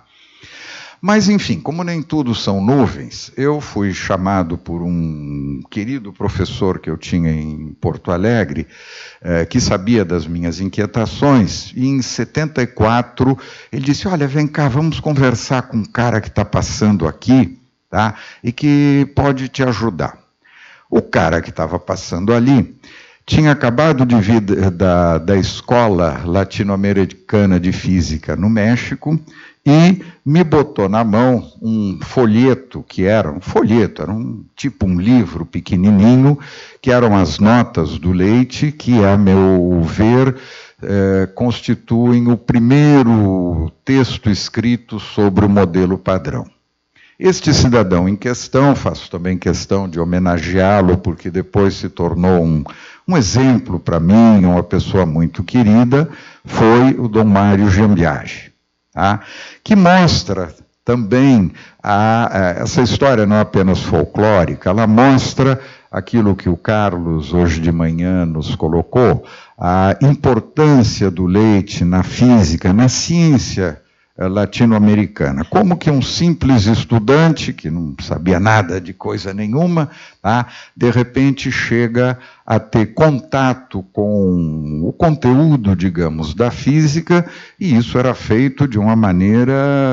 Mas, enfim, como nem tudo são nuvens, eu fui chamado por um querido professor que eu tinha em Porto Alegre, eh, que sabia das minhas inquietações, e em setenta e quatro ele disse: olha, vem cá, vamos conversar com um cara que está passando aqui, tá? E que pode te ajudar. O cara que estava passando ali tinha acabado de vir da, da Escola Latino-Americana de Física no México, e me botou na mão um folheto, que era um folheto, era um tipo um livro pequenininho, que eram as notas do leite, que, a meu ver, eh, constituem o primeiro texto escrito sobre o modelo padrão. Este cidadão em questão, faço também questão de homenageá-lo, porque depois se tornou um, um exemplo para mim, uma pessoa muito querida, foi o Dom Mário Giambiage. Tá? Que mostra também, a, a, essa história não é apenas folclórica, ela mostra aquilo que o Carlos hoje de manhã nos colocou, a importância do leite na física, na ciência latino-americana. Como que um simples estudante, que não sabia nada de coisa nenhuma, tá, de repente chega a ter contato com o conteúdo, digamos, da física, e isso era feito de uma maneira,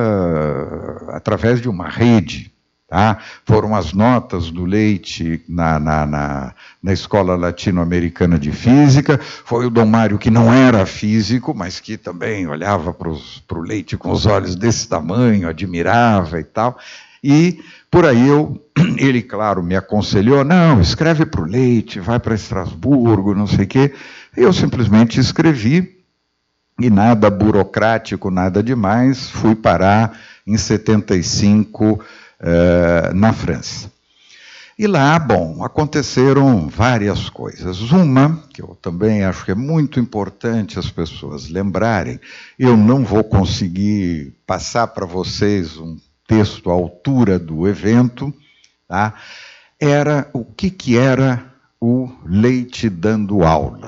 através de uma rede. Tá? Foram as notas do Leite na, na, na, na Escola Latino-Americana de Física, foi o Dom Mário, que não era físico, mas que também olhava para o Leite com os olhos desse tamanho, admirava e tal, e por aí eu, ele, claro, me aconselhou, não, escreve para o Leite, vai para Estrasburgo, não sei o quê, eu simplesmente escrevi, e nada burocrático, nada demais, fui parar em setenta e cinco, Uh, na França. E lá, bom, aconteceram várias coisas. Uma, que eu também acho que é muito importante as pessoas lembrarem, eu não vou conseguir passar para vocês um texto à altura do evento, tá? Era o que, que era o Leite dando aula.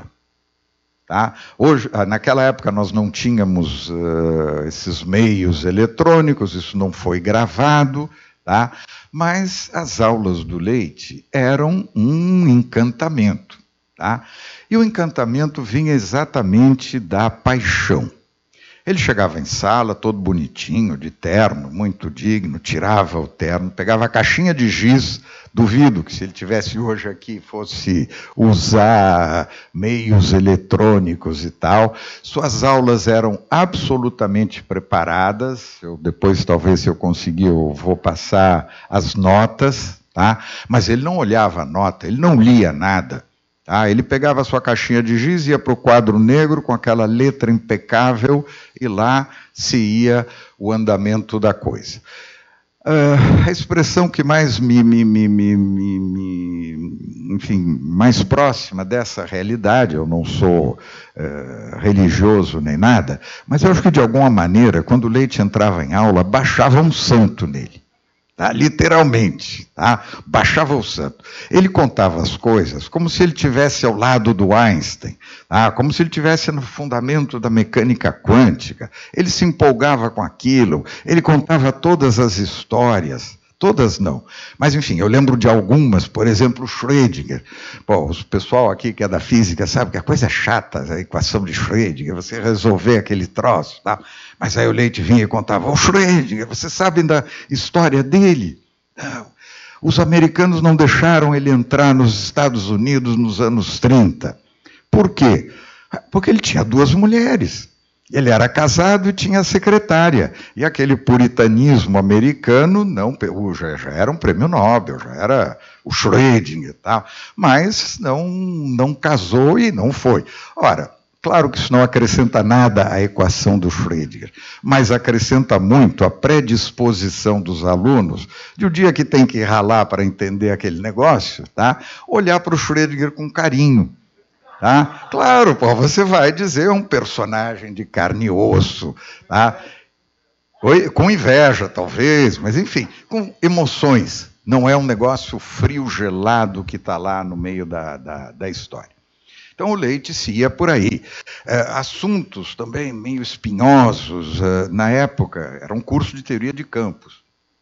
Tá? Hoje, naquela época nós não tínhamos uh, esses meios eletrônicos, isso não foi gravado, tá? Mas as aulas do Leite eram um encantamento. Tá? E o encantamento vinha exatamente da paixão. Ele chegava em sala, todo bonitinho, de terno, muito digno, tirava o terno, pegava a caixinha de giz, duvido que se ele tivesse hoje aqui fosse usar meios eletrônicos e tal. Suas aulas eram absolutamente preparadas, eu, depois talvez se eu conseguir eu vou passar as notas, tá? Mas ele não olhava a nota, ele não lia nada. Ah, ele pegava a sua caixinha de giz, ia para o quadro negro com aquela letra impecável e lá se ia o andamento da coisa. Uh, a expressão que mais me, me, me, me, me, me, enfim, mais próxima dessa realidade, eu não sou uh, religioso nem nada, mas eu acho que de alguma maneira, quando o Leite entrava em aula, baixava um santo nele. Tá? Literalmente, tá? Baixava o santo. Ele contava as coisas como se ele estivesse ao lado do Einstein, tá? Como se ele estivesse no fundamento da mecânica quântica. Ele se empolgava com aquilo, ele contava todas as histórias. Todas não. Mas, enfim, eu lembro de algumas, por exemplo, o Schrödinger. Bom, o pessoal aqui que é da física sabe que a coisa é chata, a equação de Schrödinger, você resolver aquele troço, tá? Mas aí o Leite vinha e contava, o Schrödinger, vocês sabem da história dele? Não. Os americanos não deixaram ele entrar nos Estados Unidos nos anos trinta. Por quê? Porque ele tinha duas mulheres. Ele era casado e tinha secretária. E aquele puritanismo americano não, já, já era um prêmio Nobel, já era o Schrödinger e tal, mas não, não casou e não foi. Ora, claro que isso não acrescenta nada à equação do Schrödinger, mas acrescenta muito a predisposição dos alunos de o dia que tem que ralar para entender aquele negócio, tá? Olhar para o Schrödinger com carinho. Tá? Claro, pô, você vai dizer um personagem de carne e osso, tá? Com inveja, talvez, mas enfim, com emoções. Não é um negócio frio, gelado que está lá no meio da, da, da história. Então o Leite se ia por aí. É, assuntos também meio espinhosos, é, na época, era um curso de teoria de campos.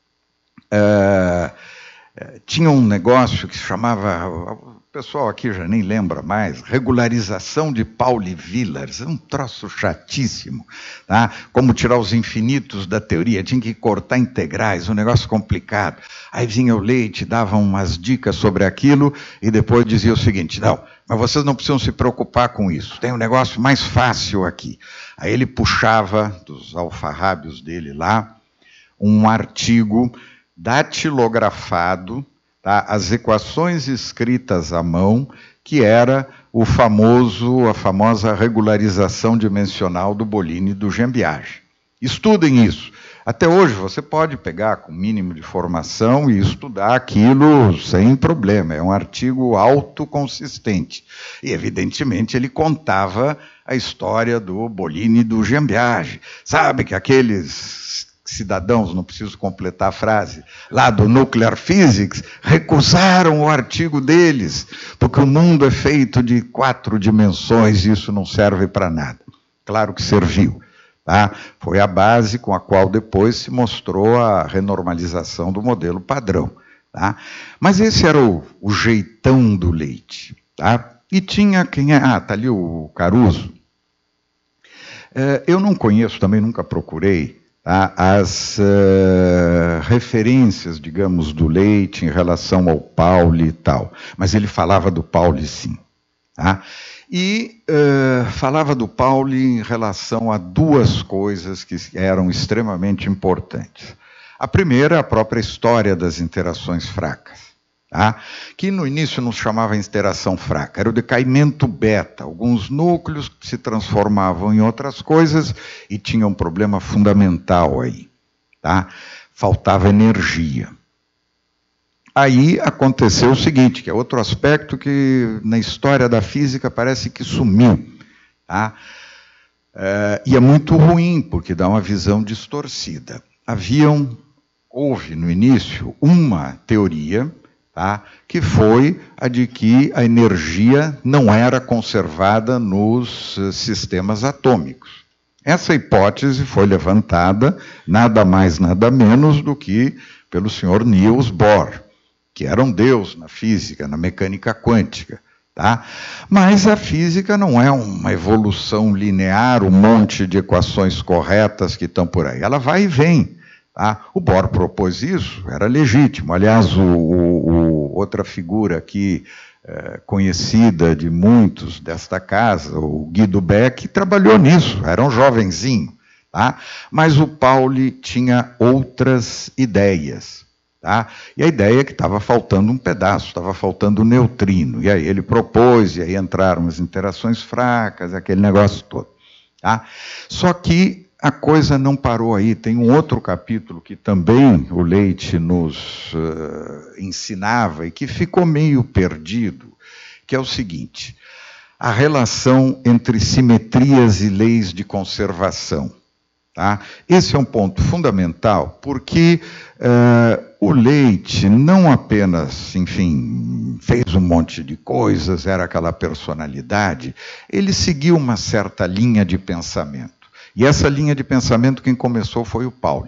É, é, tinha um negócio que se chamava... O pessoal aqui já nem lembra mais, regularização de Pauli-Villars, um troço chatíssimo, tá? Como tirar os infinitos da teoria, tinha que cortar integrais, um negócio complicado. Aí vinha o Leite, dava umas dicas sobre aquilo e depois dizia o seguinte, não, mas vocês não precisam se preocupar com isso, tem um negócio mais fácil aqui. Aí ele puxava dos alfarrábios dele lá um artigo datilografado, tá? As equações escritas à mão, que era o famoso, a famosa regularização dimensional do Bolini e do Gembiage. Estudem isso. Até hoje você pode pegar com o mínimo de formação e estudar aquilo sem problema. É um artigo autoconsistente. E, evidentemente, ele contava a história do Bolini e do Gembiage. Sabe que aqueles... cidadãos, não preciso completar a frase, lá do Nuclear Physics, recusaram o artigo deles, porque o mundo é feito de quatro dimensões e isso não serve para nada. Claro que serviu. Tá? Foi a base com a qual depois se mostrou a renormalização do modelo padrão. Tá? Mas esse era o, o jeitão do Leite. Tá? E tinha quem é... Ah, está ali o Caruso. É, eu não conheço, também nunca procurei, tá, as uh, referências, digamos, do Leite em relação ao Pauli e tal. Mas ele falava do Pauli, sim. Tá? E uh, falava do Pauli em relação a duas coisas que eram extremamente importantes. A primeira, a própria história das interações fracas, tá? Que no início não se chamava interação fraca, era o decaimento beta, alguns núcleos que se transformavam em outras coisas e tinha um problema fundamental aí, tá? Faltava energia. Aí aconteceu o seguinte, que é outro aspecto que na história da física parece que sumiu. Tá? É, e é muito ruim, porque dá uma visão distorcida. Haviam, houve no início uma teoria, tá, que foi a de que a energia não era conservada nos sistemas atômicos. Essa hipótese foi levantada nada mais, nada menos do que pelo senhor Niels Bohr, que era um deus na física, na mecânica quântica. Tá? Mas a física não é uma evolução linear, um monte de equações corretas que estão por aí. Ela vai e vem. Tá? O Bohr propôs isso, era legítimo. Aliás, o, o, o, outra figura aqui, é, conhecida de muitos desta casa, o Guido Beck, trabalhou nisso, era um jovenzinho. Tá? Mas o Pauli tinha outras ideias. Tá? E a ideia é que estava faltando um pedaço, estava faltando um neutrino. E aí ele propôs, e aí entraram as interações fracas, aquele negócio todo. Tá? Só que a coisa não parou aí. Tem um outro capítulo que também o Leite nos uh, ensinava e que ficou meio perdido, que é o seguinte: a relação entre simetrias e leis de conservação. Tá? Esse é um ponto fundamental, porque uh, o Leite não apenas, enfim, fez um monte de coisas, era aquela personalidade, ele seguiu uma certa linha de pensamento. E essa linha de pensamento quem começou foi o Pauli.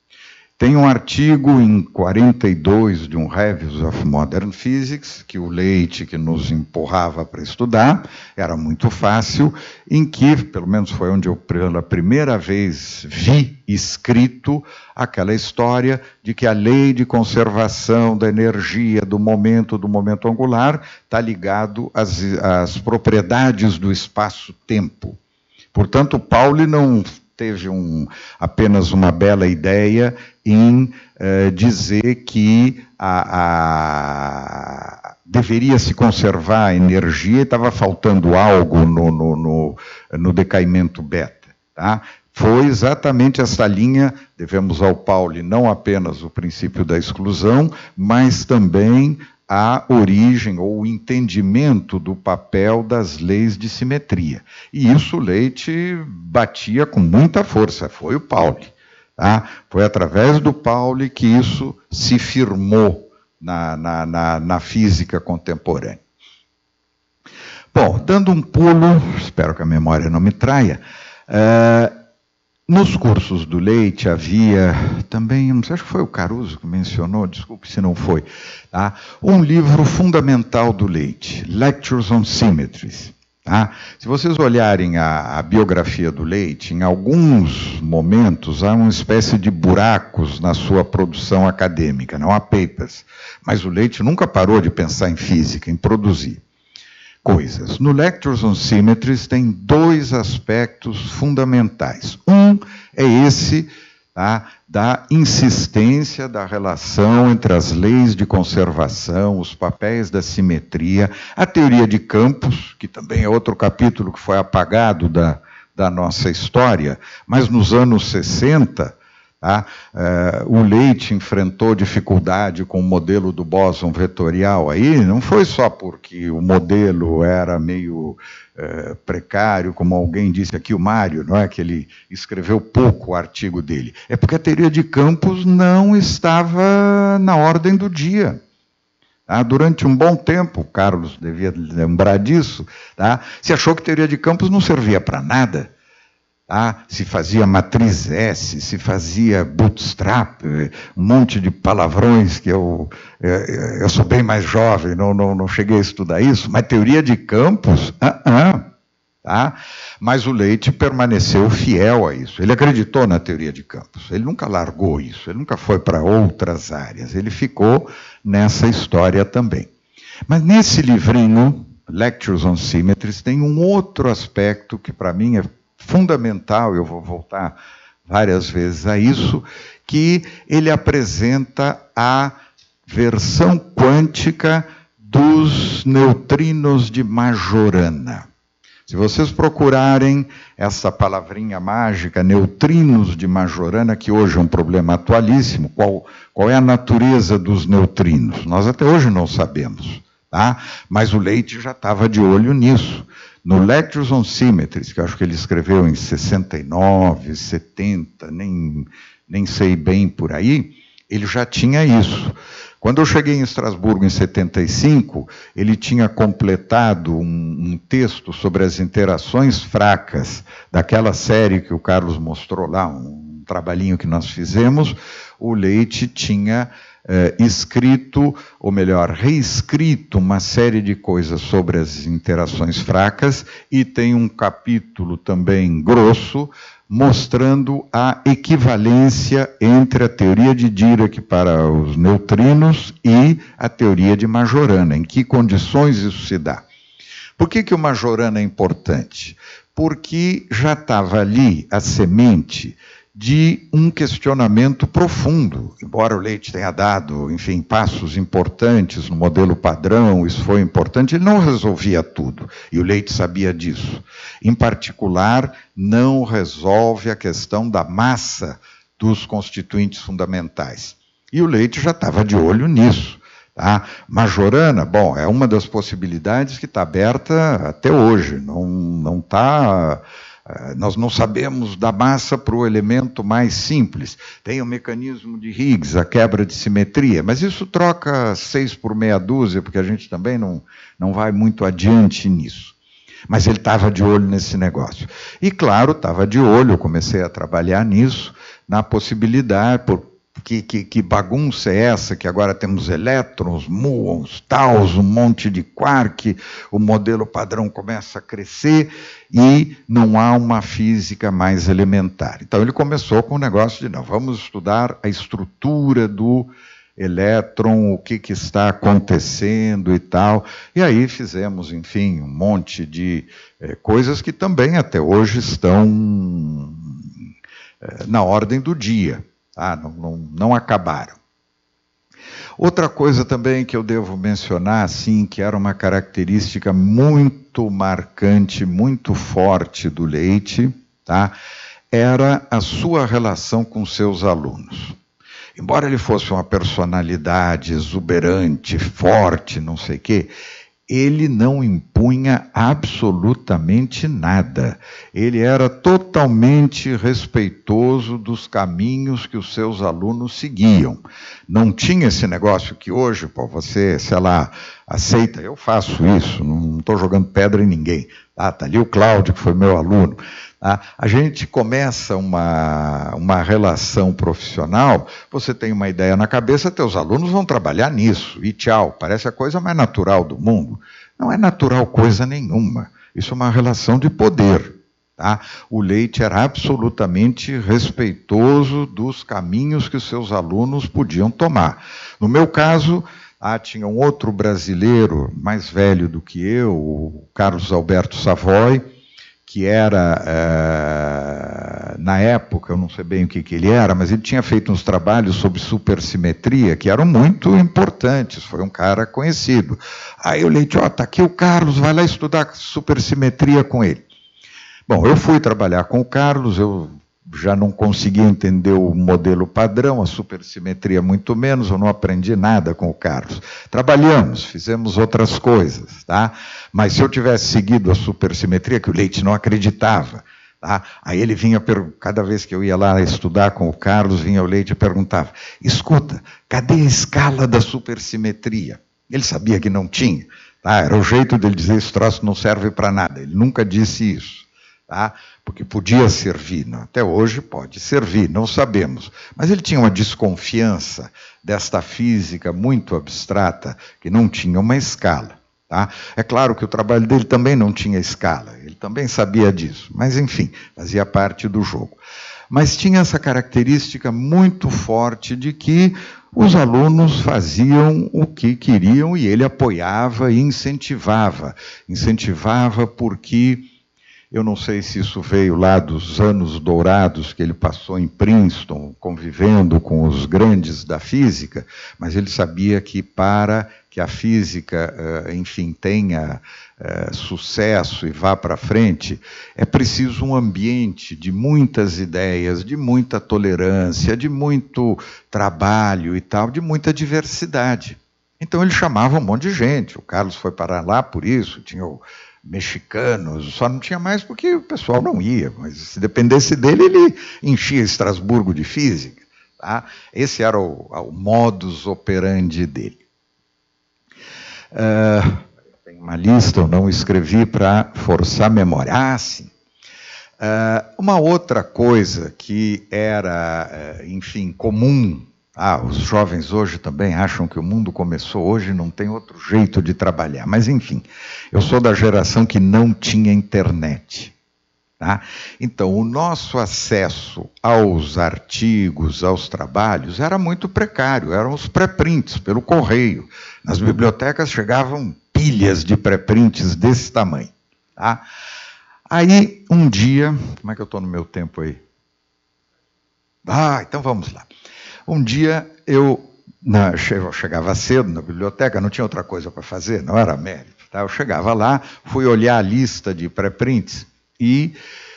Tem um artigo em quarenta e dois de um Reviews of Modern Physics, que o Leite que nos empurrava para estudar, era muito fácil, em que, pelo menos foi onde eu pela primeira vez vi escrito aquela história de que a lei de conservação da energia do momento, do momento angular, está ligado às, às propriedades do espaço-tempo. Portanto, o Pauli não teve um, apenas uma bela ideia em eh, dizer que a, a, deveria se conservar a energia e estava faltando algo no, no, no, no decaimento beta. Tá? Foi exatamente essa linha, devemos ao Pauli não apenas o princípio da exclusão, mas também a origem ou o entendimento do papel das leis de simetria. E isso o Leite batia com muita força, foi o Pauli. Tá? Foi através do Pauli que isso se firmou na, na, na, na física contemporânea. Bom, dando um pulo, espero que a memória não me traia, uh, nos cursos do Leite havia também, não sei, acho que foi o Caruso que mencionou, desculpe se não foi, tá? Um livro fundamental do Leite, Lectures on Symmetries. Tá? Se vocês olharem a, a biografia do Leite, em alguns momentos há uma espécie de buracos na sua produção acadêmica, não há papers, mas o Leite nunca parou de pensar em física, em produzir coisas. No Lectures on Symmetries tem dois aspectos fundamentais. Um é esse, tá, da insistência da relação entre as leis de conservação, os papéis da simetria, a teoria de campos, que também é outro capítulo que foi apagado da, da nossa história, mas nos anos sessenta, tá, uh, o Leite enfrentou dificuldade com o modelo do bóson vetorial aí, não foi só porque o modelo era meio uh, precário, como alguém disse aqui, o Mário, não é, que ele escreveu pouco o artigo dele, é porque a teoria de campos não estava na ordem do dia. Tá? Durante um bom tempo, o Carlos devia lembrar disso, tá? Se achou que a teoria de campos não servia para nada. tá? Se fazia matriz S, se fazia bootstrap, um monte de palavrões que eu, eu sou bem mais jovem, não, não, não cheguei a estudar isso, mas teoria de campos, ah, ah, tá? Mas o Leite permaneceu fiel a isso. Ele acreditou na teoria de campos, ele nunca largou isso, ele nunca foi para outras áreas, ele ficou nessa história também. Mas nesse livrinho, Lectures on Symmetries, tem um outro aspecto que para mim é fundamental, eu vou voltar várias vezes a isso, que ele apresenta a versão quântica dos neutrinos de Majorana. Se vocês procurarem essa palavrinha mágica, neutrinos de Majorana, que hoje é um problema atualíssimo, qual, qual é a natureza dos neutrinos? Nós até hoje não sabemos, tá? Mas o Leite já estava de olho nisso. No Lectures on Symmetries, que eu acho que ele escreveu em sessenta e nove, setenta, nem, nem sei bem por aí, ele já tinha isso. Quando eu cheguei em Estrasburgo em setenta e cinco, ele tinha completado um, um texto sobre as interações fracas daquela série que o Carlos mostrou lá, um trabalhinho que nós fizemos. O Leite tinha eh, escrito, ou melhor, reescrito uma série de coisas sobre as interações fracas e tem um capítulo também grosso mostrando a equivalência entre a teoria de Dirac para os neutrinos e a teoria de Majorana, em que condições isso se dá. Por que que o Majorana é importante? Porque já estava ali a semente de um questionamento profundo, embora o Leite tenha dado, enfim, passos importantes no modelo padrão, isso foi importante, ele não resolvia tudo, e o Leite sabia disso. Em particular, não resolve a questão da massa dos constituintes fundamentais. E o Leite já estava de olho nisso. Tá? Majorana, bom, é uma das possibilidades que está aberta até hoje, não não está... Nós não sabemos da massa para o elemento mais simples. Tem o mecanismo de Higgs, a quebra de simetria, mas isso troca seis por meia dúzia, porque a gente também não, não vai muito adiante nisso. Mas ele estava de olho nesse negócio. E, claro, estava de olho, eu comecei a trabalhar nisso, na possibilidade, por, que, que, que bagunça é essa, que agora temos elétrons, muons, taus, um monte de quark, o modelo padrão começa a crescer e não há uma física mais elementar. Então ele começou com o negócio de, não, vamos estudar a estrutura do elétron, o que, que está acontecendo e tal. E aí fizemos, enfim, um monte de eh, coisas que também até hoje estão eh, na ordem do dia. Ah, não, não, não acabaram. Outra coisa também que eu devo mencionar, assim, que era uma característica muito marcante, muito forte do Leite, tá? Era a sua relação com seus alunos. Embora ele fosse uma personalidade exuberante, forte, não sei o quê, ele não impunha absolutamente nada. Ele era totalmente respeitoso dos caminhos que os seus alunos seguiam. Não tinha esse negócio que hoje, pô, você, sei lá, aceita, eu faço isso, não estou jogando pedra em ninguém. Está tá ali o Cláudio, que foi meu aluno. Tá? A gente começa uma, uma relação profissional, você tem uma ideia na cabeça, teus alunos vão trabalhar nisso, e tchau, parece a coisa mais natural do mundo. Não é natural coisa nenhuma, isso é uma relação de poder. Tá? O Leite era absolutamente respeitoso dos caminhos que os seus alunos podiam tomar. No meu caso, ah, tinha um outro brasileiro, mais velho do que eu, o Carlos Alberto Savoy, que era, eh, na época, eu não sei bem o que, que ele era, mas ele tinha feito uns trabalhos sobre supersimetria, que eram muito importantes, foi um cara conhecido. Aí eu Leite, ó, está aqui o Carlos, vai lá estudar supersimetria com ele. Bom, eu fui trabalhar com o Carlos, eu já não conseguia entender o modelo padrão, a supersimetria muito menos, eu não aprendi nada com o Carlos. Trabalhamos, fizemos outras coisas, tá? Mas se eu tivesse seguido a supersimetria, que o Leite não acreditava, tá? Aí ele vinha, cada vez que eu ia lá estudar com o Carlos, vinha o Leite e perguntava, escuta, cadê a escala da supersimetria? Ele sabia que não tinha, tá? Era o jeito dele dizer, esse troço não serve para nada, ele nunca disse isso. tá? Porque podia servir, não? Até hoje pode servir, não sabemos. Mas ele tinha uma desconfiança desta física muito abstrata, que não tinha uma escala. Tá? É claro que o trabalho dele também não tinha escala, ele também sabia disso, mas enfim, fazia parte do jogo. Mas tinha essa característica muito forte de que os alunos faziam o que queriam e ele apoiava e incentivava. Incentivava porque, eu não sei se isso veio lá dos anos dourados que ele passou em Princeton, convivendo com os grandes da física, mas ele sabia que para que a física, enfim, tenha sucesso e vá para frente, é preciso um ambiente de muitas ideias, de muita tolerância, de muito trabalho e tal, de muita diversidade. Então ele chamava um monte de gente, o Carlos foi parar lá por isso, tinha o mexicanos, só não tinha mais porque o pessoal não ia, mas se dependesse dele, ele enchia Estrasburgo de física. Tá? Esse era o, o modus operandi dele. Uh, tem uma lista, eu não escrevi para forçar a memória. Ah, sim. Uh, uma outra coisa que era, uh, enfim, comum. Ah, os jovens hoje também acham que o mundo começou hoje, não tem outro jeito de trabalhar. Mas, enfim, eu sou da geração que não tinha internet. Tá? Então, o nosso acesso aos artigos, aos trabalhos, era muito precário, eram os pré-prints, pelo correio. Nas bibliotecas chegavam pilhas de pré-prints desse tamanho. Tá? Aí, um dia... Como é que eu estou no meu tempo aí? Ah, então vamos lá. Um dia, eu, na, eu chegava cedo na biblioteca, não tinha outra coisa para fazer, não era mérito. Tá? Eu chegava lá, fui olhar a lista de pré-prints, e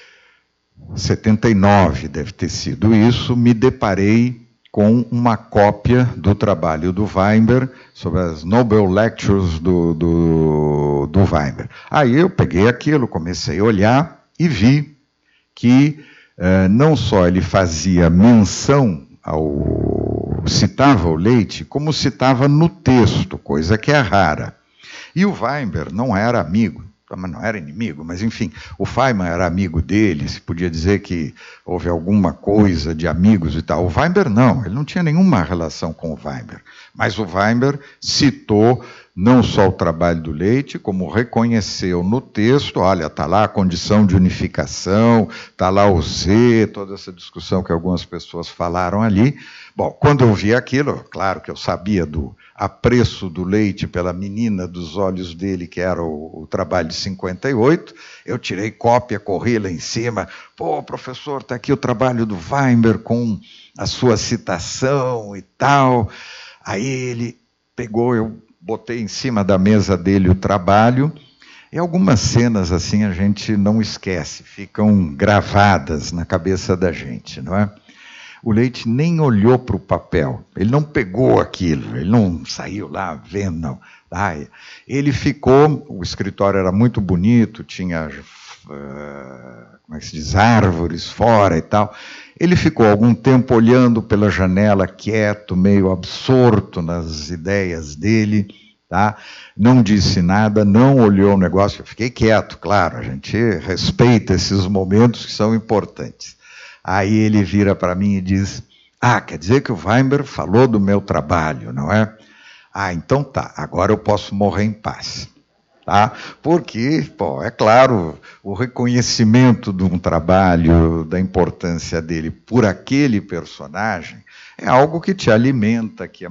setenta e nove deve ter sido isso, me deparei com uma cópia do trabalho do Weinberg sobre as Nobel Lectures do, do, do Weinberg. Aí eu peguei aquilo, comecei a olhar e vi que eh, não só ele fazia menção ao... citava o Leite, como citava no texto, coisa que é rara. E o Weinberg não era amigo, não era inimigo, mas enfim, o Feynman era amigo dele, se podia dizer que houve alguma coisa de amigos e tal. O Weinberg não, ele não tinha nenhuma relação com o Weinberg, mas o Weinberg citou não só o trabalho do Leite, como reconheceu no texto, olha, está lá a condição de unificação, está lá o Z, toda essa discussão que algumas pessoas falaram ali. Bom, quando eu vi aquilo, claro que eu sabia do apreço do Leite pela menina dos olhos dele, que era o, o trabalho de cinquenta e oito, eu tirei cópia, corri lá em cima, pô, professor, está aqui o trabalho do Weinberg com a sua citação e tal. Aí ele pegou, eu botei em cima da mesa dele o trabalho, e algumas cenas assim a gente não esquece, ficam gravadas na cabeça da gente, não é? O Leite nem olhou para o papel, ele não pegou aquilo, ele não saiu lá vendo, não. Ah, ele ficou, o escritório era muito bonito, tinha, uh, como é que se diz, árvores fora e tal. Ele ficou algum tempo olhando pela janela, quieto, meio absorto nas ideias dele, tá? Não disse nada, não olhou o negócio, eu fiquei quieto, claro, a gente respeita esses momentos que são importantes. Aí ele vira para mim e diz, ah, quer dizer que o Weinberg falou do meu trabalho, não é? Ah, então tá, agora eu posso morrer em paz. Tá? Porque, pô, é claro, o reconhecimento de um trabalho, da importância dele por aquele personagem, é algo que te alimenta, que é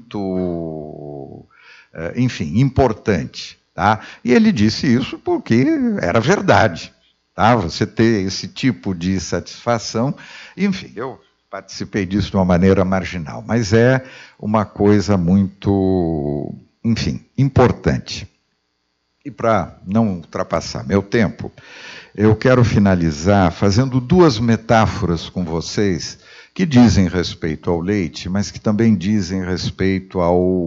muito, enfim, importante. Tá? E ele disse isso porque era verdade. Tá? Você ter esse tipo de satisfação, enfim, eu participei disso de uma maneira marginal, mas é uma coisa muito, enfim, importante. E para não ultrapassar meu tempo, eu quero finalizar fazendo duas metáforas com vocês que dizem respeito ao Leite, mas que também dizem respeito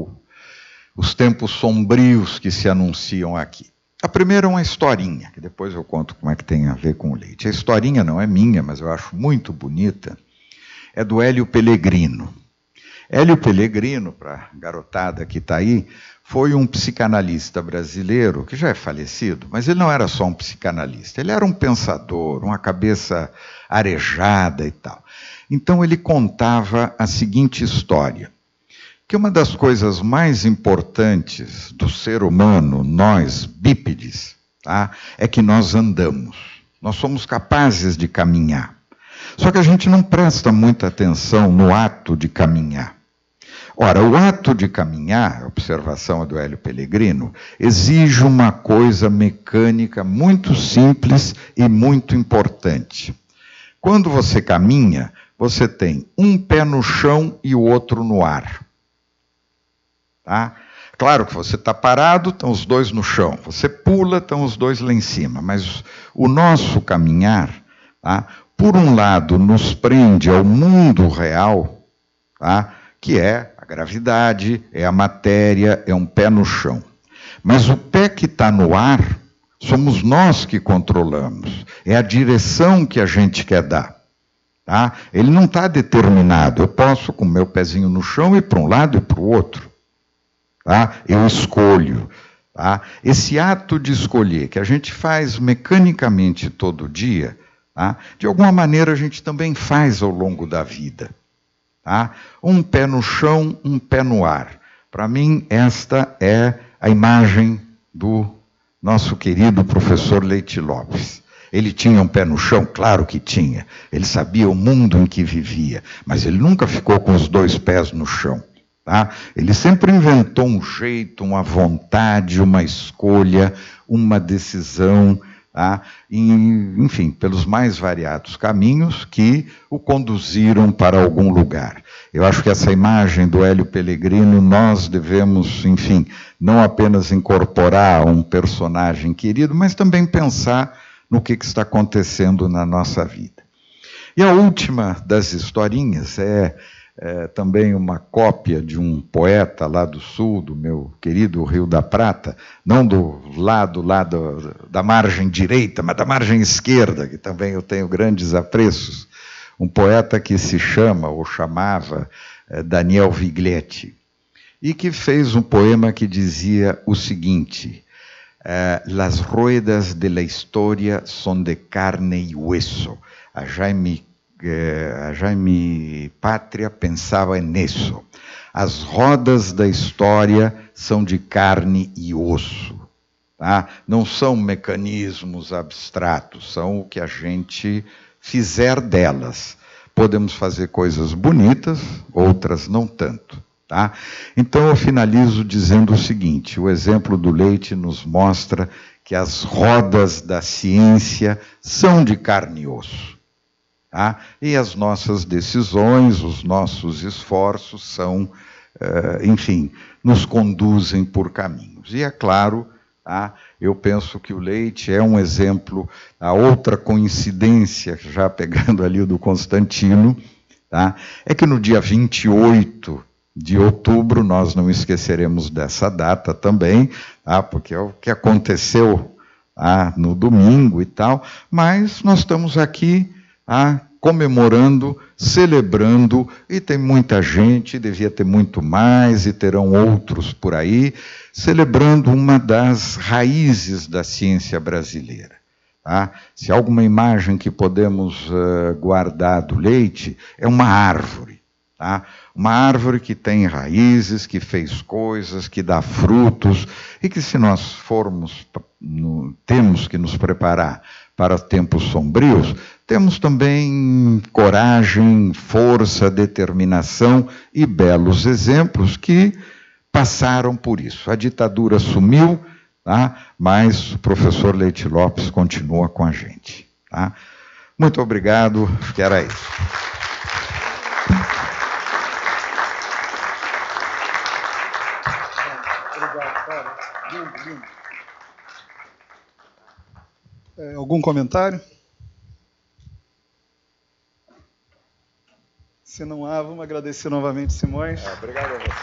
aos tempos sombrios que se anunciam aqui. A primeira é uma historinha, que depois eu conto como é que tem a ver com o Leite. A historinha não é minha, mas eu acho muito bonita. É do Hélio Pellegrino. Hélio Pellegrino, para a garotada que está aí, foi um psicanalista brasileiro, que já é falecido, mas ele não era só um psicanalista, ele era um pensador, uma cabeça arejada e tal. Então ele contava a seguinte história, que uma das coisas mais importantes do ser humano, nós bípedes, tá, é que nós andamos, nós somos capazes de caminhar. Só que a gente não presta muita atenção no ato de caminhar. Ora, o ato de caminhar, a observação do Hélio Pellegrino, exige uma coisa mecânica muito simples e muito importante. Quando você caminha, você tem um pé no chão e o outro no ar. Tá? Claro que você está parado, estão os dois no chão. Você pula, estão os dois lá em cima. Mas o nosso caminhar, tá, por um lado, nos prende ao mundo real, tá, que é a gravidade, é a matéria, é um pé no chão. Mas o pé que está no ar, somos nós que controlamos. É a direção que a gente quer dar. Tá? Ele não está determinado. Eu posso, com o meu pezinho no chão, ir para um lado e para o outro. Tá? Eu escolho. Tá? Esse ato de escolher, que a gente faz mecanicamente todo dia, tá? De alguma maneira a gente também faz ao longo da vida. Tá? Um pé no chão, um pé no ar. Para mim, esta é a imagem do nosso querido professor Leite Lopes. Ele tinha um pé no chão? Claro que tinha. Ele sabia o mundo em que vivia, mas ele nunca ficou com os dois pés no chão. Tá? Ele sempre inventou um jeito, uma vontade, uma escolha, uma decisão, tá? E, enfim, pelos mais variados caminhos que o conduziram para algum lugar. Eu acho que essa imagem do Hélio Pellegrino nós devemos, enfim, não apenas incorporar a um personagem querido, mas também pensar no que, que está acontecendo na nossa vida. E a última das historinhas é... É, também uma cópia de um poeta lá do sul, do meu querido Rio da Prata, não do lado lá do, da margem direita, mas da margem esquerda, que também eu tenho grandes apreços, um poeta que se chama, ou chamava, é, Daniel Viglietti, e que fez um poema que dizia o seguinte, é, Las ruedas de la historia son de carne y hueso, a Jaime a Jaime Pátria pensava nisso. As rodas da história são de carne e osso. Tá? Não são mecanismos abstratos, são o que a gente fizer delas. Podemos fazer coisas bonitas, outras não tanto. Tá? Então eu finalizo dizendo o seguinte, o exemplo do Leite nos mostra que as rodas da ciência são de carne e osso. Tá? E as nossas decisões, os nossos esforços são, uh, enfim, nos conduzem por caminhos. E é claro, tá? Eu penso que o Leite é um exemplo, a outra coincidência, já pegando ali o do Constantino, tá? É que no dia vinte e oito de outubro, nós não esqueceremos dessa data também, tá? Porque é o que aconteceu, tá, no domingo e tal, mas nós estamos aqui, ah, comemorando, celebrando, e tem muita gente, devia ter muito mais, e terão outros por aí, celebrando uma das raízes da ciência brasileira. Tá? Se há alguma imagem que podemos uh, guardar do Leite, é uma árvore. Tá? Uma árvore que tem raízes, que fez coisas, que dá frutos, e que se nós formos, no, temos que nos preparar para tempos sombrios, temos também coragem, força, determinação e belos exemplos que passaram por isso. A ditadura sumiu, tá? Mas o professor Leite Lopes continua com a gente. Tá? Muito obrigado, que era isso. Obrigado, cara. Lindo, lindo. É, algum comentário? Se não há, vamos agradecer novamente, Simões. É, obrigado a você.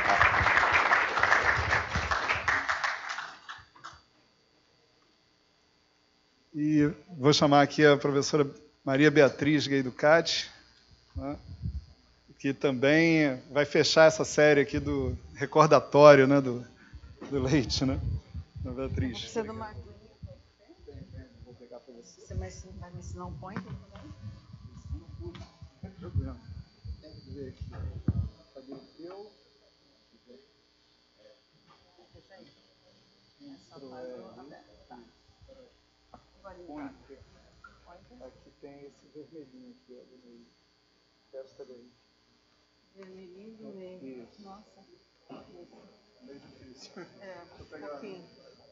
E vou chamar aqui a professora Maria Beatriz Gueiducati, né, que também vai fechar essa série aqui do recordatório, né, do, do Leite, né? Da Beatriz. Você do Marco. Vou pegar para você. Você vai me ensinar um point? Não tem problema. Tem que ver aqui. Cadê o teu? Aqui tem esse vermelhinho aqui, ó, do meio. Desta daí. Vermelhinho do meio. Isso. Nossa. Meio difícil. É, um pouquinho.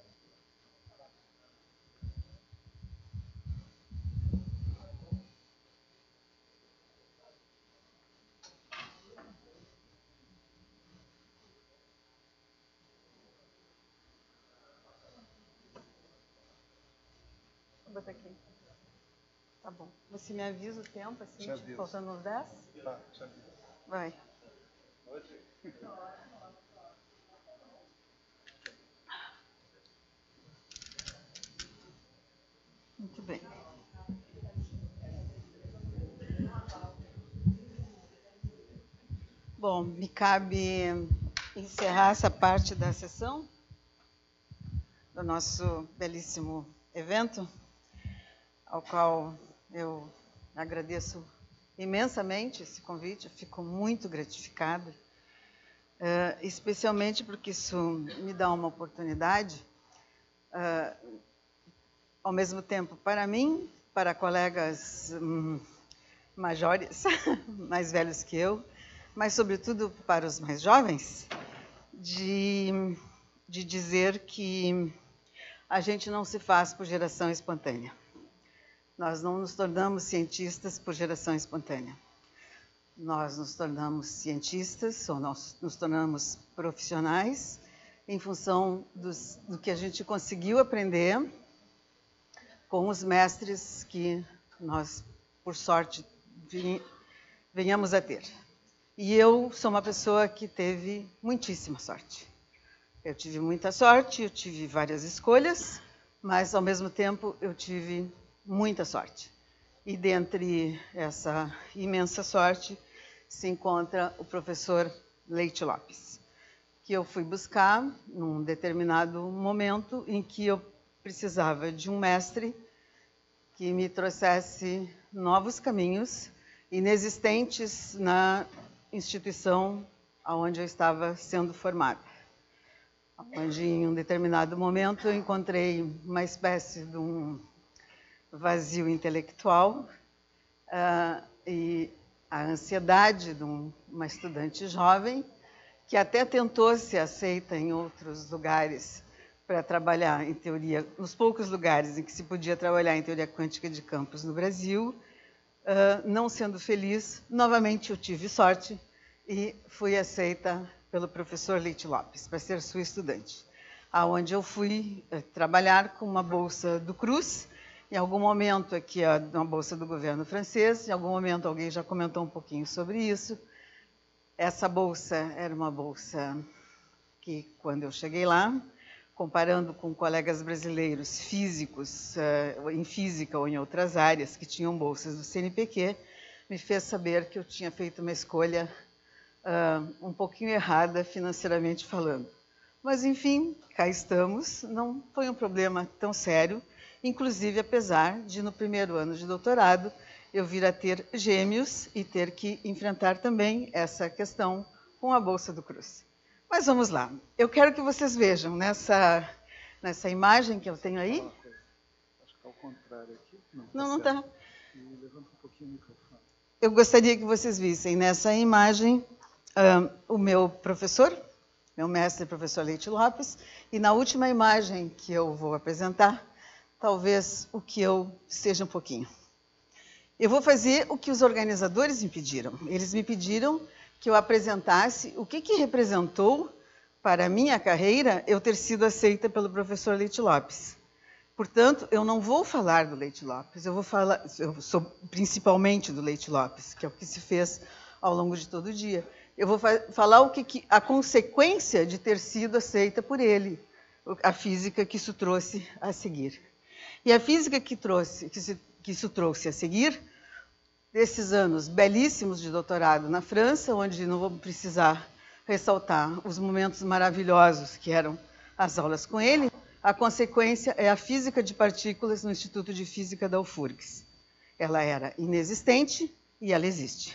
Vou botar aqui. Tá bom. Você me avisa o tempo, assim, Te aviso. faltando uns dez? Tá, te aviso. Vai. Pode ir. Muito bem. Bom, me cabe encerrar essa parte da sessão do nosso belíssimo evento, ao qual eu agradeço imensamente esse convite, eu fico muito gratificada, uh, especialmente porque isso me dá uma oportunidade, uh, ao mesmo tempo para mim, para colegas hum, majores, mais velhos que eu, mas sobretudo para os mais jovens, de, de dizer que a gente não se faz por geração espontânea. Nós não nos tornamos cientistas por geração espontânea. Nós nos tornamos cientistas, ou nós nos tornamos profissionais, em função dos, do que a gente conseguiu aprender com os mestres que nós, por sorte, venhamos a ter. E eu sou uma pessoa que teve muitíssima sorte. Eu tive muita sorte, eu tive várias escolhas, mas, ao mesmo tempo, eu tive muita sorte. E, dentre essa imensa sorte, se encontra o professor Leite Lopes, que eu fui buscar num determinado momento em que eu precisava de um mestre que me trouxesse novos caminhos inexistentes na instituição onde eu estava sendo formada. Onde, em um determinado momento, eu encontrei uma espécie de um vazio intelectual uh, e a ansiedade de um, uma estudante jovem que até tentou ser aceita em outros lugares para trabalhar em teoria, nos poucos lugares em que se podia trabalhar em teoria quântica de campos no Brasil, uh, não sendo feliz, novamente eu tive sorte e fui aceita pelo professor Leite Lopes para ser sua estudante, aonde eu fui uh, trabalhar com uma bolsa do Cruz. Em algum momento aqui, ó, uma bolsa do governo francês, em algum momento alguém já comentou um pouquinho sobre isso. Essa bolsa era uma bolsa que, quando eu cheguei lá, comparando com colegas brasileiros físicos, uh, em física ou em outras áreas, que tinham bolsas do C N P Q, me fez saber que eu tinha feito uma escolha uh, um pouquinho errada, financeiramente falando. Mas, enfim, cá estamos, não foi um problema tão sério, inclusive apesar de, no primeiro ano de doutorado, eu vir a ter gêmeos e ter que enfrentar também essa questão com a Bolsa do Cruz. Mas vamos lá. Eu quero que vocês vejam nessa, nessa imagem que eu tenho aí. Acho que é ao contrário aqui. Não, não está. Levanta um pouquinho o microfone. Eu gostaria que vocês vissem nessa imagem um, o meu professor, meu mestre, professor Leite Lopes, e na última imagem que eu vou apresentar, talvez o que eu seja um pouquinho. Eu vou fazer o que os organizadores me pediram. Eles me pediram que eu apresentasse o que, que representou para a minha carreira eu ter sido aceita pelo professor Leite Lopes. Portanto, eu não vou falar do Leite Lopes, eu vou falar eu sou principalmente do Leite Lopes, que é o que se fez ao longo de todo o dia. Eu vou fa falar o que, que a consequência de ter sido aceita por ele, a física que isso trouxe a seguir. E a física que, trouxe, que, se, que isso trouxe a seguir desses anos belíssimos de doutorado na França, onde não vou precisar ressaltar os momentos maravilhosos que eram as aulas com ele, a consequência é a física de partículas no Instituto de Física da U F U R G S. Ela era inexistente e ela existe.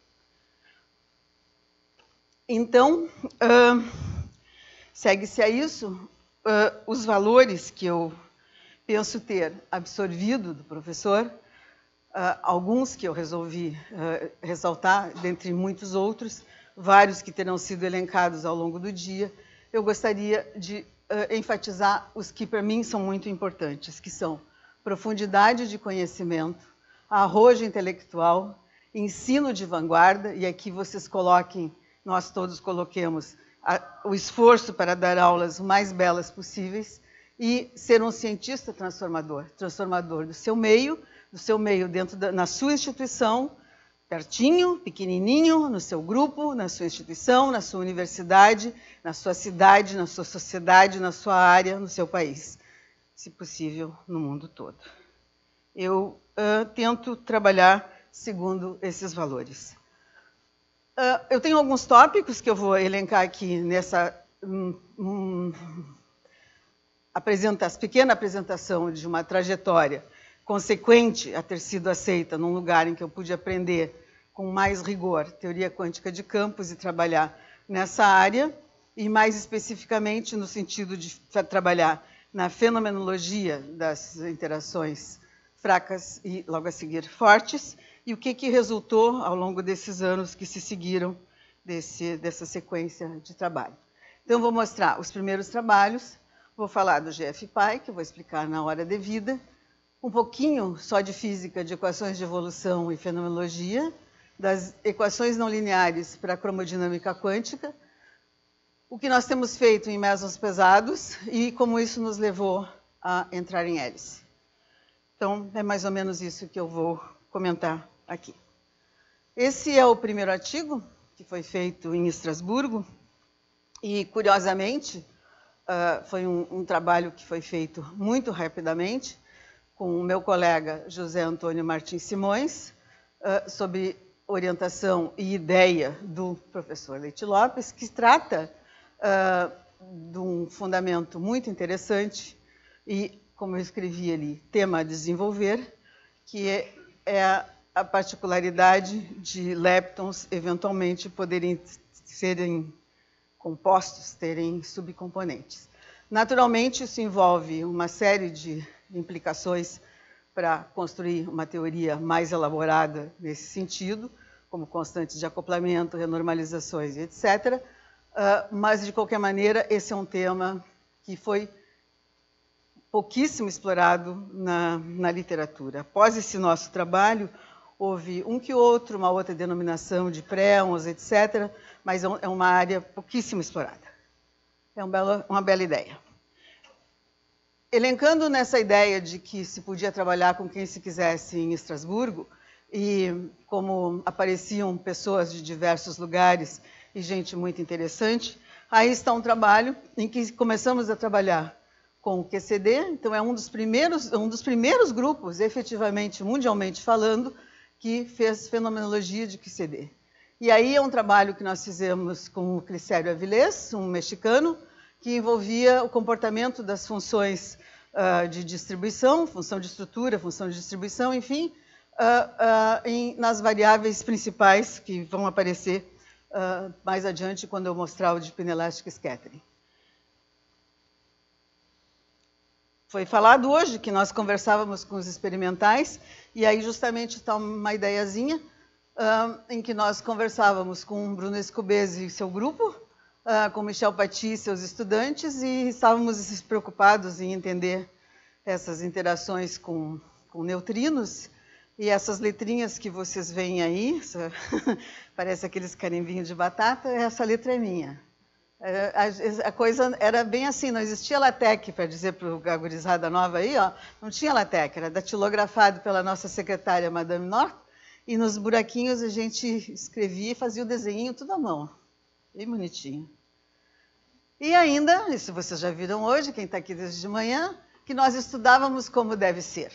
Então, uh, segue-se a isso, uh, os valores que eu penso ter absorvido do professor, uh, alguns que eu resolvi uh, ressaltar, dentre muitos outros, vários que terão sido elencados ao longo do dia, eu gostaria de uh, enfatizar os que, para mim, são muito importantes, que são profundidade de conhecimento, arrojo intelectual, ensino de vanguarda, e aqui vocês coloquem, nós todos coloquemos, a, o esforço para dar aulas o mais belas possíveis, e ser um cientista transformador, transformador do seu meio, do seu meio dentro da, na sua instituição, pertinho, pequenininho, no seu grupo, na sua instituição, na sua universidade, na sua cidade, na sua sociedade, na sua área, no seu país, se possível, no mundo todo. Eu uh, tento trabalhar segundo esses valores. Uh, eu tenho alguns tópicos que eu vou elencar aqui nessa um, um, apresenta, pequena apresentação de uma trajetória consequente a ter sido aceita num lugar em que eu pude aprender com mais rigor teoria quântica de campos e trabalhar nessa área, e mais especificamente no sentido de trabalhar na fenomenologia das interações fracas e, logo a seguir, fortes, e o que, que resultou ao longo desses anos que se seguiram desse, dessa sequência de trabalho. Então, vou mostrar os primeiros trabalhos, vou falar do G F P I, que eu vou explicar na hora devida, um pouquinho só de física, de equações de evolução e fenomenologia, das equações não lineares para a cromodinâmica quântica, o que nós temos feito em mesons pesados e como isso nos levou a entrar em hélice. Então, é mais ou menos isso que eu vou comentar aqui. Esse é o primeiro artigo, que foi feito em Estrasburgo, e, curiosamente, uh, foi um, um trabalho que foi feito muito rapidamente, com o meu colega José Antônio Martins Simões, uh, sob orientação e ideia do professor Leite Lopes, que trata uh, de um fundamento muito interessante e, como eu escrevi ali, tema a desenvolver, que é, é a, a particularidade de leptons eventualmente poderem serem compostos, terem subcomponentes. Naturalmente, isso envolve uma série de implicações para construir uma teoria mais elaborada nesse sentido, como constantes de acoplamento, renormalizações, etcétera. Uh, mas, de qualquer maneira, esse é um tema que foi pouquíssimo explorado na, na literatura. Após esse nosso trabalho, houve um que outro, uma outra denominação de préons, etcétera, mas é uma área pouquíssimo explorada. É um belo, uma bela ideia. Elencando nessa ideia de que se podia trabalhar com quem se quisesse em Estrasburgo, e como apareciam pessoas de diversos lugares e gente muito interessante, aí está um trabalho em que começamos a trabalhar com o Q C D, então é um dos primeiros, um dos primeiros grupos, efetivamente, mundialmente falando, que fez fenomenologia de Q C D. E aí é um trabalho que nós fizemos com o Clicério Avilés, um mexicano, que envolvia o comportamento das funções uh, de distribuição, função de estrutura, função de distribuição, enfim, uh, uh, em, nas variáveis principais que vão aparecer uh, mais adiante quando eu mostrar o de Pinelastic Scattering. Foi falado hoje que nós conversávamos com os experimentais, e aí justamente está uma ideiazinha uh, em que nós conversávamos com Bruno Escobese e seu grupo, uh, com Michel Paty e seus estudantes, e estávamos preocupados em entender essas interações com, com neutrinos, e essas letrinhas que vocês veem aí, essa, parece aqueles carimbinhos de batata, essa letra é minha. A coisa era bem assim, não existia LaTeX, para dizer para o gurizada nova aí, ó, não tinha LaTeX, era datilografado pela nossa secretária, Madame North, e nos buraquinhos a gente escrevia e fazia o desenho tudo à mão, bem bonitinho. E ainda, isso vocês já viram hoje, quem está aqui desde de manhã, que nós estudávamos como deve ser.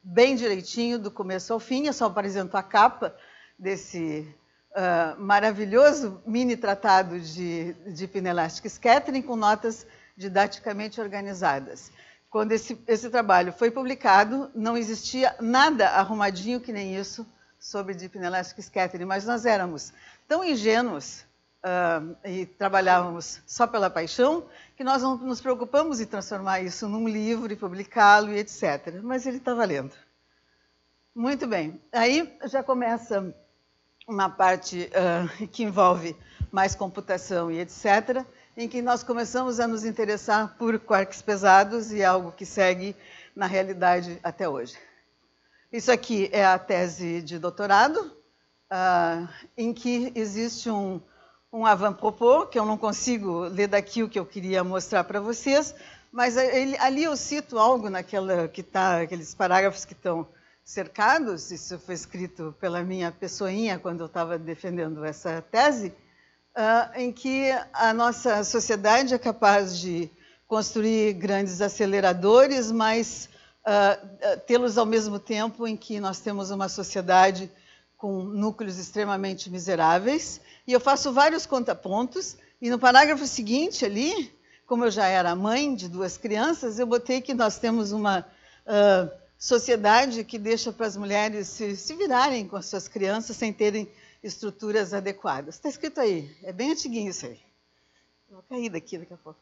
bem direitinho, do começo ao fim. Eu só apresento a capa desse uh, maravilhoso mini tratado de, de Pin-Elastic Scattering, com notas didaticamente organizadas. Quando esse, esse trabalho foi publicado, não existia nada arrumadinho que nem isso sobre Deep Inelastic Scattering, mas nós éramos tão ingênuos uh, e trabalhávamos só pela paixão, que nós não nos preocupamos em transformar isso num livro e publicá-lo e etcétera. Mas ele está valendo. Muito bem. Aí já começa uma parte uh, que envolve mais computação e etcétera, em que nós começamos a nos interessar por quarks pesados, e algo que segue na realidade até hoje. Isso aqui é a tese de doutorado, uh, em que existe um, um avant-propos, que eu não consigo ler daqui o que eu queria mostrar para vocês, mas ele, ali eu cito algo naquela que tá, aqueles parágrafos que estão cercados. Isso foi escrito pela minha pessoinha quando eu estava defendendo essa tese, Uh, em que a nossa sociedade é capaz de construir grandes aceleradores, mas uh, tê-los ao mesmo tempo em que nós temos uma sociedade com núcleos extremamente miseráveis. E eu faço vários contrapontos, e no parágrafo seguinte ali, como eu já era mãe de duas crianças, eu botei que nós temos uma uh, sociedade que deixa para as mulheres se, se virarem com as suas crianças sem terem estruturas adequadas. Está escrito aí. É bem antiguinho isso aí. Eu vou cair daqui daqui a pouco.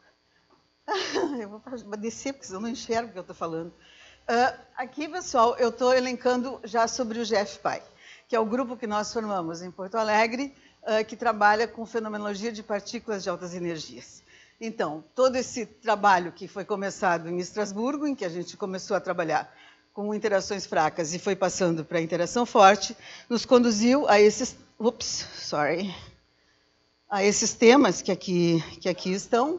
Eu vou descer, porque eu não enxergo o que eu estou falando. Uh, aqui, pessoal, eu estou elencando já sobre o G F P I, que é o grupo que nós formamos em Porto Alegre, uh, que trabalha com fenomenologia de partículas de altas energias. Então, todo esse trabalho que foi começado em Estrasburgo, em que a gente começou a trabalhar com interações fracas e foi passando para a interação forte, nos conduziu a esses, ups, sorry, a esses temas que aqui, que aqui estão,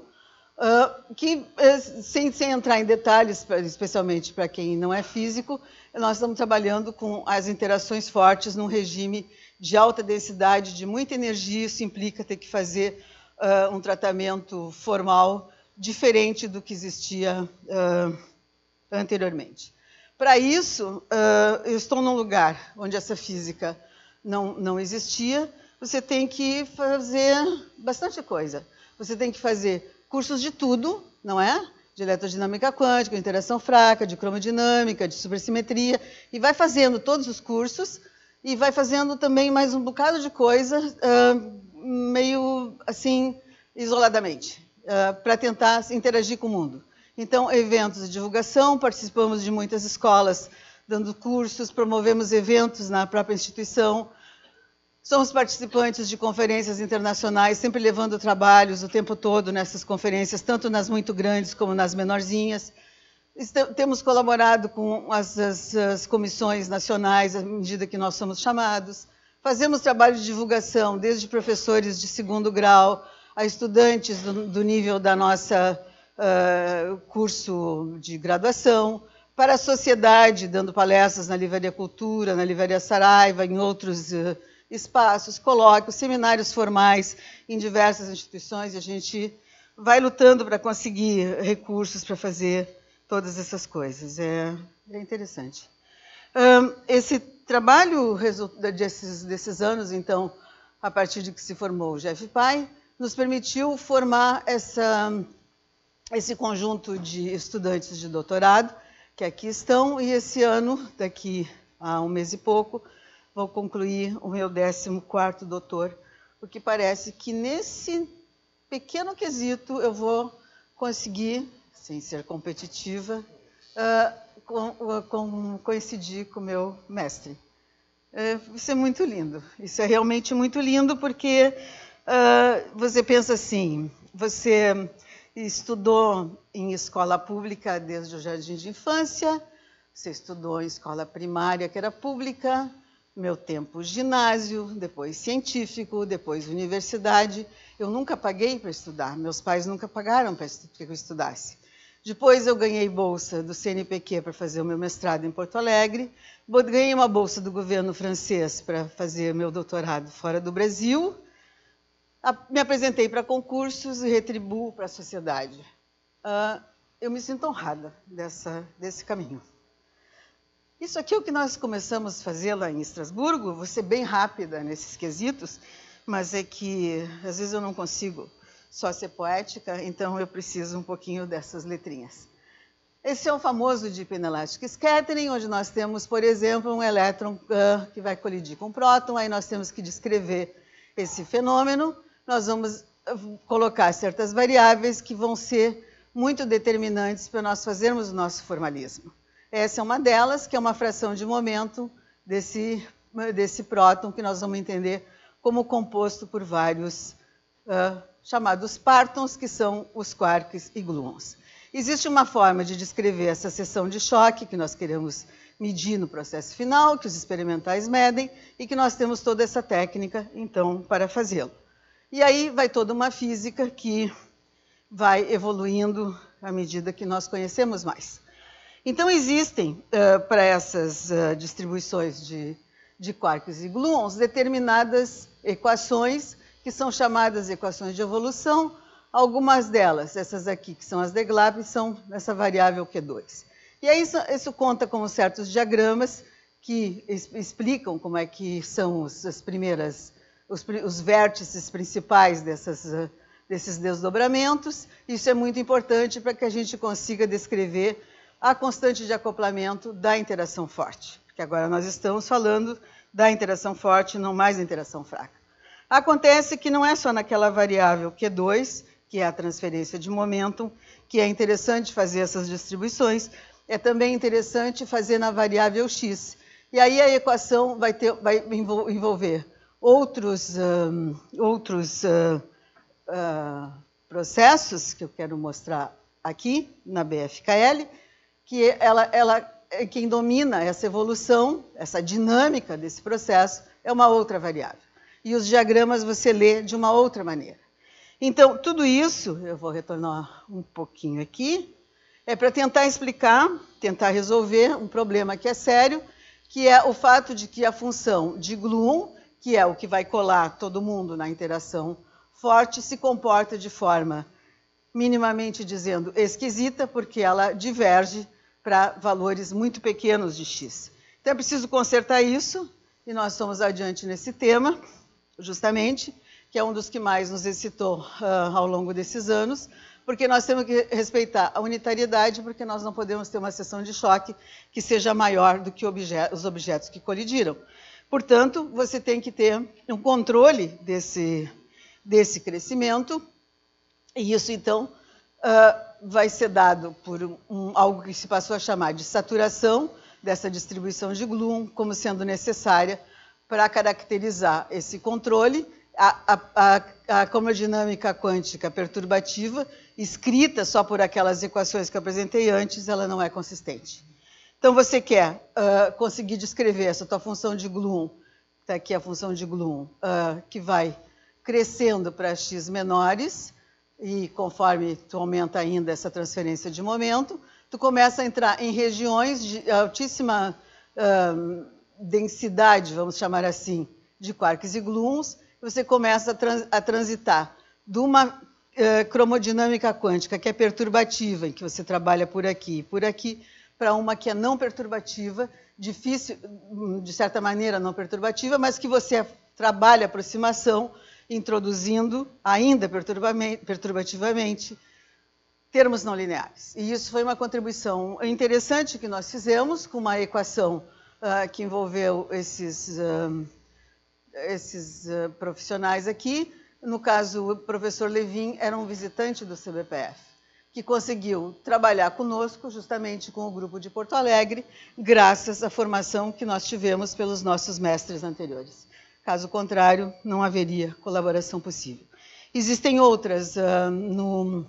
uh, que, uh, sem, sem entrar em detalhes, especialmente para quem não é físico, nós estamos trabalhando com as interações fortes num regime de alta densidade, de muita energia. Isso implica ter que fazer uh, um tratamento formal diferente do que existia uh, anteriormente. Para isso, uh, eu estou num lugar onde essa física não, não existia. Você tem que fazer bastante coisa. Você tem que fazer cursos de tudo, não é? De eletrodinâmica quântica, de interação fraca, de cromodinâmica, de supersimetria, e vai fazendo todos os cursos, e vai fazendo também mais um bocado de coisa, uh, meio assim, isoladamente, uh, para tentar interagir com o mundo. Então, eventos de divulgação, participamos de muitas escolas dando cursos, promovemos eventos na própria instituição, somos participantes de conferências internacionais, sempre levando trabalhos o tempo todo nessas conferências, tanto nas muito grandes como nas menorzinhas. Temos colaborado com as, as, as comissões nacionais, à medida que nós somos chamados. Fazemos trabalho de divulgação, desde professores de segundo grau a estudantes do, do nível da nossa Uh, curso de graduação, para a sociedade, dando palestras na Livraria Cultura, na Livraria Saraiva, em outros uh, espaços, colóquios, seminários formais em diversas instituições, e a gente vai lutando para conseguir recursos para fazer todas essas coisas. É, é interessante. Um, esse trabalho desses, desses anos, então, a partir de que se formou o G F P I, nos permitiu formar essa... esse conjunto de estudantes de doutorado, que aqui estão, e esse ano, daqui a um mês e pouco, vou concluir o meu décimo quarto doutor, porque parece que nesse pequeno quesito eu vou conseguir, sem ser competitiva, uh, com, com, coincidir com o meu mestre. Uh, isso é muito lindo, isso é realmente muito lindo, porque uh, você pensa assim, você... estudou em escola pública desde o jardim de infância, você estudou em escola primária, que era pública, meu tempo ginásio, depois científico, depois universidade. Eu nunca paguei para estudar, meus pais nunca pagaram para que eu estudasse. Depois eu ganhei bolsa do C N P Q para fazer o meu mestrado em Porto Alegre, ganhei uma bolsa do governo francês para fazer meu doutorado fora do Brasil. Me apresentei para concursos e retribuo para a sociedade. Uh, eu me sinto honrada dessa, desse caminho. Isso aqui é o que nós começamos a fazer lá em Estrasburgo, vou ser bem rápida nesses quesitos, mas é que às vezes eu não consigo só ser poética, então eu preciso um pouquinho dessas letrinhas. Esse é o famoso Deep Inelastic Scattering, onde nós temos, por exemplo, um elétron uh, que vai colidir com um próton, aí nós temos que descrever esse fenômeno, nós vamos colocar certas variáveis que vão ser muito determinantes para nós fazermos o nosso formalismo. Essa é uma delas, que é uma fração de momento desse, desse próton, que nós vamos entender como composto por vários uh, chamados partons, que são os quarks e gluons. Existe uma forma de descrever essa seção de choque que nós queremos medir no processo final, que os experimentais medem, e que nós temos toda essa técnica, então, para fazê-lo. E aí vai toda uma física que vai evoluindo à medida que nós conhecemos mais. Então, existem, uh, para essas uh, distribuições de, de quarks e gluons, determinadas equações, que são chamadas equações de evolução. Algumas delas, essas aqui, que são as de Glab, são essa variável Q dois. E aí isso, isso conta com certos diagramas que es, explicam como é que são os, as primeiras, os, os vértices principais dessas, uh, desses desdobramentos. Isso é muito importante para que a gente consiga descrever a constante de acoplamento da interação forte, porque agora nós estamos falando da interação forte, não mais da interação fraca. Acontece que não é só naquela variável Q dois, que é a transferência de momento, que é interessante fazer essas distribuições, é também interessante fazer na variável X. E aí a equação vai, ter, vai envolver outros, um, outros uh, uh, processos, que eu quero mostrar aqui na B F K L, que ela, ela, quem domina essa evolução, essa dinâmica desse processo, é uma outra variável. E os diagramas você lê de uma outra maneira. Então, tudo isso, eu vou retornar um pouquinho aqui, é para tentar explicar, tentar resolver um problema que é sério, que é o fato de que a função de gluon, que é o que vai colar todo mundo na interação forte, se comporta de forma, minimamente dizendo, esquisita, porque ela diverge para valores muito pequenos de X. Então, é preciso consertar isso, e nós estamos adiante nesse tema, justamente, que é um dos que mais nos excitou uh, ao longo desses anos, porque nós temos que respeitar a unitariedade, porque nós não podemos ter uma seção de choque que seja maior do que obje os objetos que colidiram. Portanto, você tem que ter um controle desse, desse crescimento, e isso, então, uh, vai ser dado por um, algo que se passou a chamar de saturação dessa distribuição de gluon, como sendo necessária para caracterizar esse controle. A, a, a, a cromodinâmica quântica perturbativa, escrita só por aquelas equações que eu apresentei antes, ela não é consistente. Então, você quer uh, conseguir descrever essa tua função de gluon, está aqui a função de gluon, uh, que vai crescendo para x menores, e conforme tu aumenta ainda essa transferência de momento, tu começa a entrar em regiões de altíssima uh, densidade, vamos chamar assim, de quarks e gluons, e você começa a, trans, a transitar de uma uh, cromodinâmica quântica que é perturbativa, em que você trabalha por aqui e por aqui, para uma que é não perturbativa, difícil, de certa maneira não perturbativa, mas que você trabalha aproximação, introduzindo, ainda perturbativamente, termos não lineares. E isso foi uma contribuição interessante que nós fizemos, com uma equação uh, que envolveu esses, uh, esses uh, profissionais aqui. No caso, o professor Levin era um visitante do C B P F, que conseguiu trabalhar conosco, justamente com o grupo de Porto Alegre, graças à formação que nós tivemos pelos nossos mestres anteriores. Caso contrário, não haveria colaboração possível. Existem outras uh, no,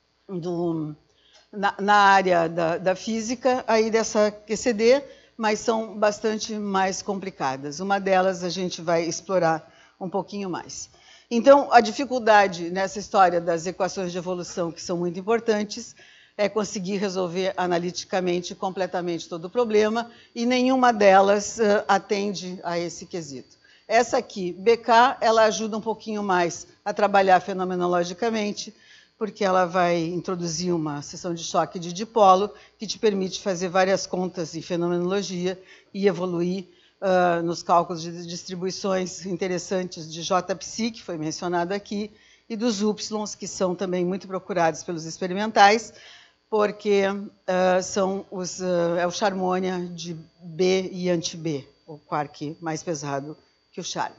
do, na, na área da, da física, aí dessa Q C D, mas são bastante mais complicadas. Uma delas a gente vai explorar um pouquinho mais. Então, a dificuldade nessa história das equações de evolução, que são muito importantes, é conseguir resolver analiticamente completamente todo o problema, e nenhuma delas uh, atende a esse quesito. Essa aqui, B K, ela ajuda um pouquinho mais a trabalhar fenomenologicamente, porque ela vai introduzir uma seção de choque de dipolo que te permite fazer várias contas em fenomenologia e evoluir uh, nos cálculos de distribuições interessantes de J-psi, que foi mencionado aqui, e dos Y, que são também muito procurados pelos experimentais, porque uh, são os, uh, é o charmônia de B e anti-B, o quark mais pesado que o charme.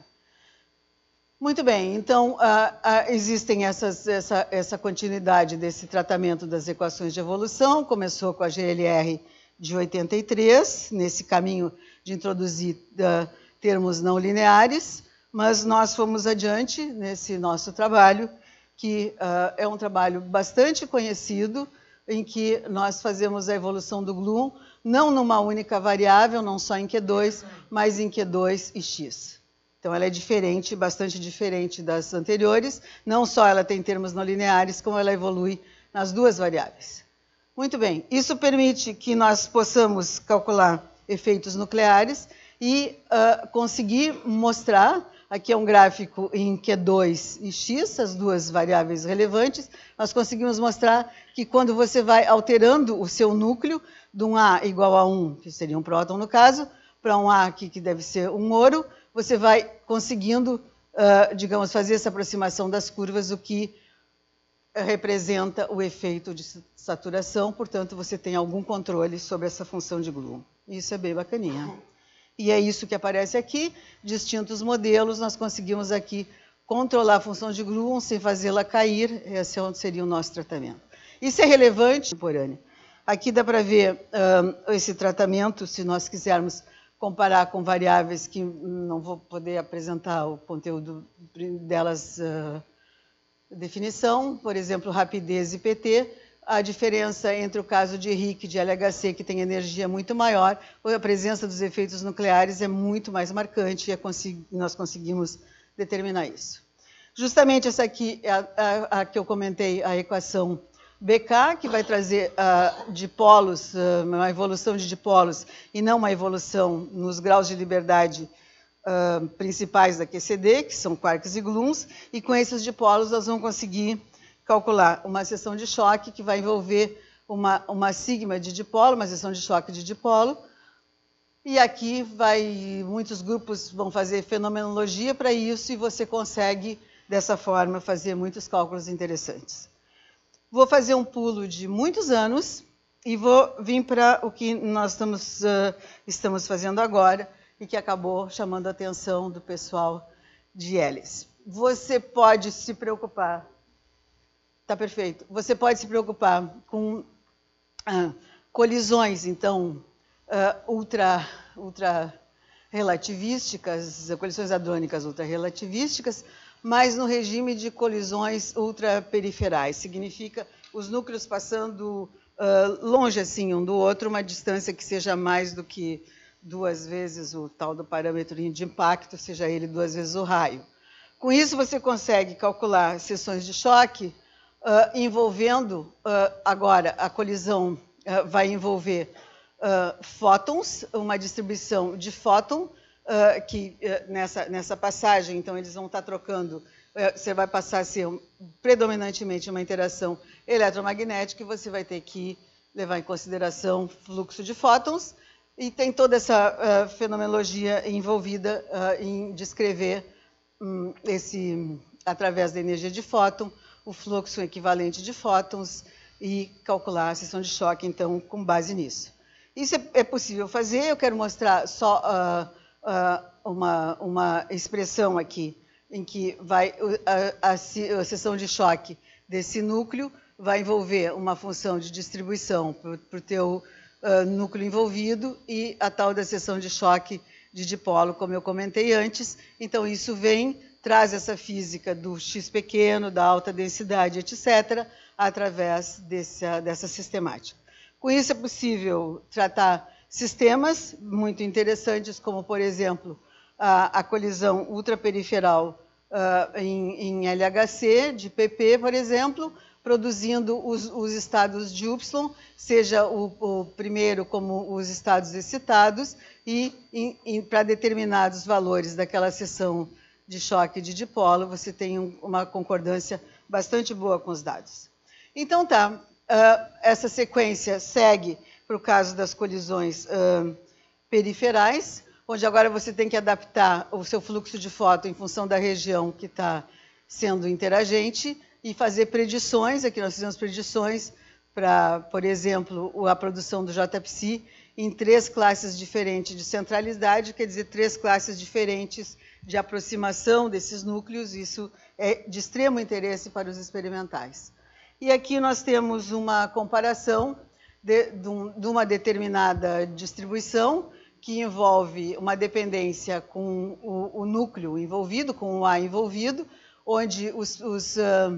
Muito bem, então, uh, uh, existem essas, essa, essa continuidade desse tratamento das equações de evolução. Começou com a G L R de oitenta e três, nesse caminho de introduzir uh, termos não lineares, mas nós fomos adiante nesse nosso trabalho, que uh, é um trabalho bastante conhecido, em que nós fazemos a evolução do gluon, não numa única variável, não só em Q dois, mas em Q dois e X. Então, ela é diferente, bastante diferente das anteriores. Não só ela tem termos não lineares, como ela evolui nas duas variáveis. Muito bem, isso permite que nós possamos calcular efeitos nucleares e uh, conseguir mostrar, aqui é um gráfico em Q dois e X, as duas variáveis relevantes, nós conseguimos mostrar que quando você vai alterando o seu núcleo, de um A igual a um, que seria um próton no caso, para um A aqui que deve ser um ouro, você vai conseguindo, uh, digamos, fazer essa aproximação das curvas, o que representa o efeito de saturação, portanto, você tem algum controle sobre essa função de gluon. Isso é bem bacaninha. E é isso que aparece aqui, distintos modelos, nós conseguimos aqui controlar a função de gluon sem fazê-la cair, esse seria o nosso tratamento. Isso é relevante, contemporâneo. Aqui dá para ver uh, esse tratamento, se nós quisermos comparar com variáveis que não vou poder apresentar o conteúdo delas, uh, definição, por exemplo, rapidez e P T, a diferença entre o caso de Rick e de L H C, que tem energia muito maior, a presença dos efeitos nucleares é muito mais marcante e é consegui- nós conseguimos determinar isso. Justamente essa aqui é a, a, a que eu comentei, a equação B K, que vai trazer uh, dipolos, uh, uma evolução de dipolos e não uma evolução nos graus de liberdade uh, principais da Q C D, que são quarks e gluons, e com esses dipolos nós vamos conseguir calcular uma seção de choque que vai envolver uma, uma sigma de dipolo, uma seção de choque de dipolo, e aqui vai, muitos grupos vão fazer fenomenologia para isso, e você consegue, dessa forma, fazer muitos cálculos interessantes. Vou fazer um pulo de muitos anos e vou vir para o que nós estamos, uh, estamos fazendo agora e que acabou chamando a atenção do pessoal de Hélice. Você pode se preocupar, está perfeito, você pode se preocupar com uh, colisões, então, uh, ultra, ultra relativísticas, colisões hadrônicas ultra relativísticas, mas no regime de colisões ultraperiferais. Significa os núcleos passando uh, longe assim um do outro, uma distância que seja mais do que duas vezes o tal do parâmetro de impacto, seja ele duas vezes o raio. Com isso, você consegue calcular seções de choque uh, envolvendo, uh, agora, a colisão uh, vai envolver uh, fótons, uma distribuição de fóton, Uh, que uh, nessa, nessa passagem, então, eles vão estar trocando, uh, você vai passar a ser um, predominantemente uma interação eletromagnética e você vai ter que levar em consideração fluxo de fótons e tem toda essa uh, fenomenologia envolvida uh, em descrever um, esse, através da energia de fóton, o fluxo equivalente de fótons e calcular a seção de choque, então, com base nisso. Isso é, é possível fazer, eu quero mostrar só uh, Uh, uma, uma expressão aqui, em que vai, a, a, a seção de choque desse núcleo vai envolver uma função de distribuição para o teu uh, núcleo envolvido e a tal da seção de choque de dipolo, como eu comentei antes. Então, isso vem, traz essa física do X pequeno, da alta densidade, etcétera, através dessa, dessa sistemática. Com isso, é possível tratar sistemas muito interessantes, como, por exemplo, a, a colisão ultraperiferal uh, em, em L H C, de P P, por exemplo, produzindo os, os estados de Y, seja o, o primeiro como os estados excitados, e para determinados valores daquela seção de choque de dipolo, você tem um, uma concordância bastante boa com os dados. Então, tá, uh, essa sequência segue para o caso das colisões uh, periferais, onde agora você tem que adaptar o seu fluxo de foto em função da região que está sendo interagente e fazer predições. Aqui nós fizemos predições para, por exemplo, a produção do J P S I em três classes diferentes de centralidade, quer dizer, três classes diferentes de aproximação desses núcleos. Isso é de extremo interesse para os experimentais. E aqui nós temos uma comparação de, de, um, de uma determinada distribuição que envolve uma dependência com o, o núcleo envolvido, com o A envolvido, onde os, os, uh,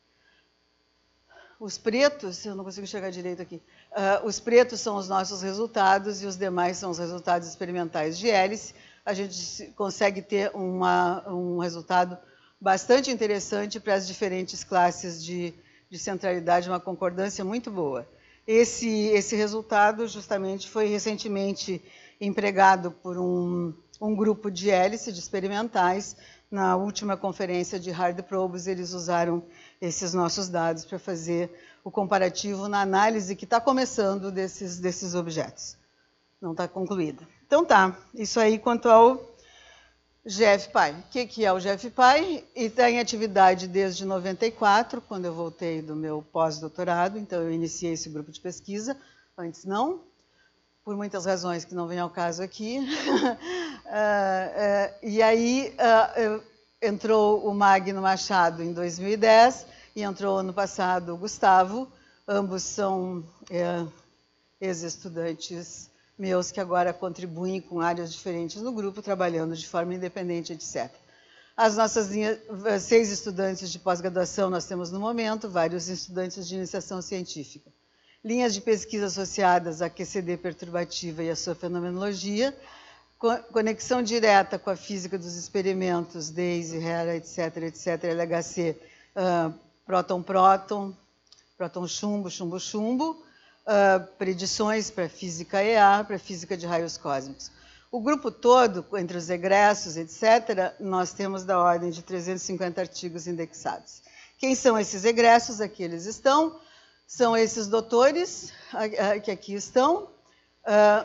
os pretos, eu não consigo chegar direito aqui, uh, os pretos são os nossos resultados e os demais são os resultados experimentais de hélice. A gente consegue ter uma, um resultado bastante interessante para as diferentes classes de, de centralidade, uma concordância muito boa. Esse, esse resultado justamente foi recentemente empregado por um, um grupo de hélice, de experimentais. Na última conferência de Hard Probes, eles usaram esses nossos dados para fazer o comparativo na análise que está começando desses, desses objetos. Não está concluída. Então tá, isso aí quanto ao G F P I. O que, que é o G F P I? E está em atividade desde noventa e quatro, quando eu voltei do meu pós-doutorado, então eu iniciei esse grupo de pesquisa, antes não, por muitas razões que não vêm ao caso aqui. uh, uh, e aí uh, uh, entrou o Magno Machado em dois mil e dez, e entrou ano passado o Gustavo. Ambos são uh, ex-estudantes meus que agora contribuem com áreas diferentes no grupo, trabalhando de forma independente, etcétera. As nossas linhas, seis estudantes de pós-graduação nós temos no momento, vários estudantes de iniciação científica. Linhas de pesquisa associadas à Q C D perturbativa e à sua fenomenologia, conexão direta com a física dos experimentos, DAISY, Hera, etcétera, etcétera, L H C, uh, próton-próton, próton-chumbo, chumbo-chumbo, Uh, predições para física E A, para física de raios cósmicos. O grupo todo, entre os egressos, etcétera, nós temos da ordem de trezentos e cinquenta artigos indexados. Quem são esses egressos? Aqui eles estão. São esses doutores uh, uh, que aqui estão. Uh,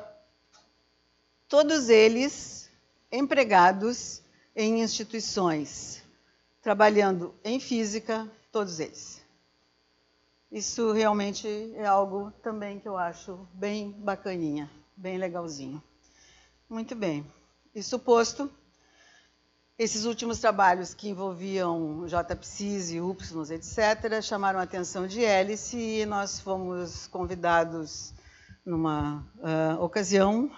todos eles empregados em instituições, trabalhando em física, todos eles. Isso realmente é algo também que eu acho bem bacaninha, bem legalzinho. Muito bem. Isso posto, esses últimos trabalhos que envolviam J P S Is e U Ps, etcétera, chamaram a atenção de hélice e nós fomos convidados, numa uh, ocasião,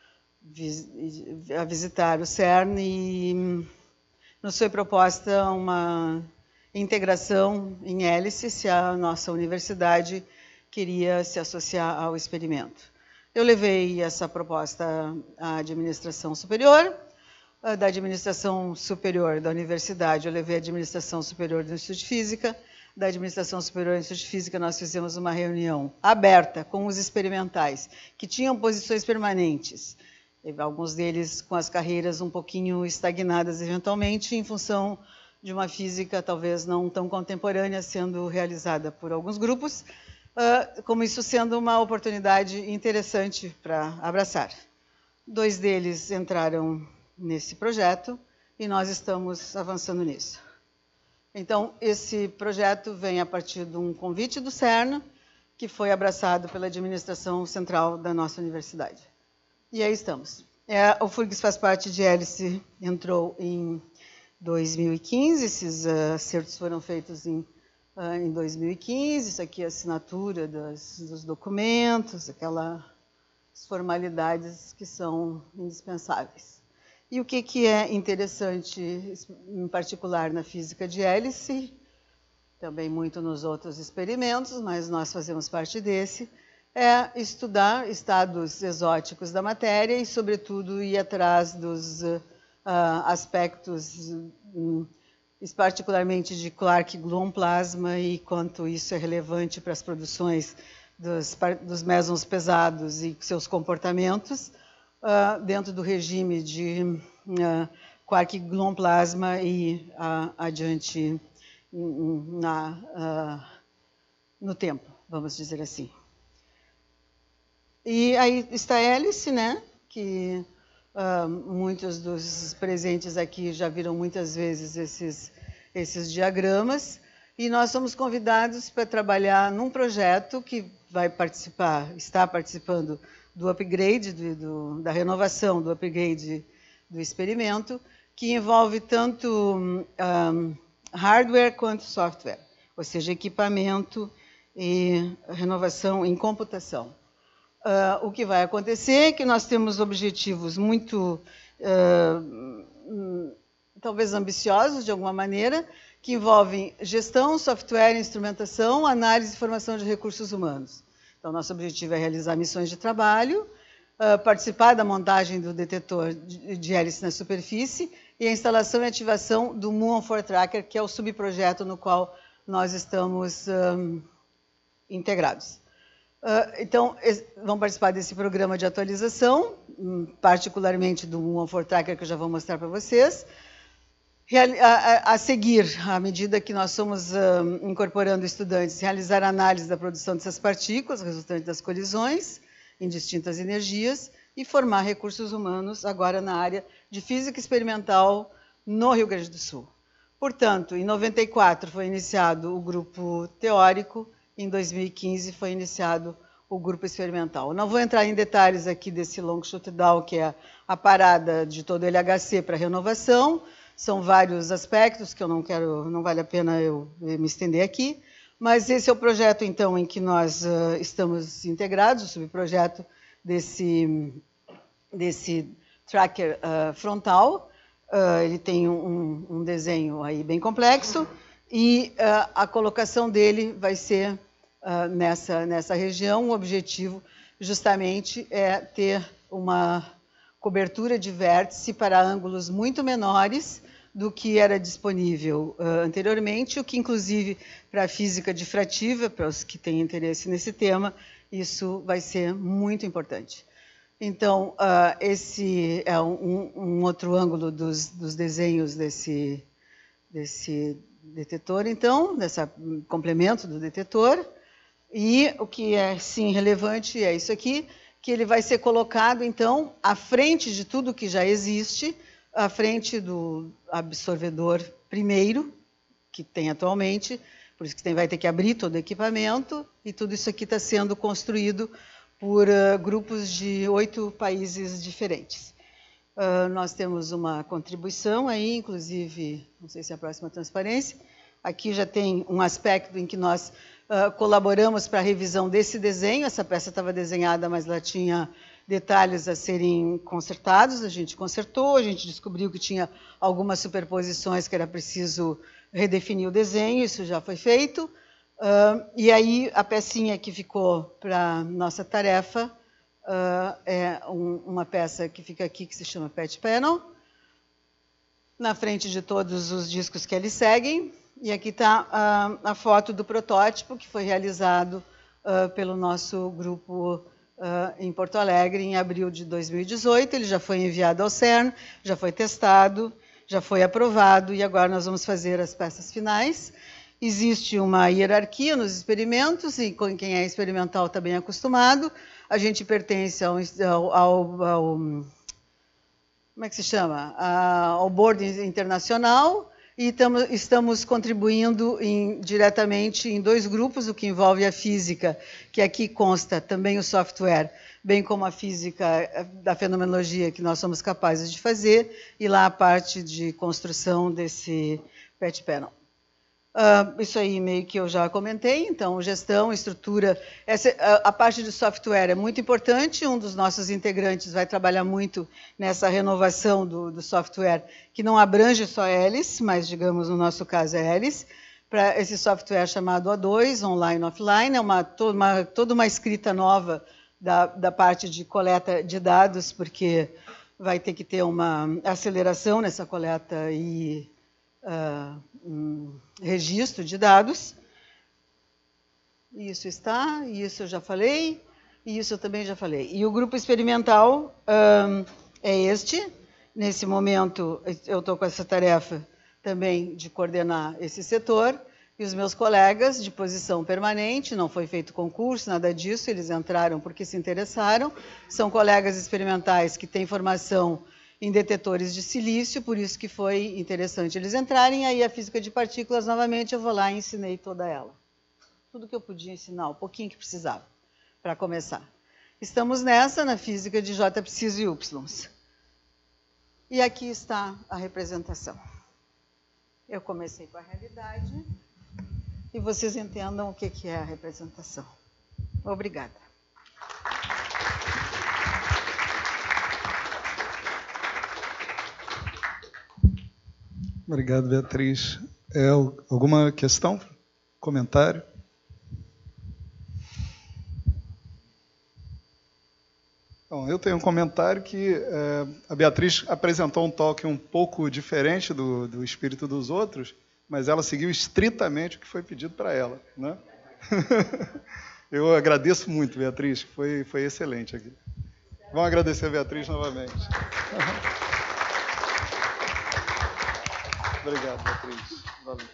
vis a visitar o CERN e nos foi proposta uma integração em hélice, se a nossa universidade queria se associar ao experimento. Eu levei essa proposta à administração superior. Da administração superior da universidade, eu levei a administração superior do Instituto de Física. Da administração superior do Instituto de Física, nós fizemos uma reunião aberta com os experimentais, que tinham posições permanentes, alguns deles com as carreiras um pouquinho estagnadas, eventualmente, em função de uma física talvez não tão contemporânea sendo realizada por alguns grupos, como isso sendo uma oportunidade interessante para abraçar. Dois deles entraram nesse projeto e nós estamos avançando nisso. Então, esse projeto vem a partir de um convite do CERN, que foi abraçado pela administração central da nossa universidade. E aí estamos. É, o F U R G S faz parte de hélice, entrou em dois mil e quinze, esses uh, acertos foram feitos em, uh, em dois mil e quinze, isso aqui é a assinatura das, dos documentos, aquelas formalidades que são indispensáveis. E o que, que é interessante, em particular na física de hélice, também muito nos outros experimentos, mas nós fazemos parte desse, é estudar estados exóticos da matéria e, sobretudo, ir atrás dos uh, Uh, aspectos, um, particularmente de Clark-Gluon plasma e quanto isso é relevante para as produções dos, dos mesons pesados e seus comportamentos uh, dentro do regime de uh, Quark-Gluon plasma e uh, adiante na, uh, no tempo, vamos dizer assim. E aí está a hélice, né, que uh, muitos dos presentes aqui já viram muitas vezes esses, esses diagramas, e nós somos convidados para trabalhar num projeto que vai participar, está participando do upgrade, do, do, da renovação do upgrade do experimento, que envolve tanto um, hardware quanto software, ou seja, equipamento e renovação em computação. Uh, o que vai acontecer é que nós temos objetivos muito, uh, talvez ambiciosos de alguma maneira, que envolvem gestão, software, instrumentação, análise e formação de recursos humanos. Então, nosso objetivo é realizar missões de trabalho, uh, participar da montagem do detetor de, de hélice na superfície e a instalação e ativação do Muon four Tracker, que é o subprojeto no qual nós estamos um, integrados. Uh, então, vão participar desse programa de atualização, particularmente do Muon four Tracker, que eu já vou mostrar para vocês. A, a, a seguir, à medida que nós somos uh, incorporando estudantes, realizar a análise da produção dessas partículas, resultantes das colisões, em distintas energias, e formar recursos humanos, agora na área de física experimental no Rio Grande do Sul. Portanto, em noventa e quatro foi iniciado o grupo teórico, em dois mil e quinze foi iniciado o grupo experimental. Não vou entrar em detalhes aqui desse long shutdown, que é a parada de todo o L H C para renovação. São vários aspectos que eu não quero, não vale a pena eu me estender aqui, mas esse é o projeto, então, em que nós uh, estamos integrados, o subprojeto desse, desse tracker uh, frontal. Uh, ele tem um, um desenho aí bem complexo e uh, a colocação dele vai ser uh, nessa, nessa região. O objetivo, justamente, é ter uma cobertura de vértice para ângulos muito menores do que era disponível uh, anteriormente, o que, inclusive, para a física difrativa, para os que têm interesse nesse tema, isso vai ser muito importante. Então, uh, esse é um, um outro ângulo dos, dos desenhos desse, desse detetor, então, desse complemento do detetor. E o que é, sim, relevante é isso aqui, que ele vai ser colocado, então, à frente de tudo que já existe, à frente do absorvedor primeiro, que tem atualmente, por isso que tem, vai ter que abrir todo o equipamento, e tudo isso aqui está sendo construído por uh, grupos de oito países diferentes. Uh, nós temos uma contribuição aí, inclusive, não sei se é a próxima transparência, aqui já tem um aspecto em que nós uh, colaboramos para a revisão desse desenho. Essa peça estava desenhada, mas ela tinha detalhes a serem consertados, a gente consertou, a gente descobriu que tinha algumas superposições que era preciso redefinir o desenho, isso já foi feito. Uh, e aí a pecinha que ficou para nossa tarefa uh, é um, uma peça que fica aqui, que se chama Patch Panel, na frente de todos os discos que eles seguem. E aqui está uh, a foto do protótipo que foi realizado uh, pelo nosso grupo uh, em Porto Alegre em abril de dois mil e dezoito. Ele já foi enviado ao CERN, já foi testado, já foi aprovado, e agora nós vamos fazer as peças finais. Existe uma hierarquia nos experimentos, e com quem é experimental está bem acostumado. A gente pertence ao, ao, ao como é que se chama? Ao board internacional, e tamo, estamos contribuindo em, diretamente em dois grupos, o que envolve a física, que aqui consta também o software, bem como a física da fenomenologia que nós somos capazes de fazer, e lá a parte de construção desse patch panel. Uh, isso aí meio que eu já comentei. Então, gestão, estrutura, essa, a, a parte de software é muito importante. Um dos nossos integrantes vai trabalhar muito nessa renovação do, do software, que não abrange só hélice, mas, digamos, no nosso caso é hélice, para esse software chamado O dois, online offline. É uma, toda, uma, toda uma escrita nova da, da parte de coleta de dados, porque vai ter que ter uma aceleração nessa coleta e Uh, um registro de dados. Isso está, isso eu já falei, e isso eu também já falei. E o grupo experimental um, é este. Nesse momento, eu estou com essa tarefa também de coordenar esse setor. E os meus colegas de posição permanente, não foi feito concurso, nada disso, eles entraram porque se interessaram, são colegas experimentais que têm formação em detetores de silício, por isso que foi interessante eles entrarem. Aí a física de partículas, novamente, eu vou lá e ensinei toda ela. Tudo que eu podia ensinar, o pouquinho que precisava, para começar. Estamos nessa, na física de J psis e Y. E aqui está a representação. Eu comecei com a realidade, e vocês entendam o que é a representação. Obrigada. Obrigado, Beatriz. É, alguma questão? Comentário? Bom, eu tenho um comentário que é, a Beatriz apresentou um toque um pouco diferente do, do espírito dos outros, mas ela seguiu estritamente o que foi pedido para ela, né? Eu agradeço muito, Beatriz, foi, foi excelente aqui. Vamos agradecer a Beatriz novamente. Obrigado, Beatriz. Valeu.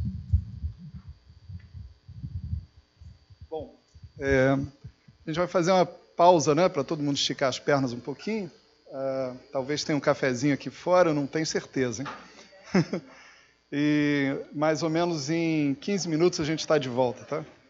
Bom, é, a gente vai fazer uma pausa, né, para todo mundo esticar as pernas um pouquinho. Uh, talvez tenha um cafezinho aqui fora, não tenho certeza, hein? E mais ou menos em quinze minutos a gente está de volta, tá?